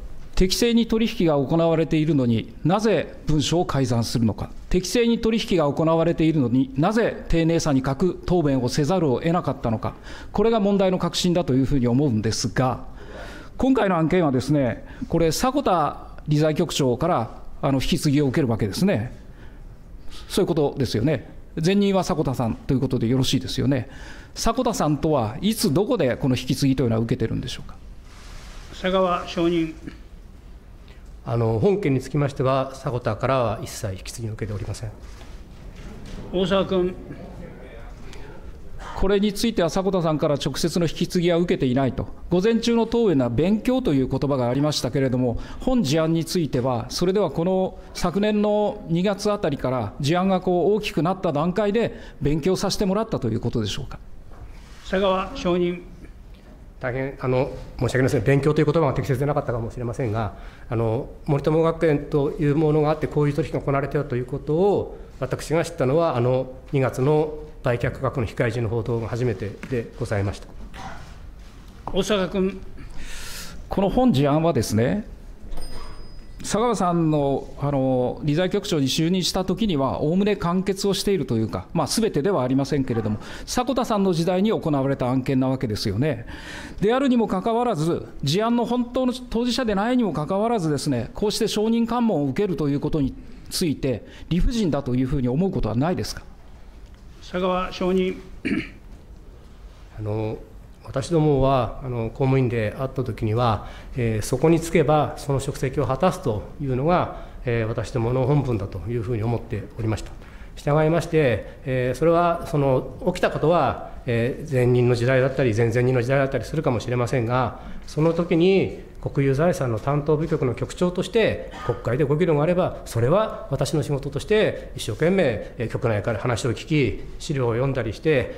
S5: 適正に取引が行われているのになぜ文書を改ざんするのか、適正に取引が行われているのになぜ丁寧さに欠く答弁をせざるを得なかったのか、これが問題の核心だというふうに思うんですが、今回の案件はですね、これ、迫田理財局長からあの引き継ぎを受けるわけですね。そういうことですよね。前任は迫田さんということでよろしいですよね。迫田さんとはいつどこでこの引き継ぎというのは受けてるんでしょうか。
S1: 佐川承認。
S2: あの本件につきましては、迫田からは一切引き継ぎを受けておりません。
S1: 大沢君。
S5: これについては迫田さんから直接の引き継ぎは受けていないと、午前中の答弁は勉強という言葉がありましたけれども、本事案については、それではこの昨年のにがつあたりから事案がこう大きくなった段階で勉強させてもらったということでしょうか。
S1: 佐川承認。
S2: 大変あの申し訳ありません、勉強という言葉が適切でなかったかもしれませんが、あの森友学園というものがあって、こういう取引が行われているということを、私が知ったのは、あのにがつの売却価格の控え時の報道が初めてでございました。
S1: 大坂君。
S5: この本事案はですね、佐川さんのあの理財局長に就任したときには、おおむね完結をしているというか、すべ、まあ、てではありませんけれども、迫田さんの時代に行われた案件なわけですよね。であるにもかかわらず、事案の本当の当事者でないにもかかわらずですね、こうして証人喚問を受けるということについて、理不尽だというふうに思うことはないですか。
S1: 佐川承認。
S2: あの私どもはあの公務員であったときには、えー、そこにつけばその職責を果たすというのが、えー、私どもの本分だというふうに思っておりました。従いまして、えー、それはその起きたことは、えー、前任の時代だったり前々任の時代だったりするかもしれませんが、その時に国有財産の担当部局の局長として国会でご議論があれば、それは私の仕事として一生懸命、えー、局内から話を聞き、資料を読んだりして、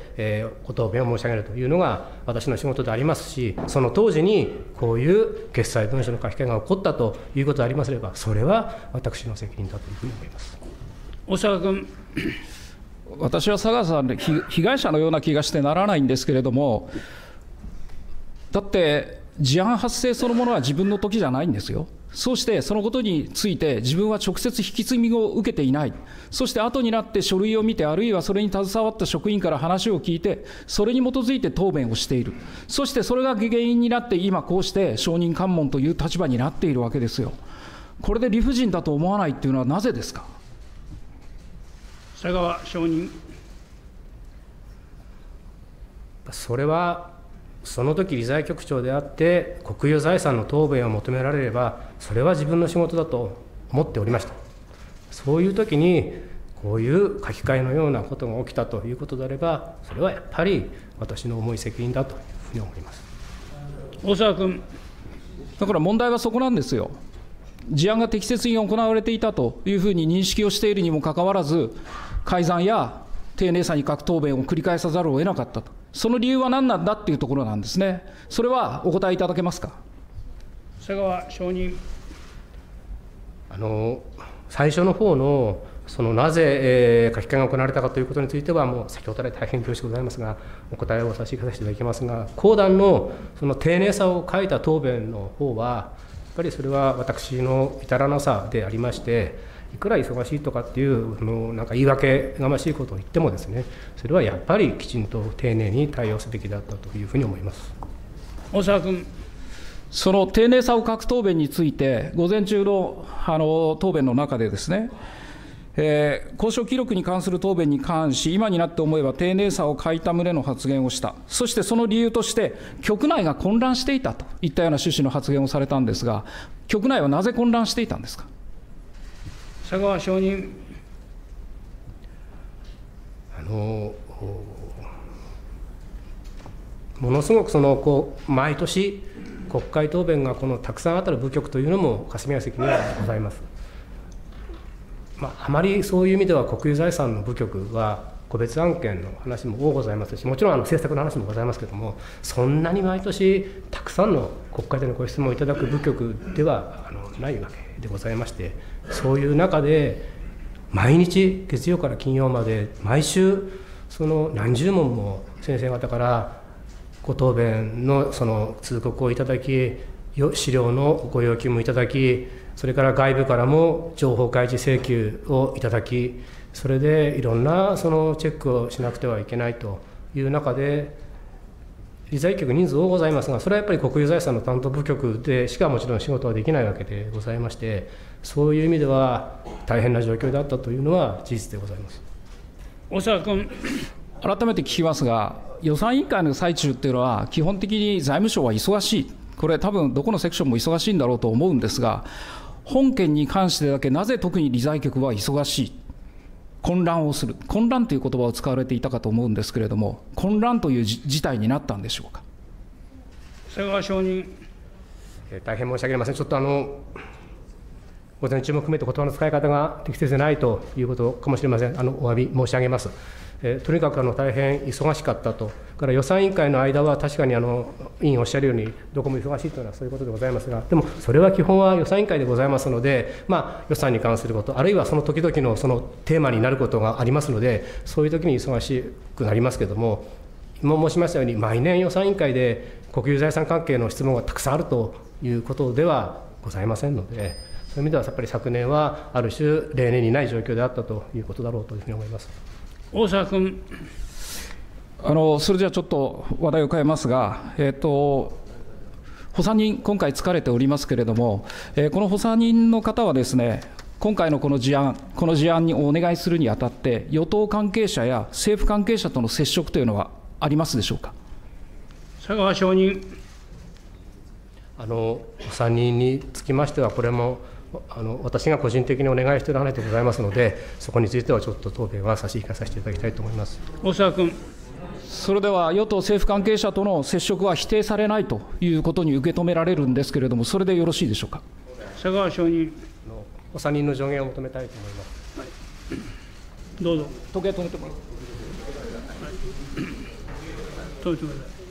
S2: えー、ご答弁を申し上げるというのが私の仕事でありますし、その当時にこういう決裁文書の書き換えが起こったということでありますれば、それは私の責任だというふうに思います。
S1: 大坂君。
S5: 私は佐川さんで被害者のような気がしてならないんですけれども、だって事案発生そのものは自分の時じゃないんですよ。そうしてそのことについて自分は直接引き継ぎを受けていない、そして後になって書類を見て、あるいはそれに携わった職員から話を聞いて、それに基づいて答弁をしている、そしてそれが原因になって今こうして証人喚問という立場になっているわけですよ。これで理不尽だと思わないっていうのはなぜですか。
S1: 佐川承認。
S2: それはその時理財局長であって国有財産の答弁を求められれば、それは自分の仕事だと思っておりました。そういう時にこういう書き換えのようなことが起きたということであれば、それはやっぱり私の重い責任だというふうに思います。
S1: 大沢君。
S5: だから問題はそこなんですよ。事案が適切に行われていたというふうに認識をしているにもかかわらず、改ざんや丁寧さに欠く答弁を繰り返さざるを得なかったと、その理由は何なんだっていうところなんですね。それはお答えいただけますか。
S1: 佐川承認。
S2: あの最初の方のそのなぜ、えー、書き換えが行われたかということについては、もう先ほど来大変恐縮ございますが、お答えを差し上げさせていただきますが、後段のその丁寧さを書いた答弁の方は、やっぱりそれは私の至らなさでありまして、いくら忙しいとかっていうのなんか言い訳がましいことを言ってもですね、それはやっぱりきちんと丁寧に対応すべきだったというふうに思います。
S1: 大沢君。
S5: その丁寧さを書く答弁について、午前中のあの答弁の中でですね、えー、交渉記録に関する答弁に関し、今になって思えば丁寧さを欠いた旨の発言をした、そしてその理由として、局内が混乱していたといったような趣旨の発言をされたんですが、局内はなぜ混乱していたんですか。
S1: 佐川承認。
S2: あのものすごくそのこう毎年国会答弁がこのたくさん当たる部局というのも霞が関にはございます。まあ、あまりそういう意味では国有財産の部局は個別案件の話も多ございますし、もちろんあの政策の話もございますけれども、そんなに毎年たくさんの国会でのご質問をいただく部局ではあのないわけでございまして、そういう中で毎日月曜から金曜まで毎週その何十問も先生方からご答弁のその通告をいただき、
S6: 資料のご要求もいただき、それから外部からも情報開示請求をいただき、それでいろんなそのチェックをしなくてはいけないという中で、理財局人数多ございますが、それはやっぱり国有財産の担当部局でしかもちろん仕事はできないわけでございまして、そういう意味では大変な状況であったというのは事実でございます。
S1: 大沢君。
S5: 改めて聞きますが、予算委員会の最中っていうのは、基本的に財務省は忙しい、これ、多分どこのセクションも忙しいんだろうと思うんですが、本件に関してだけ、なぜ特に理財局は忙しい、混乱をする、混乱という言葉を使われていたかと思うんですけれども、混乱という事態になったんでしょうか。
S1: 佐川承認。
S6: えー、大変申し訳ありません、ちょっとあの午前中も含めて言葉の使い方が適切でないということかもしれません、あのお詫び申し上げます。えー、とにかくあの大変忙しかったと、から予算委員会の間は確かにあの委員おっしゃるように、どこも忙しいというのはそういうことでございますが、でもそれは基本は予算委員会でございますので、まあ、予算に関すること、あるいはその時々のそのテーマになることがありますので、そういう時に忙しくなりますけれども、今申しましたように、毎年予算委員会で国有財産関係の質問がたくさんあるということではございませんので、そういう意味ではやっぱり昨年はある種、例年にない状況であったということだろうというふうに思います。
S1: 大沢君。
S5: あのそれじゃあちょっと話題を変えますが、えーと、補佐人、今回疲れておりますけれども、えー、この補佐人の方はですね、今回のこの事案、この事案にお願いするにあたって、与党関係者や政府関係者との接触というのはありますでしょうか。
S1: 佐川承認。
S6: あの補佐人につきましては、これもあの私が個人的にお願いしている話でございますので、そこについてはちょっと答弁は差し控えさせていただきたいと思います。
S1: 大沢君。
S5: それでは与党政府関係者との接触は否定されないということに受け止められるんですけれども、それでよろしいでしょうか。
S1: 佐川承認。
S6: 補佐人の上限を求めたいと思います。はい、
S1: どうぞ。
S5: 時計止めてもらう。
S1: 止めてください。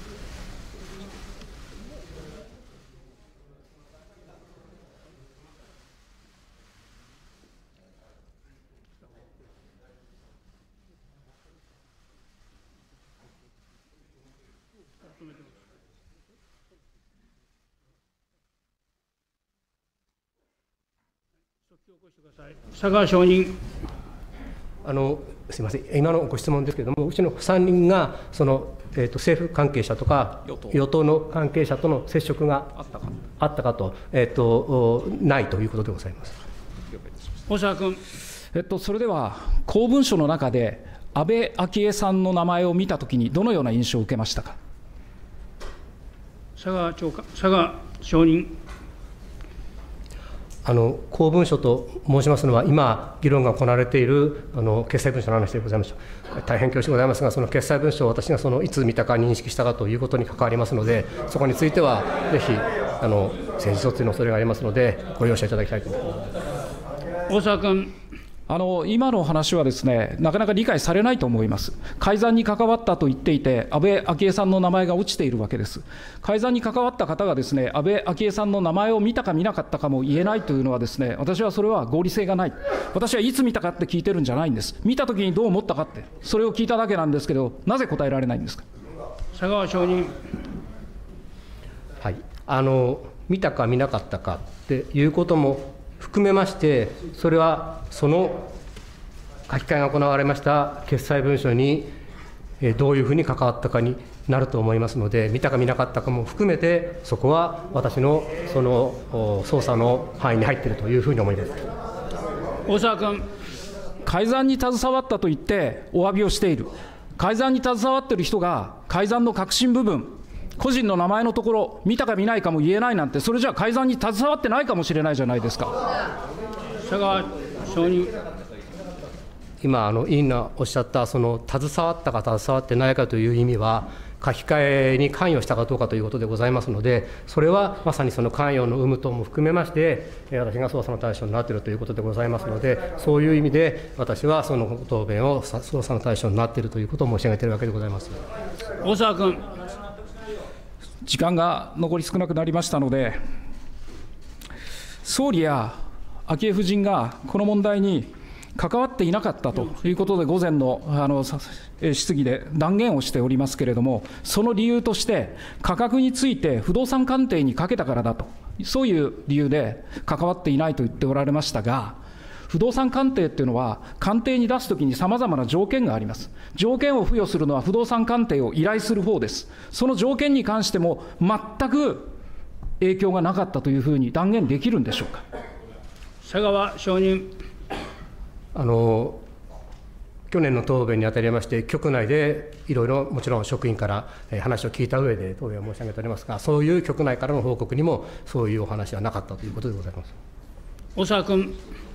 S1: 佐川承認。
S6: あのすみません、今のご質問ですけれども、うちのさんにんがその、えー、と政府関係者とか与党、与党の関係者との接触があったか、あったかと、えー、とないということでございます。
S1: 大沢君。
S5: えっと、それでは、公文書の中で、安倍昭恵さんの名前を見たときに、どのような印象を受けましたか。
S1: 佐川長官、佐川承認。
S6: あの公文書と申しますのは、今、議論が行われているあの決裁文書の話でございました。大変恐縮ございますが、その決裁文書を私がそのいつ見たか認識したかということに関わりますので、そこについてはぜひあの戦時措置の恐れがありますので、ご容赦いただきたいと思います。
S1: 大沢君。
S5: あの今の話はですね、なかなか理解されないと思います。改ざんに関わったと言っていて、安倍昭恵さんの名前が落ちているわけです。改ざんに関わった方がですね、安倍昭恵さんの名前を見たか見なかったかも言えないというのはですね、私はそれは合理性がない。私はいつ見たかって聞いてるんじゃないんです。見たときにどう思ったかって、それを聞いただけなんですけど、なぜ答えられないんですか。
S1: 佐川承認。
S6: はい、あの見たか見なかったかっていうことも含めまして、それはその書き換えが行われました決裁文書にどういうふうに関わったかになると思いますので、見たか見なかったかも含めて、そこは私のその捜査の範囲に入っているというふうに思います。
S1: 大沢君。
S5: 改ざんに携わったと言ってお詫びをしている。改ざんに携わっている人が改ざんの核心部分、個人の名前のところ、見たか見ないかも言えないなんて、それじゃあ改ざんに携わってないかもしれないじゃないですか。
S1: 佐川承認。
S6: 今、あの委員がおっしゃった、その携わったか携わってないかという意味は、書き換えに関与したかどうかということでございますので、それはまさにその関与の有無等も含めまして、私が捜査の対象になっているということでございますので、そういう意味で、私はその答弁を捜査の対象になっているということを申し上げているわけでございます。
S1: 大沢君。
S5: 時間が残り少なくなりましたので、総理や昭恵夫人がこの問題に関わっていなかったということで、午前のあの質疑で断言をしておりますけれども、その理由として、価格について不動産鑑定にかけたからだと、そういう理由で関わっていないと言っておられましたが、不動産鑑定っていうのは、鑑定に出すときにさまざまな条件があります。条件を付与するのは不動産鑑定を依頼する方です。その条件に関しても、全く影響がなかったというふうに断言できるんでしょうか。
S1: 佐川承認。
S6: あの去年の答弁にあたりまして、局内でいろいろもちろん職員から話を聞いた上で答弁を申し上げておりますが、そういう局内からの報告にも、そういうお話はなかったということでございます。
S1: 大沢君。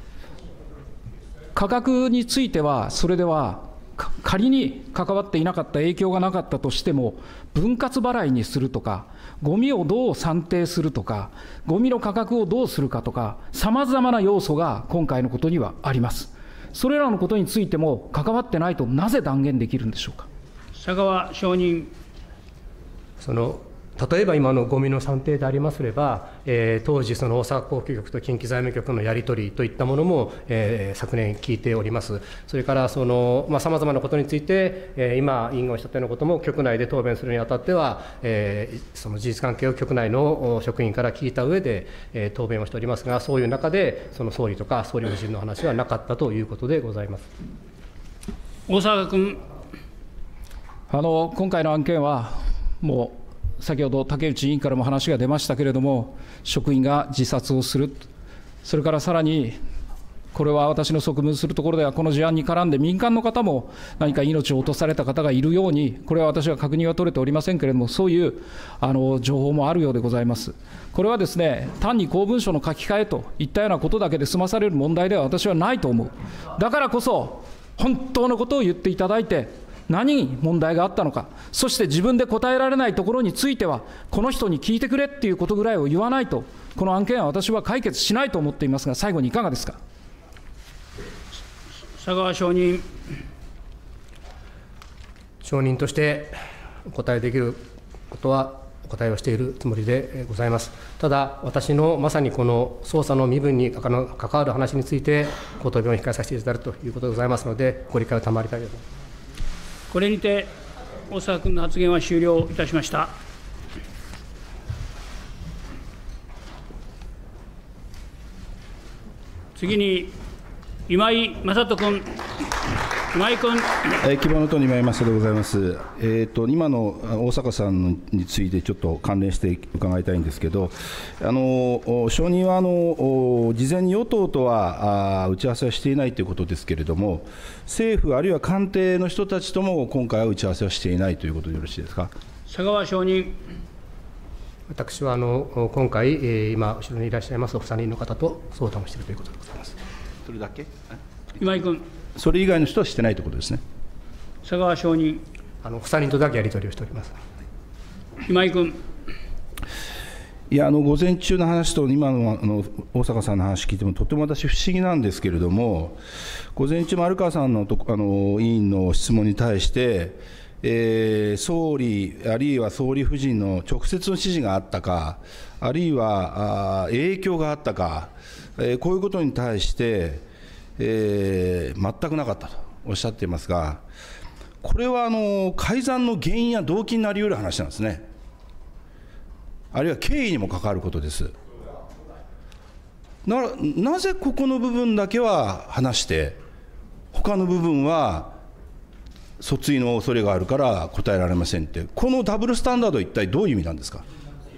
S5: 価格については、それでは仮に関わっていなかった、影響がなかったとしても、分割払いにするとか、ゴミをどう算定するとか、ゴミの価格をどうするかとか、さまざまな要素が今回のことにはあります。それらのことについても関わってないと、なぜ断言できるんでしょうか。
S1: 佐川承認。
S6: その例えば今のゴミの算定でありますれば、えー、当時、その大阪交通局と近畿財務局のやり取りといったものも、えー、昨年聞いております。それからさまざ、まなことについて、えー、今、委員がおっしゃったようなことも、局内で答弁するにあたっては、えー、その事実関係を局内の職員から聞いた上で、えー、答弁をしておりますが、そういう中で、その総理とか総理夫人の話はなかったということでございます。
S1: 大沢君。
S5: あの今回の案件は、もう先ほど竹内委員からも話が出ましたけれども、職員が自殺をする、それからさらに、これは私の側務するところでは、この事案に絡んで民間の方も何か命を落とされた方がいるように、これは私は確認は取れておりませんけれども、そういうあの情報もあるようでございます。これはですね、単に公文書の書き換えといったようなことだけで済まされる問題では私はないと思う。だからこそ、本当のことを言っていただいて、何に問題があったのか、そして自分で答えられないところについては、この人に聞いてくれっていうことぐらいを言わないと、この案件は私は解決しないと思っていますが、最後にいかがですか。
S1: 佐川承認。
S6: 承認としてお答えできることはお答えをしているつもりでございます。ただ、私のまさにこの捜査の身分に関わる話について、ご答弁を控えさせていただくということでございますので、ご理解を賜りたいと思います。
S1: これにて大沢君の発言は終了いたしました。次に今井正人君。今井君。
S7: 希望の党の今井正人でございます。えーと、今の大阪さんについてちょっと関連して伺いたいんですけど、あの承認はあの事前に与党とはあ打ち合わせはしていないということですけれども、政府あるいは官邸の人たちとも今回は打ち合わせはしていないということでよろしいですか。
S1: 佐川承認。
S6: 私はあの今回、えー、今、後ろにいらっしゃいますお二人の方と相談をしているということでございます。
S7: それだけ
S1: 今井君。
S7: それ以外の人はしてないということですね。
S1: 佐川承認。
S6: あのふたりとだけやり取りをしております。
S1: 今井君。
S7: いや、あの午前中の話と今のあの大阪さんの話聞いても、とても私、不思議なんですけれども、午前中、丸川さんのとあの委員の質問に対して、えー、総理、あるいは総理夫人の直接の指示があったか、あるいはあ影響があったか、えー、こういうことに対して、えー、全くなかったとおっしゃっていますが、これはあの改ざんの原因や動機になりうる話なんですね。あるいは経緯にも関わることです。ななぜここの部分だけは話して、他の部分は訴追の恐れがあるから答えられませんって、このダブルスタンダード、一体どういう意味なんですか。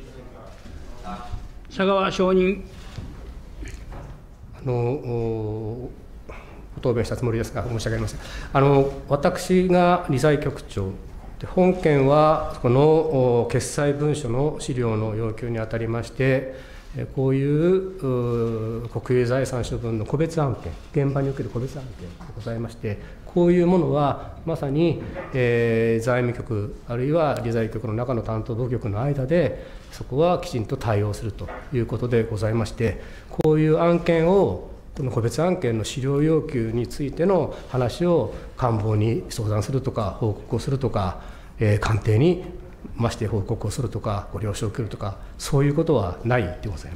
S1: 佐川承認。
S6: あのご答弁したつもりですが、申し訳ありません。あの私が理財局長で、本件はこの決裁文書の資料の要求にあたりまして、こういう国有財産処分の個別案件、現場における個別案件でございまして、こういうものはまさに、えー、財務局、あるいは理財局の中の担当部局の間で、そこはきちんと対応するということでございまして、こういう案件を、この個別案件の資料要求についての話を官房に相談するとか、報告をするとか、えー、官邸にまして報告をするとか、ご了承を受けるとか、そういうことはないでございます。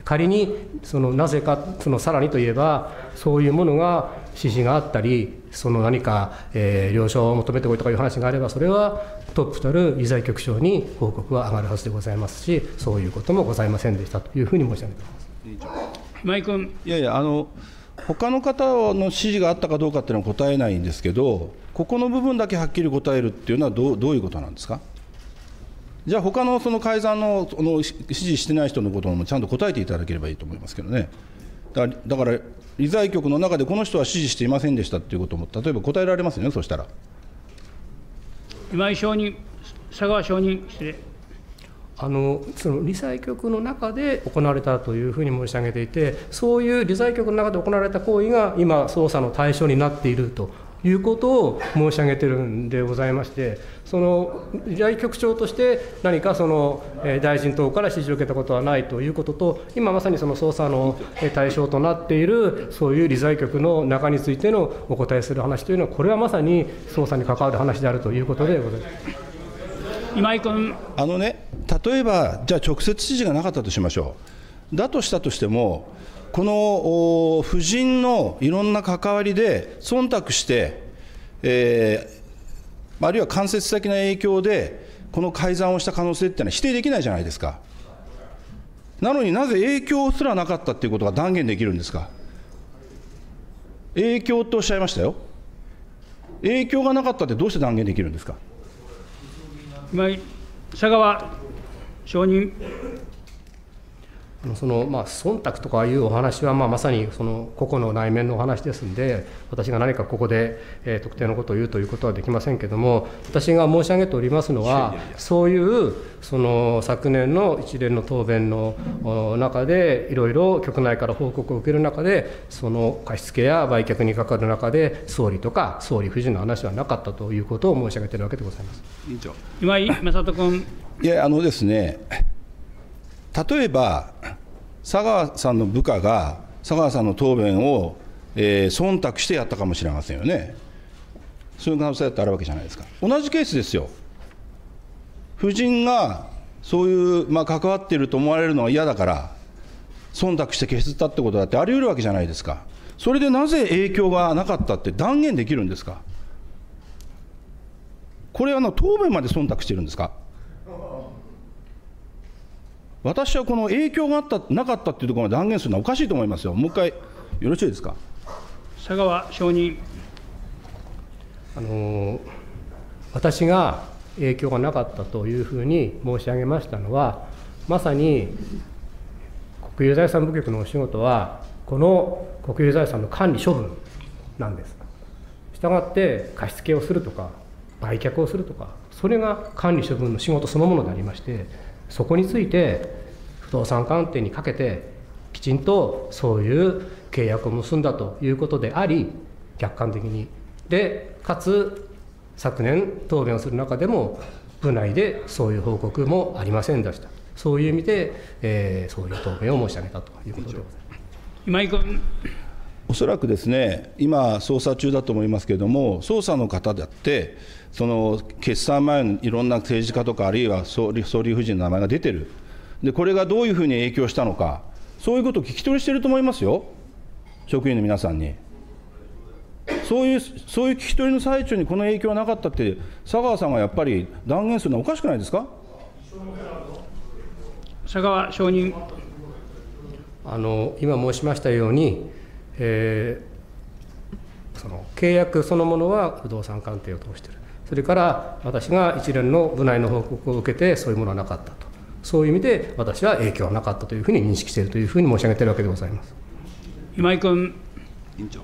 S6: 仮にそのなぜか、そのさらにといえば、そういうものが指示があったり、その何か、えー、了承を求めてこいとかいう話があれば、それはトップたる理財局長に報告は上がるはずでございますし、そういうこともございませんでしたというふうに申し上げています。
S1: 今井君。
S7: いやいや、あの他の方の指示があったかどうかっていうのは答えないんですけど、ここの部分だけはっきり答えるっていうのはどう、どういうことなんですか。じゃあ、他のその改ざんのその指示してない人のこともちゃんと答えていただければいいと思いますけどね。だから、だから理財局の中でこの人は指示していませんでしたっていうことも、例えば答えられますよね、そしたら。
S1: 今井承認、佐川承認、失礼。
S6: あのその理財局の中で行われたというふうに申し上げていて、そういう理財局の中で行われた行為が今、捜査の対象になっているということを申し上げているんでございまして、その理財局長として何かその大臣等から指示を受けたことはないということと、今まさにその捜査の対象となっている、そういう理財局の中についてのお答えする話というのは、これはまさに捜査に関わる話であるということでございます。
S1: 今井君。
S7: あのね、例えば、じゃあ、直接指示がなかったとしましょう。だとしたとしても、この夫人のいろんな関わりで、忖度して、えー、あるいは間接的な影響で、この改ざんをした可能性っていうのは否定できないじゃないですか。なのになぜ影響すらなかったっていうことが断言できるんですか。影響とおっしゃいましたよ。影響がなかったってどうして断言できるんですか。
S1: 今井佐川承認。
S6: そのまあ忖度とかいうお話は、まあまさにその個々の内面のお話ですので、私が何かここで、えー、特定のことを言うということはできませんけれども、私が申し上げておりますのは、そういうその昨年の一連の答弁の中で、いろいろ局内から報告を受ける中で、その貸付や売却にかかる中で、総理とか総理夫人の話はなかったということを申し上げているわけでございます。
S7: 委員長。
S1: 今井正人君。
S7: いや、あのですね、例えば、佐川さんの部下が佐川さんの答弁を、えー、忖度してやったかもしれませんよね。そういう可能性だってあるわけじゃないですか。同じケースですよ。夫人がそういう、まあ、関わっていると思われるのは嫌だから、忖度して削ったってことだってあり得るわけじゃないですか。それでなぜ影響がなかったって断言できるんですか。これはの答弁まで忖度してるんですか。私はこの影響があったなかったっていうところまで断言するのはおかしいと思いますよ。もう一回、よろしいですか。
S1: 佐川承認。
S6: あの私が影響がなかったというふうに申し上げましたのは、まさに国有財産部局のお仕事は、この国有財産の管理処分なんです。したがって、貸付をするとか、売却をするとか、それが管理処分の仕事そのものでありまして、そこについて不動産鑑定にかけてきちんとそういう契約を結んだということであり、客観的にでかつ昨年答弁をする中でも部内でそういう報告もありませんでした。そういう意味で、えー、そういう答弁を申し上げたということでございます。
S1: 今井君。
S7: おそらくですね、今、捜査中だと思いますけれども、捜査の方だって、その決算前のいろんな政治家とか、あるいは総理総理夫人の名前が出てる、でこれがどういうふうに影響したのか、そういうことを聞き取りしてると思いますよ、職員の皆さんに。そういう、そういう聞き取りの最中にこの影響はなかったって、佐川さんがやっぱり断言するのはおかしくないですか。
S1: 佐川承認。
S6: あの今申しましたように、えー、その契約そのものは不動産鑑定を通している、それから私が一連の部内の報告を受けて、そういうものはなかったと、そういう意味で私は影響はなかったというふうに認識しているというふうに申し上げているわけでございます。
S1: 今井君。
S7: 委員長。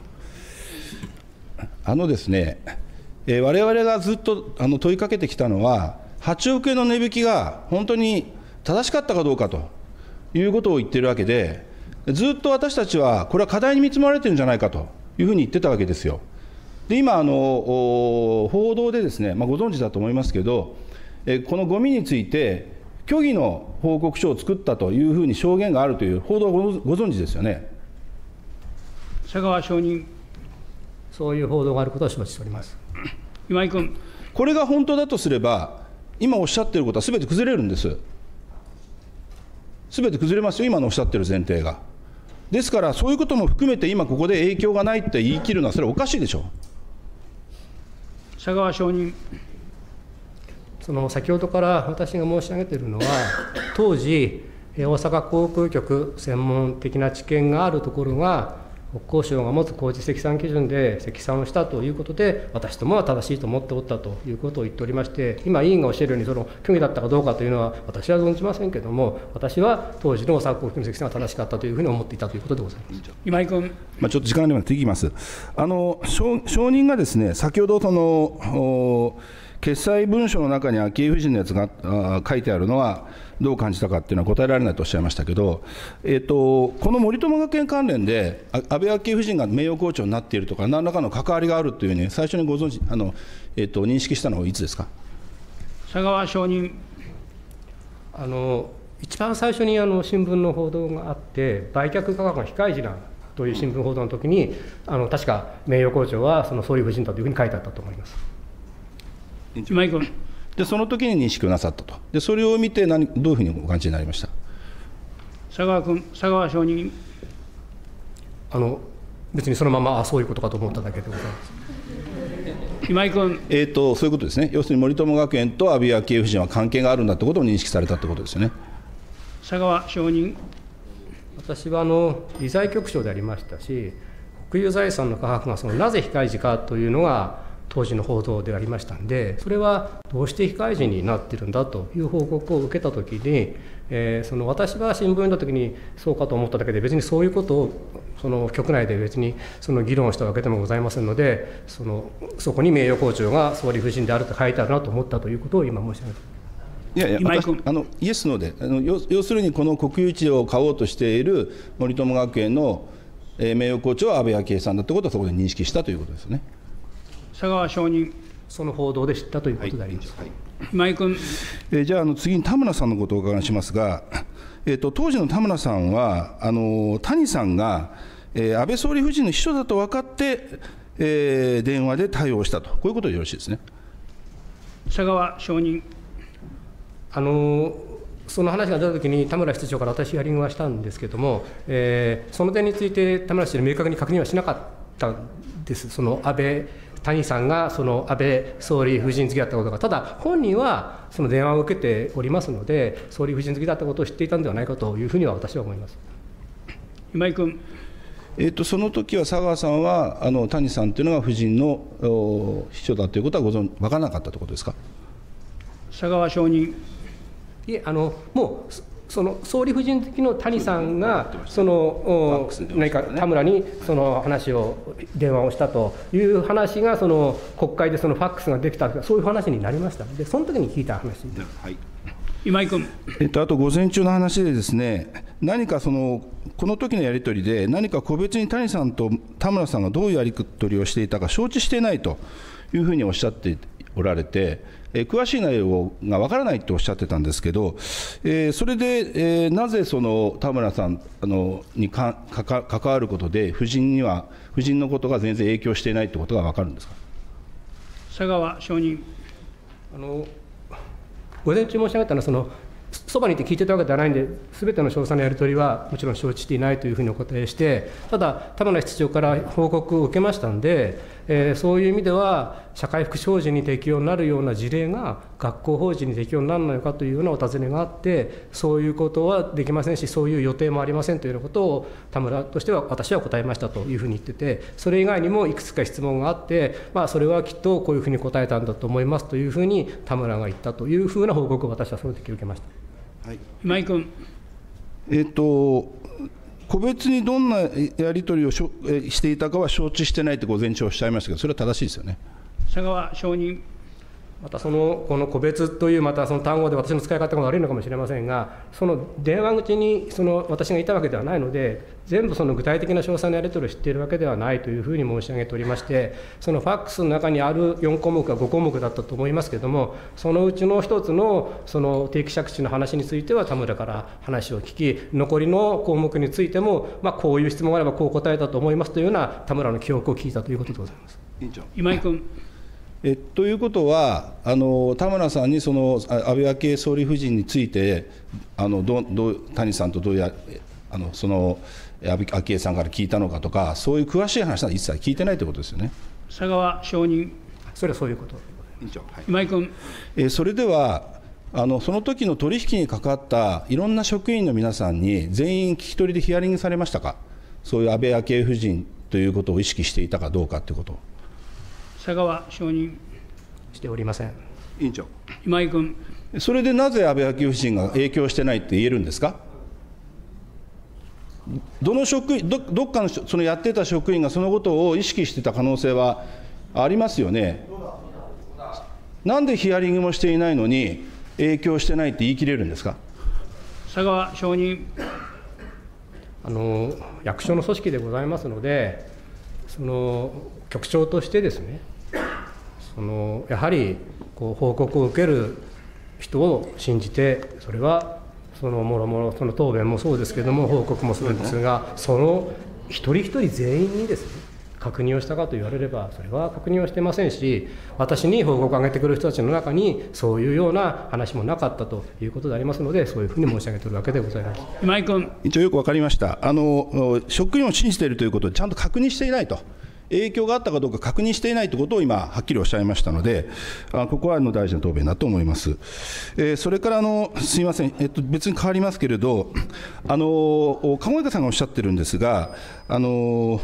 S7: あのですね、えー、我々がずっとあの問いかけてきたのは、はちおくえんの値引きが本当に正しかったかどうかということを言っているわけで、ずっと私たちは、これは課題に見積まれてるんじゃないかというふうに言ってたわけですよ。で今あの、報道でですね、まあ、ご存知だと思いますけど、えこのゴミについて、虚偽の報告書を作ったというふうに証言があるという報道を ご, ご存知ですよね。
S1: 佐川承認。
S6: そういう報道があることは承知しております。
S1: 今井君。
S7: これが本当だとすれば、今おっしゃっていることはすべて崩れるんです。 すべて崩れますよ、今のおっしゃってる前提が。ですから、そういうことも含めて、今ここで影響がないって言い切るのは、それはおかしいでしょう。
S1: 佐川証人。
S6: その先ほどから私が申し上げているのは、当時、大阪航空局専門的な知見があるところが、国交省が持つ工事積算基準で積算をしたということで、私どもは正しいと思っておったということを言っておりまして、今、委員がおっしゃるように、その虚偽だったかどうかというのは、私は存じませんけれども、私は当時の大阪航空局の積算が正しかったというふうに思っていたということでございます。
S1: 今井君。
S7: まあ、ちょっと時間がなくなっていきます。あの証証人がですね、先ほどその決裁文書の中に昭恵夫人のやつがあ書いてあるのは、どう感じたかっていうのは答えられないとおっしゃいましたけど、えー、とこの森友学園関連で、安倍昭恵夫人が名誉校長になっているとか、何らかの関わりがあるというふうに、最初にご存知あの、えー、と認識したのはいつですか。
S1: 佐川証人。
S6: あの一番最初にあの新聞の報道があって、売却価格が非開示なという新聞報道のときに、あの確か名誉校長はその総理夫人だというふうに書いてあったと思います。
S1: 今井君。
S7: で、その時に認識をなさったと、でそれを見て何、どういうふうにお感じになりました。
S1: 佐川君、佐川証人。
S6: あの別にそのまま、あそういうことかと思っただけでございます。
S1: 今井君。
S7: えーと、そういうことですね、要するに森友学園と安倍昭恵夫人は関係があるんだということを認識されたということですよね。
S1: 佐川証人。
S6: 私はあの理財局長でありましたし、国有財産の価格がそのなぜ非開示かというのが当時の報道でありましたんで、それはどうして非開示になっているんだという報告を受けたときに、えー、その私が新聞を読んだときにそうかと思っただけで、別にそういうことをその局内で別にその議論したわけでもございませんので、そのそこに名誉校長が総理夫人であると書いてあるなと思ったということを今申し上げて
S7: いやいや、私あのイエス、ノーであの要、要するにこの国有地を買おうとしている森友学園の、えー、名誉校長は安倍昭恵さんだということをそこで認識したということですね。
S1: 佐川証人。
S6: その報道で知ったということであります。
S7: はいはい、
S1: 今井君。
S7: えー、じゃあ、あの次に田村さんのことをお伺いしますが、えー、と当時の田村さんは、あの谷さんが、えー、安倍総理夫人の秘書だと分かって、えー、電話で対応したと、こういうことでよろしいですね。
S1: 佐川証人。
S6: あのその話が出たときに、田村室長から私、ヒアリングはしたんですけれども、えー、その点について、田村室長に明確に確認はしなかったんです、その安倍、谷さんがその安倍総理夫人付きだったことが、ただ、本人はその電話を受けておりますので、総理夫人付きだったことを知っていたんではないかというふうには私は思います。
S1: 今井君。
S7: えー、とその時は佐川さんは、あの谷さんというのが夫人の秘書だということはご存分からなかったということですか。
S1: 佐川証人。
S6: いえ、あのもうその総理夫人付きの谷さんが、その何か田村にその話を、電話をしたという話が、その国会でそのファックスができた、そういう話になりましたので、その時に聞いた話です。
S7: はい、
S1: 今井君。
S7: えっと、あと午前中の話でですね、何かそのこの時のやり取りで、何か個別に谷さんと田村さんがどういうやり取りをしていたか承知していないというふうにおっしゃっておられて、えー、詳しい内容がわからないとおっしゃってたんですけど、えー、それで、えー、なぜその田村さんあのにかかか関わることで、夫人には、夫人のことが全然影響していないということが分かるんですか。
S1: 佐川証人。
S6: あの午前中申し上げたのは、そのそばにいて聞いてたわけではないんで、すべての詳細なやり取りはもちろん承知していないというふうにお答えして、ただ、田村室長から報告を受けましたんで、えー、そういう意味では、社会福祉法人に適用になるような事例が学校法人に適用になるのかというようなお尋ねがあって、そういうことはできませんし、そういう予定もありませんというようなことを、田村としては私は答えましたというふうに言ってて、それ以外にもいくつか質問があって、まあ、それはきっとこういうふうに答えたんだと思いますというふうに田村が言ったというふうな報告を私はその時受けました。
S7: はい、
S1: 今井君。
S7: えっと、個別にどんなやり取りをしょしていたかは承知してないって午前中おっしゃいましたけど、それは正しいですよね。
S1: 佐川証人。
S6: またそのこの個別というまたその単語で私の使い方が悪いのかもしれませんが、その電話口にその私がいたわけではないので、全部その具体的な詳細なやり取りを知っているわけではないというふうに申し上げておりまして、そのファックスの中にあるよん項目かご項目だったと思いますけれども、そのうちの一つのその定期借地の話については田村から話を聞き、残りの項目についても、まあ、こういう質問があればこう答えたと思いますというような田村の記憶を聞いたということでございます。
S1: 今井君。
S7: えということは、あの田村さんにその安倍昭恵総理夫人について、あのどど谷さんとどうやあのその安倍昭恵さんから聞いたのかとか、そういう詳しい話は一切聞いてないということですよね。
S1: 佐川承認。
S6: それはそういうこと。
S7: 委員長、はい、
S1: 今井君。
S7: えそれではあの、その時の取引に関わったいろんな職員の皆さんに、全員聞き取りでヒアリングされましたか、そういう安倍昭恵夫人ということを意識していたかどうかということを。
S1: 佐川承認。
S6: しておりません。
S7: 委員長。
S1: 今井君。
S7: それでなぜ安倍昭恵夫人が影響してないって言えるんですか。どの職員、どどっかのそのやってた職員がそのことを意識してた可能性はありますよね。なんでヒアリングもしていないのに、影響してないって言い切れるんですか。
S1: 佐川承認。
S6: あの役所の組織でございますので、その局長としてですね、そのやはりこう報告を受ける人を信じて、それはそのもろもろ、その答弁もそうですけれども、報告もするんですが、その一人一人全員にですね、確認をしたかと言われれば、それは確認をしてませんし、私に報告を上げてくる人たちの中に、そういうような話もなかったということでありますので、そういうふうに申し上げているわけでございます。
S1: 今井君。
S7: 一応よく分かりました。あの職員を信じているということをちゃんと確認していないと、影響があったかどうか確認していないということを今、はっきりおっしゃいましたので、あここはあの大事な答弁だと思います。えー、それからあの、すみません、えっと、別に変わりますけれど、あの鴨池さんがおっしゃってるんですが、あの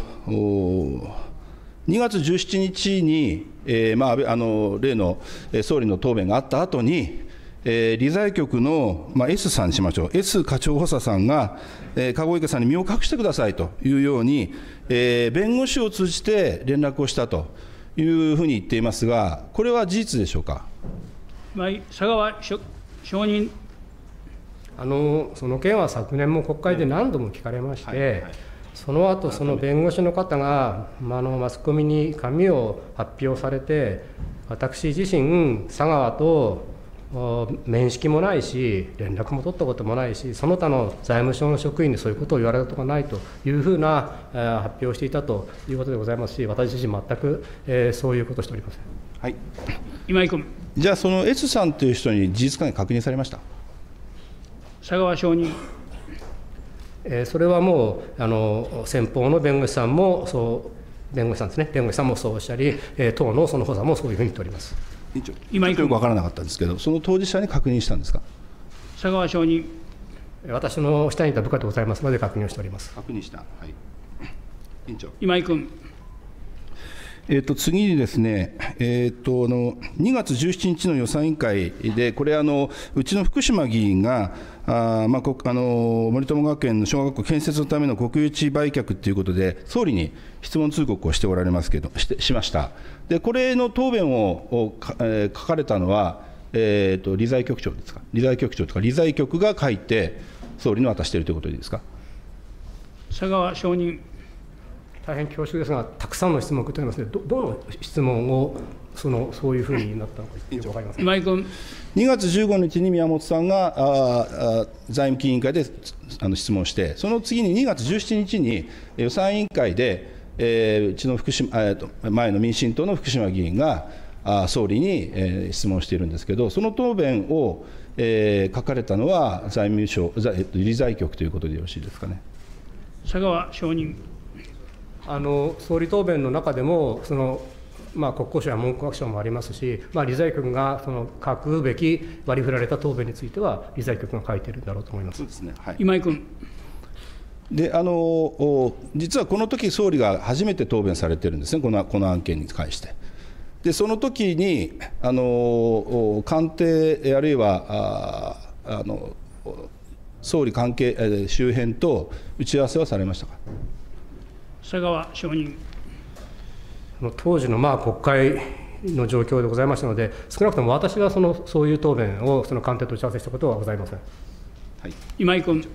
S7: にがつじゅうしちにちに、えーまあ、あの例の総理の答弁があった後に、えー、理財局の、まあ、S さんにしましょう、S 課長補佐さんが、えー、籠池さんに身を隠してくださいというように、えー、弁護士を通じて連絡をしたというふうに言っていますが、これは事実でしょうか。
S1: 佐川承認。
S6: あのその件は昨年も国会で何度も聞かれまして、はいはいはい、その後その弁護士の方が、まあ、あのマスコミに紙を発表されて、私自身、佐川と面識もないし、連絡も取ったこともないし、その他の財務省の職員にそういうことを言われたことがないというふうな発表をしていたということでございますし、私自身、全く、えー、そういうことをしておりません。
S7: はい、
S1: 今井君。
S7: じゃあ、その S さんという人に事実関係確認されました。
S1: 佐川承認。
S6: えー、それはもうあの先方の弁護士さんもそう弁護士さんですね弁護士さんもそうおっしゃり、えー、党のその補佐もそういうふうに言っております。
S7: 委員長、今よく分からなかったんですけど、その当事者に確認したんですか。
S1: 佐川承認。
S6: 私の下にいた部下でございますので確認をしております。
S7: 確認した。はい。委員長。
S1: 今井君。
S7: えー、と次にですね、えー、とあのにがつじゅうしちにちの予算委員会で、これあの、うちの福島議員が、あまあ、あの森友学園の小学校建設のための国有地売却ということで、総理に質問通告をしておられますけど、してしました。で、これの答弁を、をえー、書かれたのは、えー、と理財局長ですか、理財局長とか、理財局が書いて、総理に渡しているということでいいですか。
S1: 佐川承認。
S6: 大変恐縮ですが、たくさんの質問を受けておりますので、ど、どの質問をそのそういうふうになったのか、よく分かりません。
S1: 今井君。
S7: にがつじゅうごにちに宮本さんがああ財務金委員会であの質問して、その次ににがつじゅうしちにちに予算委員会で、えー、うちの福島、えー、と前の民進党の福島議員があ総理に、えー、質問しているんですけど、その答弁を、えー、書かれたのは財務省、理財局ということでよろしいですかね。
S1: 佐川承認。
S6: あの総理答弁の中でも、そのまあ、国交省や文科省もありますし、まあ、理財局がその書くべき割り振られた答弁については、理財局が書いているんだろうと思います。
S7: そうですね、はい、
S1: 今井君。
S7: であの実はこの時総理が初めて答弁されてるんですね、このこの案件に関して。で、その時にあの官邸、あるいはああの総理関係周辺と打ち合わせはされましたか。
S1: 佐川承認。
S6: 当時のまあ国会の状況でございましたので、少なくとも私はそのそういう答弁をその官邸と打ち合わせしたことはございません。
S7: はい、
S1: 今井君。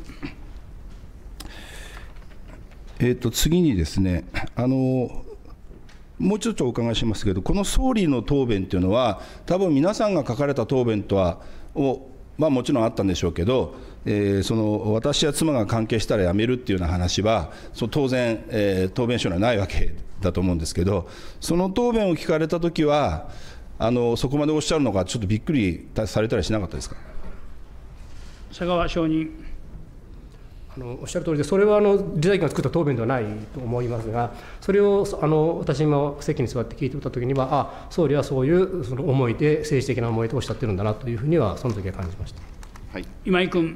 S7: えー、と次にですね、あのもうちょっとお伺いしますけど、この総理の答弁というのは、多分皆さんが書かれた答弁とはを、まあ、もちろんあったんでしょうけど、 えー、その私や妻が関係したら辞めるっていうような話は、その当然、えー、答弁書にはないわけだと思うんですけど、その答弁を聞かれたときは、あのそこまでおっしゃるのが、ちょっとびっくりされたりしなかったですか。
S1: 佐川証人。
S6: あのおっしゃる通りで、それはあの理財局が作った答弁ではないと思いますが、それをあの私も席に座って聞いていたときには、あ、総理はそういうその思いで、政治的な思いでおっしゃってるんだなというふうには、その時は感じました。
S7: はい、
S1: 今井君。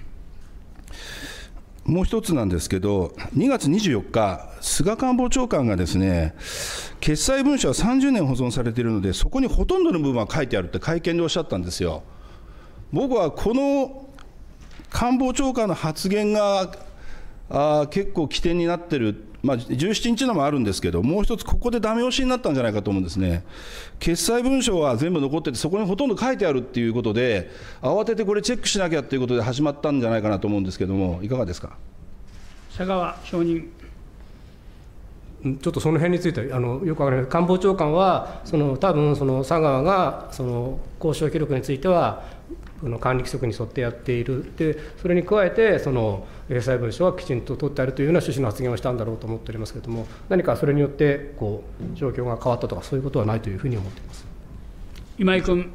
S7: もう一つなんですけど、にがつにじゅうよっか、菅官房長官がですね、決裁文書はさんじゅうねん保存されているので、そこにほとんどの部分は書いてあるって会見でおっしゃったんですよ。僕はこの官房長官の発言があ結構起点になってる、まあ、じゅうしちにちのもあるんですけど、もう一つ、ここでダメ押しになったんじゃないかと思うんですね。決裁文書は全部残ってて、そこにほとんど書いてあるっていうことで、慌ててこれチェックしなきゃっていうことで始まったんじゃないかなと思うんですけども、いかがですか。
S1: 佐川証人。
S6: ちょっとその辺についてあのよくわからない。官房長官は、その多分その佐川がその交渉記録については、管理規則に沿ってやっている、でそれに加えて、その決裁文書はきちんと取ってあるというような趣旨の発言をしたんだろうと思っておりますけれども、何かそれによってこう状況が変わったとか、そういうことはないというふうに思っています。
S1: 今井君。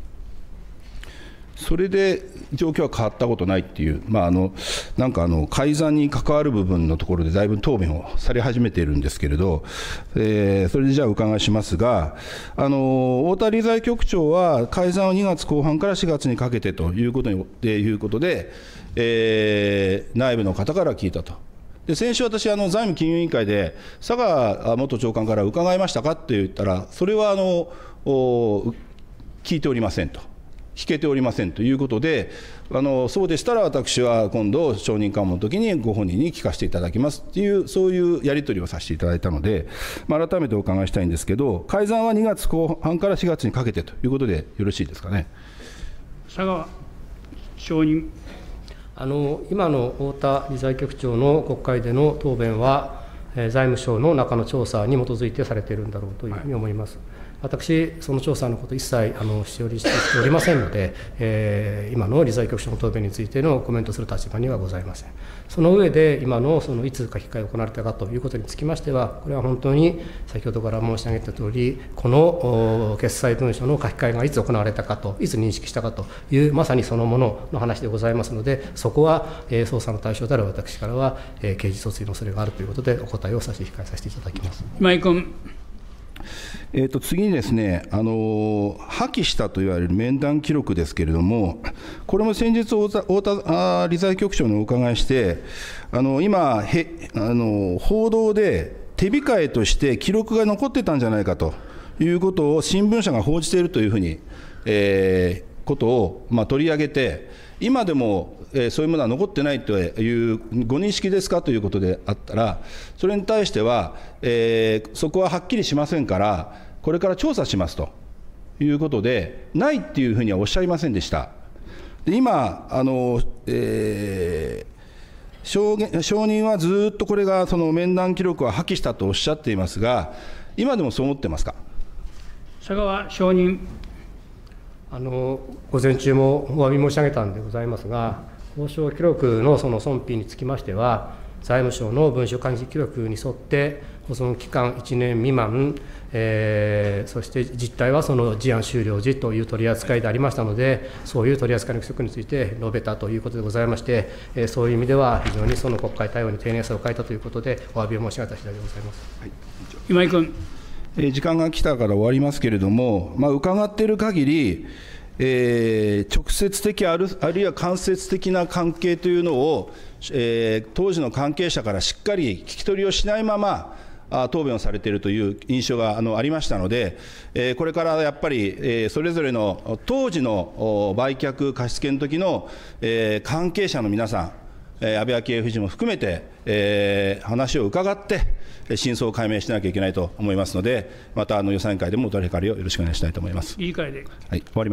S7: それで状況は変わったことないっていう、まあ、あのなんかあの改ざんに関わる部分のところでだいぶ答弁をされ始めているんですけれど、えー、それでじゃあお伺いしますが、あの太田理財局長は改ざんをにがつこう半からしがつにかけてということにでいうことで、えー、内部の方から聞いたと。で先週私、あの財務金融委員会で佐川元長官から伺いましたかって言ったら、それはあの聞いておりませんと。聞けておりませんということで、あのそうでしたら私は今度、証人喚問の時にご本人に聞かせていただきますっていう、そういうやり取りをさせていただいたので、まあ、改めてお伺いしたいんですけど、改ざんはにがつこう半からしがつにかけてということでよろしいですかね。
S1: 佐川証人。
S6: あの今の太田理財局長の国会での答弁は、えー、財務省の中の調査に基づいてされているんだろうというふうに思います。はい、私、その調査のこと一切あのしておりしておりませんので、えー、今の理財局長の答弁についてのコメントする立場にはございません。その上で、今のそのいつ書き換えが行われたかということにつきましては、これは本当に先ほどから申し上げたとおり、この決裁文書の書き換えがいつ行われたかと、いつ認識したかという、まさにそのものの話でございますので、そこは、えー、捜査の対象である私からは、えー、刑事訴追の恐れがあるということで、お答えを差し控えさせていただきます。
S1: 今井君。
S7: えー、と次にですね、あの破棄したといわれる面談記録ですけれども、これも先日、太田、太田理財局長にお伺いして、あの今へあの、報道で手控えとして記録が残ってたんじゃないかということを新聞社が報じているというふうに、えー、ことを、まあ、取り上げて、今でも、えー、そういうものは残ってないというご認識ですかということであったら、それに対しては、えー、そこははっきりしませんから、これから調査しますということで、ないっていうふうにはおっしゃいませんでした。で今あの、えー、証言証人はずっとこれがその面談記録は破棄したとおっしゃっていますが、今でもそう思ってますか。
S1: 佐川証人。
S6: あの午前中もお詫び申し上げたんでございますが、交渉記録のその存否につきましては、財務省の文書管理記録に沿って、保存期間いちねん未満、えー、そして実態はその事案終了時という取り扱いでありましたので、そういう取り扱いの規則について述べたということでございまして、えー、そういう意味では、非常にその国会対応に丁寧さを欠いたということで、お詫びを申し上げた次第でございます。はい、
S1: 今井君。
S7: 時間が来たから終わりますけれども、まあ、伺っている限り、えー、直接的ある、あるいは間接的な関係というのを、えー、当時の関係者からしっかり聞き取りをしないまま、あ答弁をされているという印象が あ, のありましたので、えー、これからやっぱり、えー、それぞれの当時の売却貸付の時の、えー、関係者の皆さん、えー、安倍昭恵夫人も含めて、えー、話を伺って、真相を解明しなきゃいけないと思いますので、またあの予算委員会でもお取り掛かりをよろしくお願いしたいと思います。
S1: 理事会で。
S7: はい、終わります。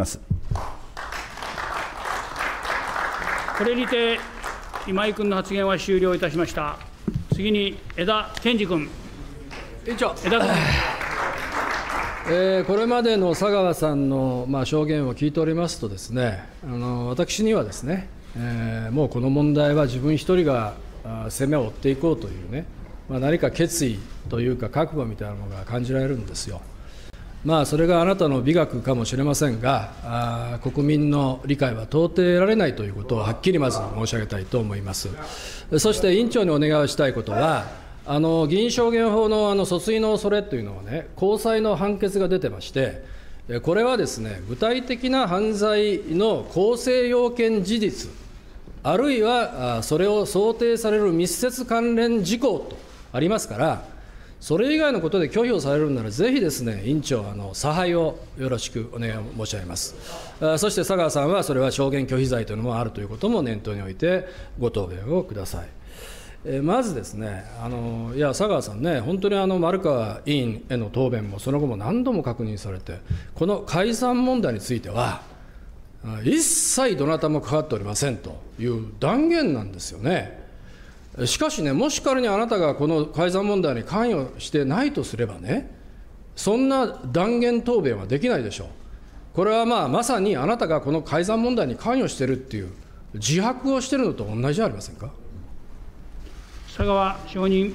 S1: これにて今井君の発言は終了いたしました。次に枝健二君。
S8: 委員長、
S1: 枝君。
S8: えー、これまでの佐川さんの、まあ、証言を聞いておりますとですね、あの私にはですね、 えーもうこの問題は自分一人があ攻めを追っていこうというね、まあ、何か決意というか覚悟みたいなのが感じられるんですよ。まあ、それがあなたの美学かもしれませんが、あ国民の理解は到底得られないということをはっきりまず申し上げたいと思います。そして委員長にお願いをしたいことは、あの議員証言法のあの訴追の恐れというのはね、高裁の判決が出てまして、これはですね、具体的な犯罪の構成要件事実、あるいはそれを想定される密接関連事項とありますから、それ以外のことで拒否をされるなら、ぜひですね、委員長、あの差配をよろしくお願い申し上げます。そして佐川さんは、それは証言拒否罪というのもあるということも念頭において、ご答弁をください。えまずですね、あのいや、佐川さんね、本当にあの丸川委員への答弁も、その後も何度も確認されて、この解散問題については、一切どなたも関わっておりませんという断言なんですよね。しかしね、もし仮にあなたがこの解散問題に関与してないとすればね、そんな断言答弁はできないでしょう。これはまあまさにあなたがこの解散問題に関与しているっていう自白をしているのと同じじゃありませんか。
S1: 佐川証人。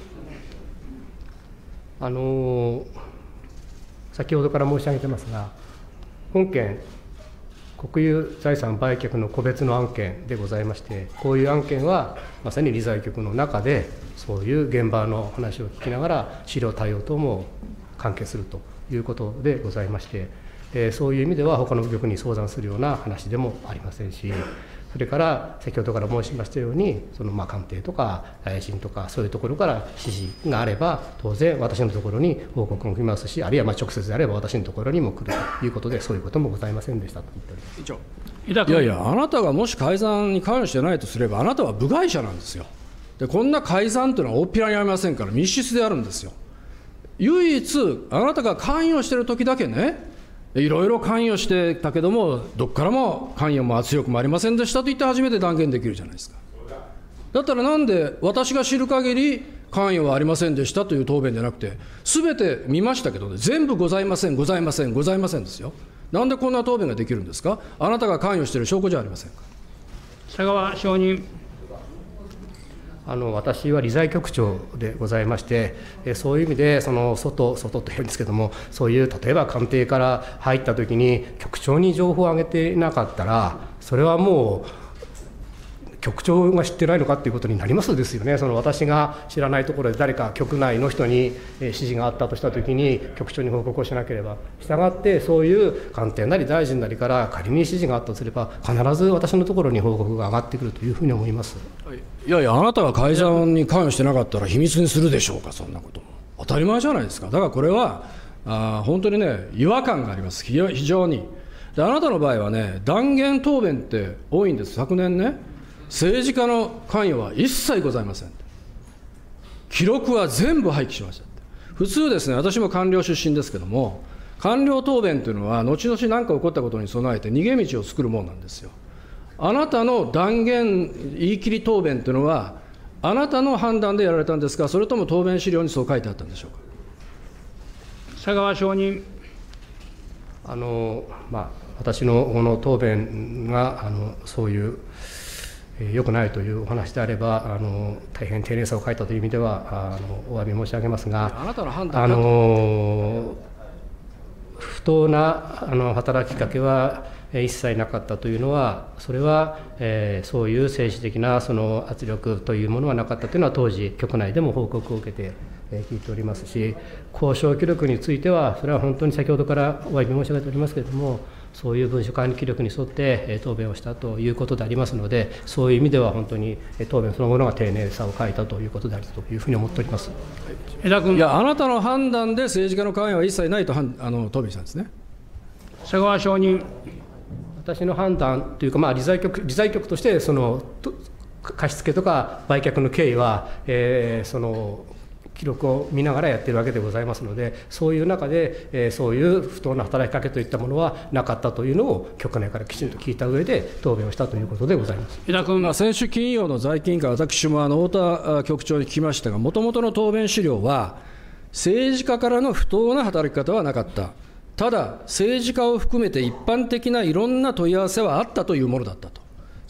S6: あの先ほどから申し上げてますが、本件、国有財産売却の個別の案件でございまして、こういう案件はまさに理財局の中で、そういう現場の話を聞きながら、資料対応等も関係するということでございまして、えー、そういう意味では、他の部局に相談するような話でもありませんし、それから先ほどから申しましたように、そのまあ官邸とか大臣とか、そういうところから指示があれば、当然、私のところに報告も来ますし、あるいはまあ直接であれば、私のところにも来るということで、そういうこともございませんでしたと言っております。
S8: 以上。いやいや、あなたがもし改ざんに関与してないとすれば、あなたは部外者なんですよ。で、こんな改ざんというのは大っぴらにありませんから、密室であるんですよ。唯一、あなたが関与しているときだけね、いろいろ関与してたけども、どこからも関与も圧力もありませんでしたと言って初めて断言できるじゃないですか。だったらなんで、私が知る限り、関与はありませんでしたという答弁じゃなくて、すべて見ましたけどね、全部ございません、ございません、ございませんですよ。なんでこんな答弁ができるんですか。あなたが関与している証拠じゃありませんか。
S1: 佐川証人。
S6: あの私は理財局長でございまして、そういう意味で、その外、外というんですけども、そういう例えば官邸から入ったときに、局長に情報を上げていなかったら、それはもう、局長が知ってないのかということになりますですよね。その私が知らないところで誰か局内の人に指示があったとしたときに、局長に報告をしなければ、したがってそういう官邸なり大臣なりから仮に指示があったとすれば、必ず私のところに報告が上がってくるというふうに思います。
S8: いやいや、あなたが改ざんに関与してなかったら秘密にするでしょうか、そんなこと。当たり前じゃないですか。だからこれは、あ本当にね、違和感があります、非常に。で、あなたの場合はね、断言答弁って多いんです。昨年ね、政治家の関与は一切ございません。記録は全部廃棄しました。普通ですね、私も官僚出身ですけども、官僚答弁というのは、後々何か起こったことに備えて逃げ道を作るものなんですよ。あなたの断言、言い切り答弁というのは、あなたの判断でやられたんですか、それとも答弁資料にそう書いてあったんでしょうか。
S1: 佐川証人。
S6: あのまあ、私のこの答弁があのそういう良くないというお話であれば、あの大変丁寧さを欠いたという意味ではあのお詫び申し上げますが、
S8: あなたの判断
S6: あの不当なあの働きかけは一切なかったというのは、それは、えー、そういう政治的なその圧力というものはなかったというのは、当時、局内でも報告を受けて、えー、聞いておりますし、交渉記録については、それは本当に先ほどからお詫び申し上げておりますけれども、そういう文書管理記録に沿って、えー、答弁をしたということでありますので、そういう意味では本当に、えー、答弁そのものが丁寧さを欠いたということであるというふうに思っております。
S8: 江田君。いや、あなたの判断で政治家の関与は一切ないとあの答弁したんですね。
S1: 佐川証人。
S6: 私の判断というか、まあ、理財局、理財局としてその貸付とか売却の経緯は、えー、その記録を見ながらやっているわけでございますので、そういう中で、えー、そういう不当な働きかけといったものはなかったというのを局内からきちんと聞いた上で答弁をしたということでございます。
S8: 江田君、まあ、先週金曜の財金委員会、私もあの太田局長に聞きましたが、もともとの答弁資料は、政治家からの不当な働き方はなかった。ただ、政治家を含めて一般的ないろんな問い合わせはあったというものだったと、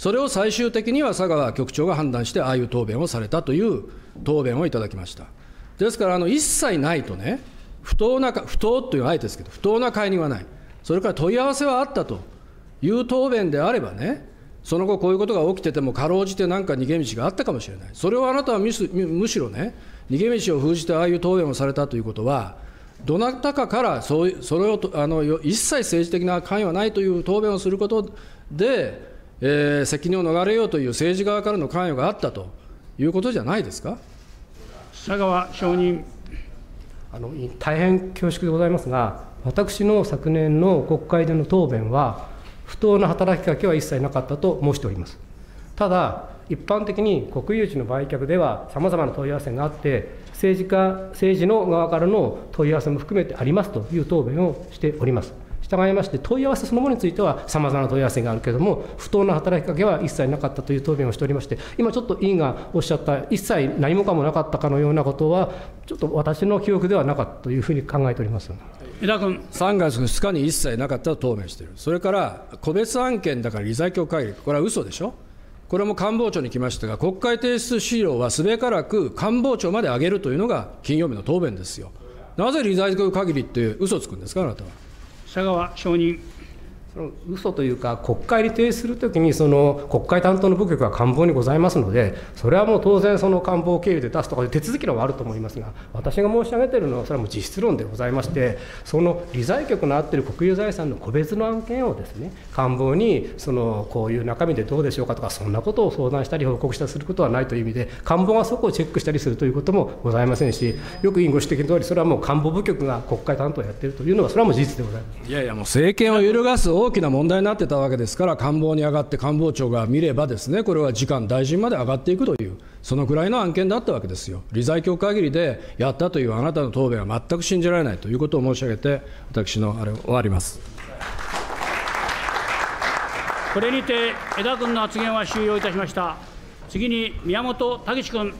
S8: それを最終的には佐川局長が判断して、ああいう答弁をされたという答弁をいただきました。ですから、あの一切ないとね、不当な、不当というあえてですけど、不当な介入はない、それから問い合わせはあったという答弁であればね、その後、こういうことが起きてても、かろうじてなんか逃げ道があったかもしれない、それをあなたはむしむしろね、逃げ道を封じてああいう答弁をされたということは、どなたかからそういうそれをあの一切政治的な関与はないという答弁をすることで、えー、責任を逃れようという政治側からの関与があったということじゃないですか。
S1: 佐川承認。
S6: あの大変恐縮でございますが、私の昨年の国会での答弁は、不当な働きかけは一切なかったと申しております。ただ、一般的に国有地の売却では、さまざまな問い合わせがあって、政治家、政治の側からの問い合わせも含めてありますという答弁をしております。従いまして、問い合わせそのものについては、さまざまな問い合わせがあるけれども、不当な働きかけは一切なかったという答弁をしておりまして、今ちょっと委員がおっしゃった、一切何もかもなかったかのようなことは、ちょっと私の記憶ではなかったというふうに考えております。
S1: 江田君。
S8: さんがつふつかに一切なかったと答弁している、それから個別案件だから理財局会議、これは嘘でしょ、これも官房長に来ましたが、国会提出資料はすべからく官房長まで上げるというのが金曜日の答弁ですよ。なぜ理財局会議って嘘つくんですか、あなたは。
S1: 佐川承認。
S6: その嘘というか、国会に提出するときに、その国会担当の部局が官房にございますので、それはもう当然、その官房経由で出すとかいう手続きのはあると思いますが、私が申し上げているのは、それはもう実質論でございまして、その理財局のあっている国有財産の個別の案件をですね、官房にそのこういう中身でどうでしょうかとか、そんなことを相談したり、報告したりすることはないという意味で、官房がそこをチェックしたりするということもございませんし、よく委員ご指摘のとおり、それはもう官房部局が国会担当をやっているというのは、それはもう事実でございます。
S8: いやいや、もう政権を揺るがす大きな問題になってたわけですから、官房に上がって官房長が見ればですね、これは次官大臣まで上がっていくという、そのくらいの案件だったわけですよ。理財局会議でやったというあなたの答弁は全く信じられないということを申し上げて、私のあれを終わります。
S1: これにて江田君の発言は終了いたしました。次に宮本岳志君。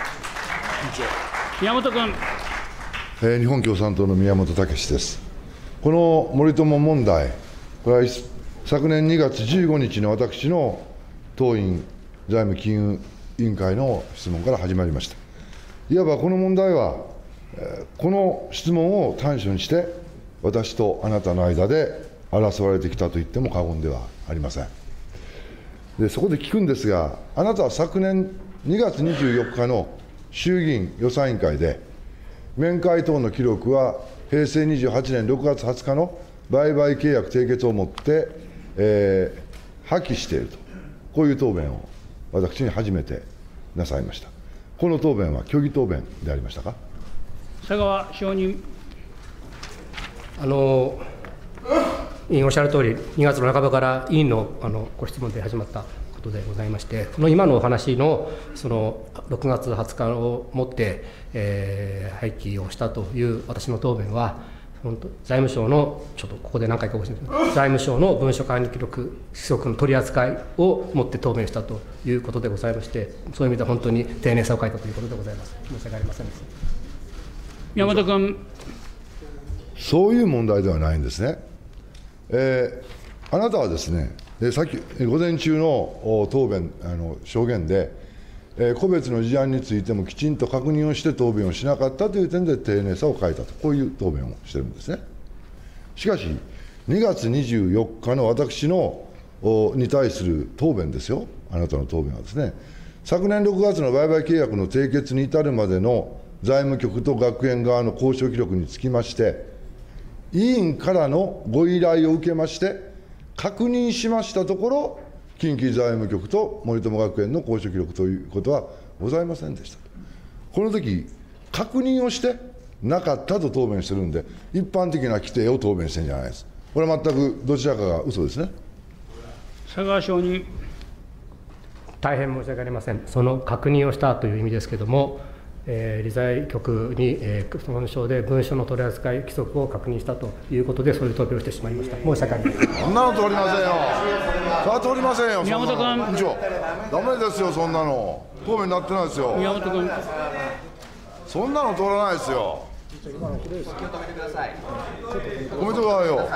S1: 宮本君。
S9: えー、日本共産党の宮本岳志です。この森友問題、これは昨年にがつじゅうごにちの私の当院財務金融委員会の質問から始まりました。いわばこの問題は、この質問を端緒にして、私とあなたの間で争われてきたと言っても過言ではありません。で、そこで聞くんですが、あなたは昨年にがつにじゅうよっかの衆議院予算委員会で、面会等の記録はへいせいにじゅうはちねんろくがつはつかの売買契約締結をもって、えー、破棄していると、こういう答弁を私に初めてなさいました。この答弁は虚偽答弁でありましたか。
S1: 佐川承認。
S6: あの委員おっしゃるとおり、にがつの半ばから委員のあのご質問で始まったことでございまして、この今のお話のそのろくがつはつかをもって、えー、廃棄をしたという私の答弁は、本当財務省の、ちょっとここで何回かご指摘します、財務省の文書管理記録、規則の取り扱いをもって答弁したということでございまして、そういう意味で本当に丁寧さを欠いたということでございます。申し訳ありませんでした。
S1: 宮本君。
S9: そういう問題ではないんですね。えー、あなたはですね、でさっき午前中の答弁、あの証言で、えー、個別の事案についてもきちんと確認をして答弁をしなかったという点で丁寧さを欠いたと、こういう答弁をしているんですね。しかし、にがつにじゅうよっかの私のに対する答弁ですよ、あなたの答弁はですね、昨年ろくがつの売買契約の締結に至るまでの財務局と学園側の交渉記録につきまして、委員からのご依頼を受けまして、確認しましたところ、近畿財務局と森友学園の交渉記録ということはございませんでした。この時確認をしてなかったと答弁してるんで、一般的な規定を答弁してるんじゃないです。これは全くどちらかが嘘ですね。
S1: 佐川承認。
S6: 大変申し訳ありません。その確認をしたという意味ですけれども、えー、理財局に、えー、文書で文書の取り扱い規則を確認したということで、そういう答弁をしてしまいました。申し訳ありません。
S9: そんなの通りませんよ。それは通りませんよ。
S1: 宮本君。
S9: 委員長、ダメですよ、そんなの。答弁になってないですよ。
S1: 宮本君。
S9: そんなの通らないですよ。止めてくださいよ。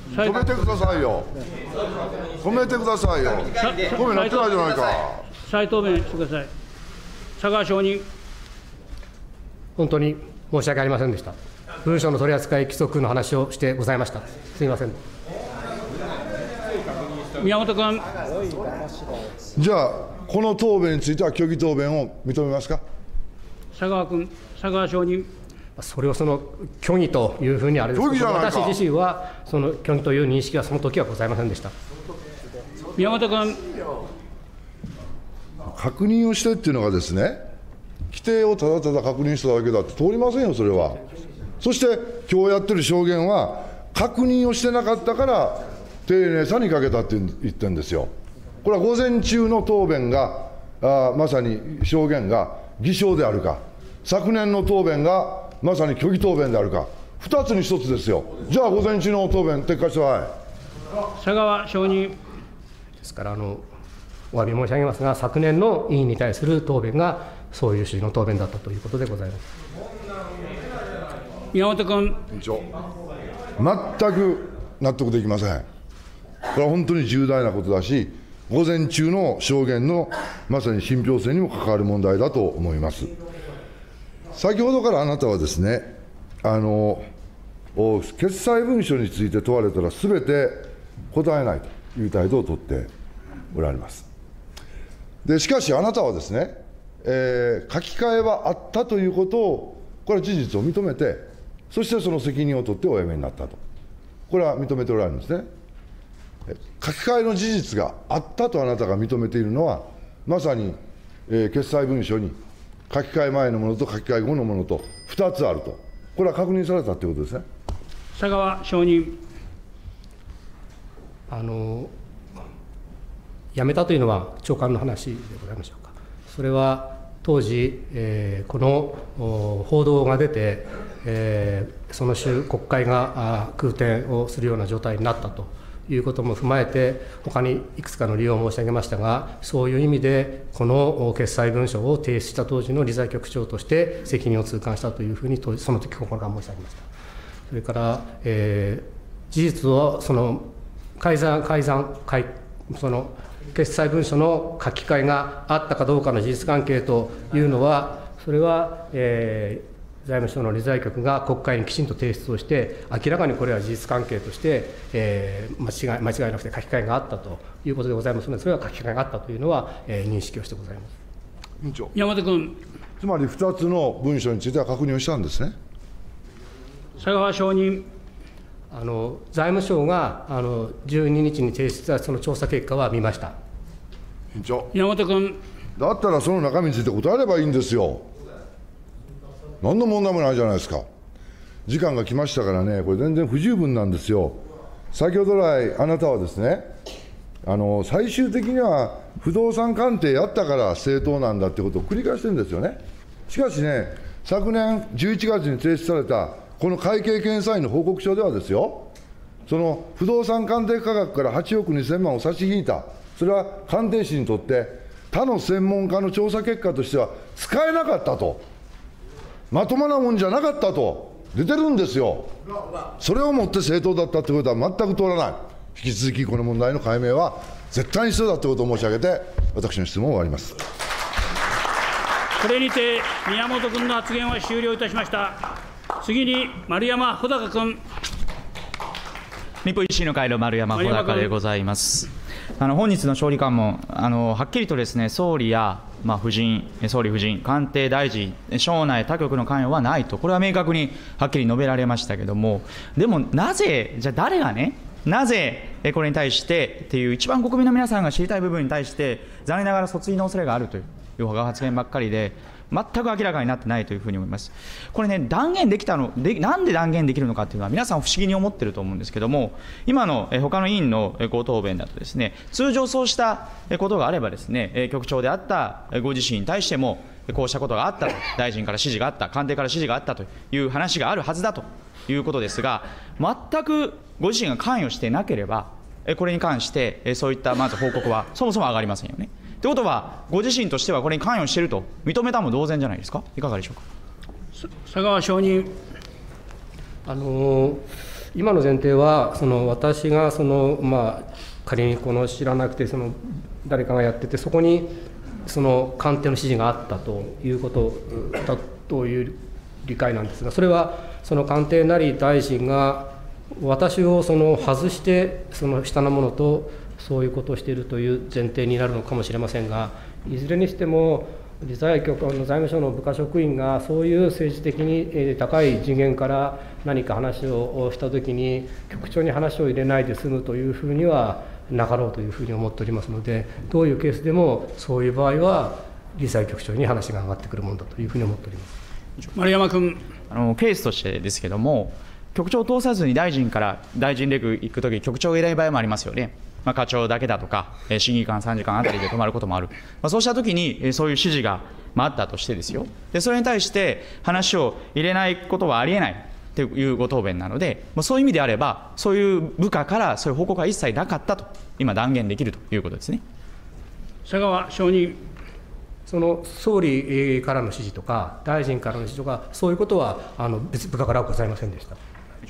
S9: 止めてくださいよ。止めてくださいよ。ごめんなってないじゃないか。
S1: 再答弁してください。佐川証人。
S6: 本当に申し訳ありませんでした。文書の取り扱い規則の話をしてございました。すみません。
S1: 宮本君。
S9: じゃあ、この答弁については、虚偽答弁を認めますか。
S1: 佐川君、佐川証人。
S6: それをその虚偽というふうにあれですけど、私自身はその虚偽という認識はその時はございませんでした。
S1: 宮本君。
S9: 確認をしてっていうのがですね、規定をただただ確認しただけだって通りませんよ、それは。そして、今日やってる証言は、確認をしてなかったから、丁寧さに欠けたって言ってるんですよ。これは午前中の答弁が、あまさに証言が偽証であるか、昨年の答弁がまさに虚偽答弁であるか、ふたつにひとつですよ。じゃあ、午前中の答弁、撤回してください。
S1: 佐川証人。
S6: ですからあの、お詫び申し上げますが、昨年の委員に対する答弁が、そういう趣旨の答弁だったということでございます。
S1: 宮本君。
S9: 委員長、全く納得できません。これは本当に重大なことだし、午前中の証言のまさに信憑性にも関わる問題だと思います。先ほどからあなたはですね、あの決裁文書について問われたら、すべて答えないという態度を取っておられます。でしかし、あなたはですね、えー、書き換えはあったということを、これは事実を認めて、そしてその責任を取ってお辞めになったと、これは認めておられるんですね。書き換えの事実があったとあなたが認めているのは、まさに、えー、決裁文書に書き換え前のものと書き換え後のものとふたつあると、これは確認されたということですね。
S1: 佐川証人。
S6: あの辞めたというのは長官の話でございましょうか。それは当時、えー、この報道が出て、えー、その週、国会が空転をするような状態になったということも踏まえて、他にいくつかの理由を申し上げましたが、そういう意味で、この決裁文書を提出した当時の理財局長として責任を痛感したというふうに、その時心から申し上げました。それから、えー、事実をその改ざん、改ざん、改その決裁文書の書き換えがあったかどうかの事実関係というのは、それは、えー、財務省の理財局が国会にきちんと提出をして、明らかにこれは事実関係として、えー、間違い間違いなくて書き換えがあったということでございますので、それは書き換えがあったというのは、えー、認識をしてございます。
S9: 委員長。
S1: 山本君。
S9: つまりふたつの文書については確認をしたんですね。
S1: 佐川証人。
S6: あの財務省があのじゅうににちに提出したその調査結果は見ました。
S9: 委員長。
S1: 山本君。
S9: だったらその中身について答えればいいんですよ。何の問題もないじゃないですか。時間が来ましたからね、これ全然不十分なんですよ。先ほど来、あなたはですね、あの最終的には不動産鑑定やったから正当なんだってことを繰り返してるんですよね。しかしね、昨年じゅういちがつに提出されたこの会計検査院の報告書ではですよ、その不動産鑑定価格からはちおくにせんまんを差し引いた、それは鑑定士にとって他の専門家の調査結果としては使えなかったと、まともなもんじゃなかったと出てるんですよ。それをもって正当だったということは全く通らない。引き続きこの問題の解明は絶対に必要だということを申し上げて、私の質問を終わります。
S1: これにて宮本君の発言は終了いたしました。次に丸山穂高君。
S10: 日本維新の会の丸山穂高でございます。あの本日の勝利喚問、あのはっきりとですね、総理や、まあ、夫人、総理夫人、官邸大臣、省内他局の関与はないと、これは明確にはっきり述べられましたけれども、でもなぜ、じゃあ誰がね、なぜこれに対してっていう、一番国民の皆さんが知りたい部分に対して、残念ながら訴追の恐れがあるという発言ばっかりで、全く明らかになってないというふうに思います。これね、断言できたので、なんで断言できるのかというのは、皆さん不思議に思っていると思うんですけれども、今の他の委員のご答弁だとですね、通常そうしたことがあればですね、局長であったご自身に対しても、こうしたことがあったと、大臣から指示があった、官邸から指示があったという話があるはずだということですが、全くご自身が関与していなければ、これに関してそういったまず報告はそもそも上がりませんよね。ということは、ご自身としてはこれに関与していると認めたも同然じゃないですか、いかがでしょうか。
S1: 佐川証人。
S6: あの今の前提は、その私がその、まあ、仮にこの知らなくてその誰かがやってて、そこにその官邸の指示があったということだという理解なんですが、それはその官邸なり大臣が私をその外してその下の者とそういうことをしているという前提になるのかもしれませんが、いずれにしても理財局の財務省の部下職員がそういう政治的に高い次元から何か話をしたときに局長に話を入れないで済むというふうにはなかろうというふうに思っておりますので、どういうケースでもそういう場合は理財局長に話が上がってくるものだというふうに思っております。
S1: 丸山君。
S10: あのケースとしてですけども、局長を通さずに大臣から大臣レク行くとき、局長がいない場合もありますよね。まあ、課長だけだとか、審議官さんじかんあたりで止まることもある、まあ、そうしたときに、そういう指示があったとしてですよ、でそれに対して話を入れないことはありえないというご答弁なので、まあ、そういう意味であれば、そういう部下からそういう報告は一切なかったと、今、断言できるということですね。
S1: 佐川承認。
S6: その総理からの指示とか、大臣からの指示とか、そういうことはあの別部下からはございませんでした。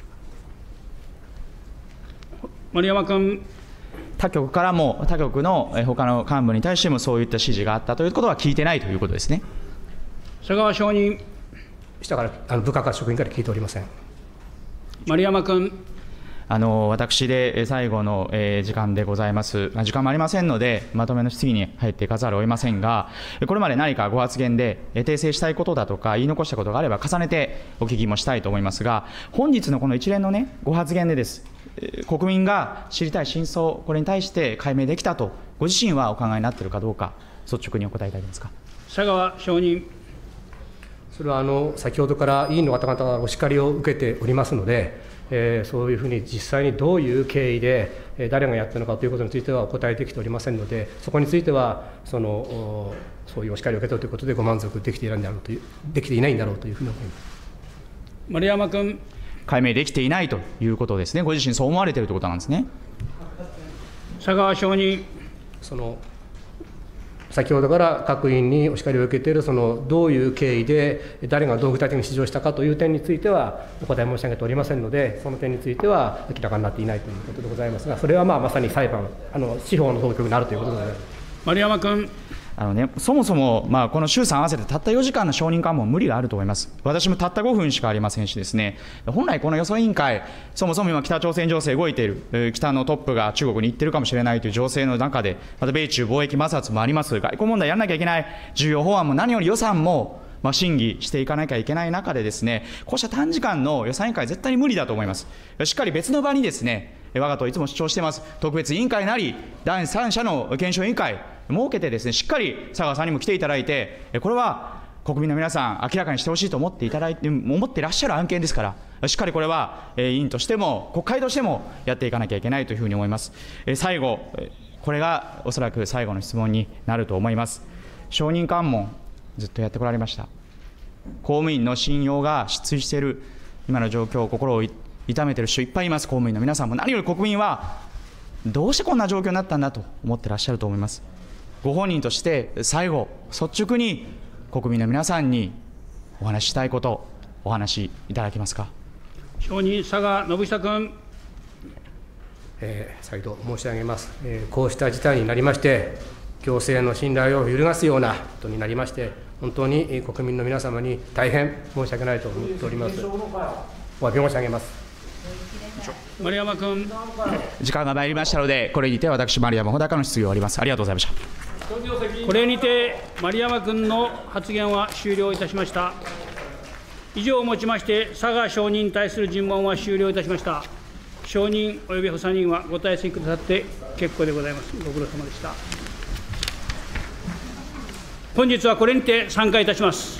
S1: 丸山君。
S10: 他局からも、他局の他の幹部に対してもそういった指示があったということは聞いてないということですね。
S1: 佐川承認。
S6: 下からあの部下から職員から聞いておりません。
S1: 丸山君。
S10: あの私で最後の、えー、時間でございます。時間もありませんので、まとめの質疑に入っていかざるを得ませんが、これまで何かご発言で訂正したいことだとか、言い残したことがあれば、重ねてお聞きもしたいと思いますが、本日のこの一連の、ね、ご発言でです、国民が知りたい真相、これに対して解明できたと、ご自身はお考えになっているかどうか、率直にお答えいただけますか。
S1: 佐川承認。
S6: それはあの先ほどから委員の方々がお叱りを受けておりますので、えー、そういうふうに実際にどういう経緯で、えー、誰がやったのかということについてはお答えできておりませんので、そこについてはそのそういうお叱りを受けたということでご満足できていないんだろうというできていないんだろうというふうに思います。
S1: 丸山君。
S10: 解明できていないということですね。ご自身そう思われているということなんですね。
S1: 佐川承認。
S6: その先ほどから各委員にお叱りを受けているそのどういう経緯で誰がどう具体的に指示をしたかという点についてはお答え申し上げておりませんので、その点については明らかになっていないということでございますが、それはまあまさに裁判、あの司法の当局になるということでございます。
S1: 丸山君。
S10: あのね、そもそも、まあ、この衆参合わせてたったよじかんの証人喚問、無理があると思います。私もたったごふんしかありませんしですね、本来、この予算委員会、そもそも今、北朝鮮情勢動いている、北のトップが中国に行ってるかもしれないという情勢の中で、また米中貿易摩擦もあります、外交問題やらなきゃいけない重要法案も何より予算も、まあ、審議していかなきゃいけない中でですね、こうした短時間の予算委員会、絶対に無理だと思います。しっかり別の場にですね、我が党いつも主張しています、特別委員会なり、第三者の検証委員会、設けてですね、しっかり佐川さんにも来ていただいて、これは国民の皆さん、明らかにしてほしいと思っていただいて、思っていらっしゃる案件ですから、しっかりこれは委員としても、国会としてもやっていかなきゃいけないというふうに思います。最後、これがおそらく最後の質問になると思います。証人喚問、ずっとやってこられました。公務員の信用が失墜している、今の状況、心を痛めている人いっぱいいます、公務員の皆さんも。何より国民は、どうしてこんな状況になったんだと思ってらっしゃると思います。ご本人として最後、率直に国民の皆さんにお話ししたいこと、お話しいただけますか。
S1: 承認、佐賀信久君。
S6: えー、再度申し上げます、えー、こうした事態になりまして、行政の信頼を揺るがすようなことになりまして、本当に国民の皆様に大変申し訳ないと思っております。お詫び申し上げます。
S1: 丸山君。
S10: 時間が参りましたので、これにて私、丸山穂高の質疑を終わります。ありがとうございました。
S1: これにて丸山君の発言は終了いたしました。以上をもちまして、佐賀証人に対する尋問は終了いたしました。証人および補佐人はご退席くださって結構でございます。ご苦労様でした。本日はこれにて散会いたします。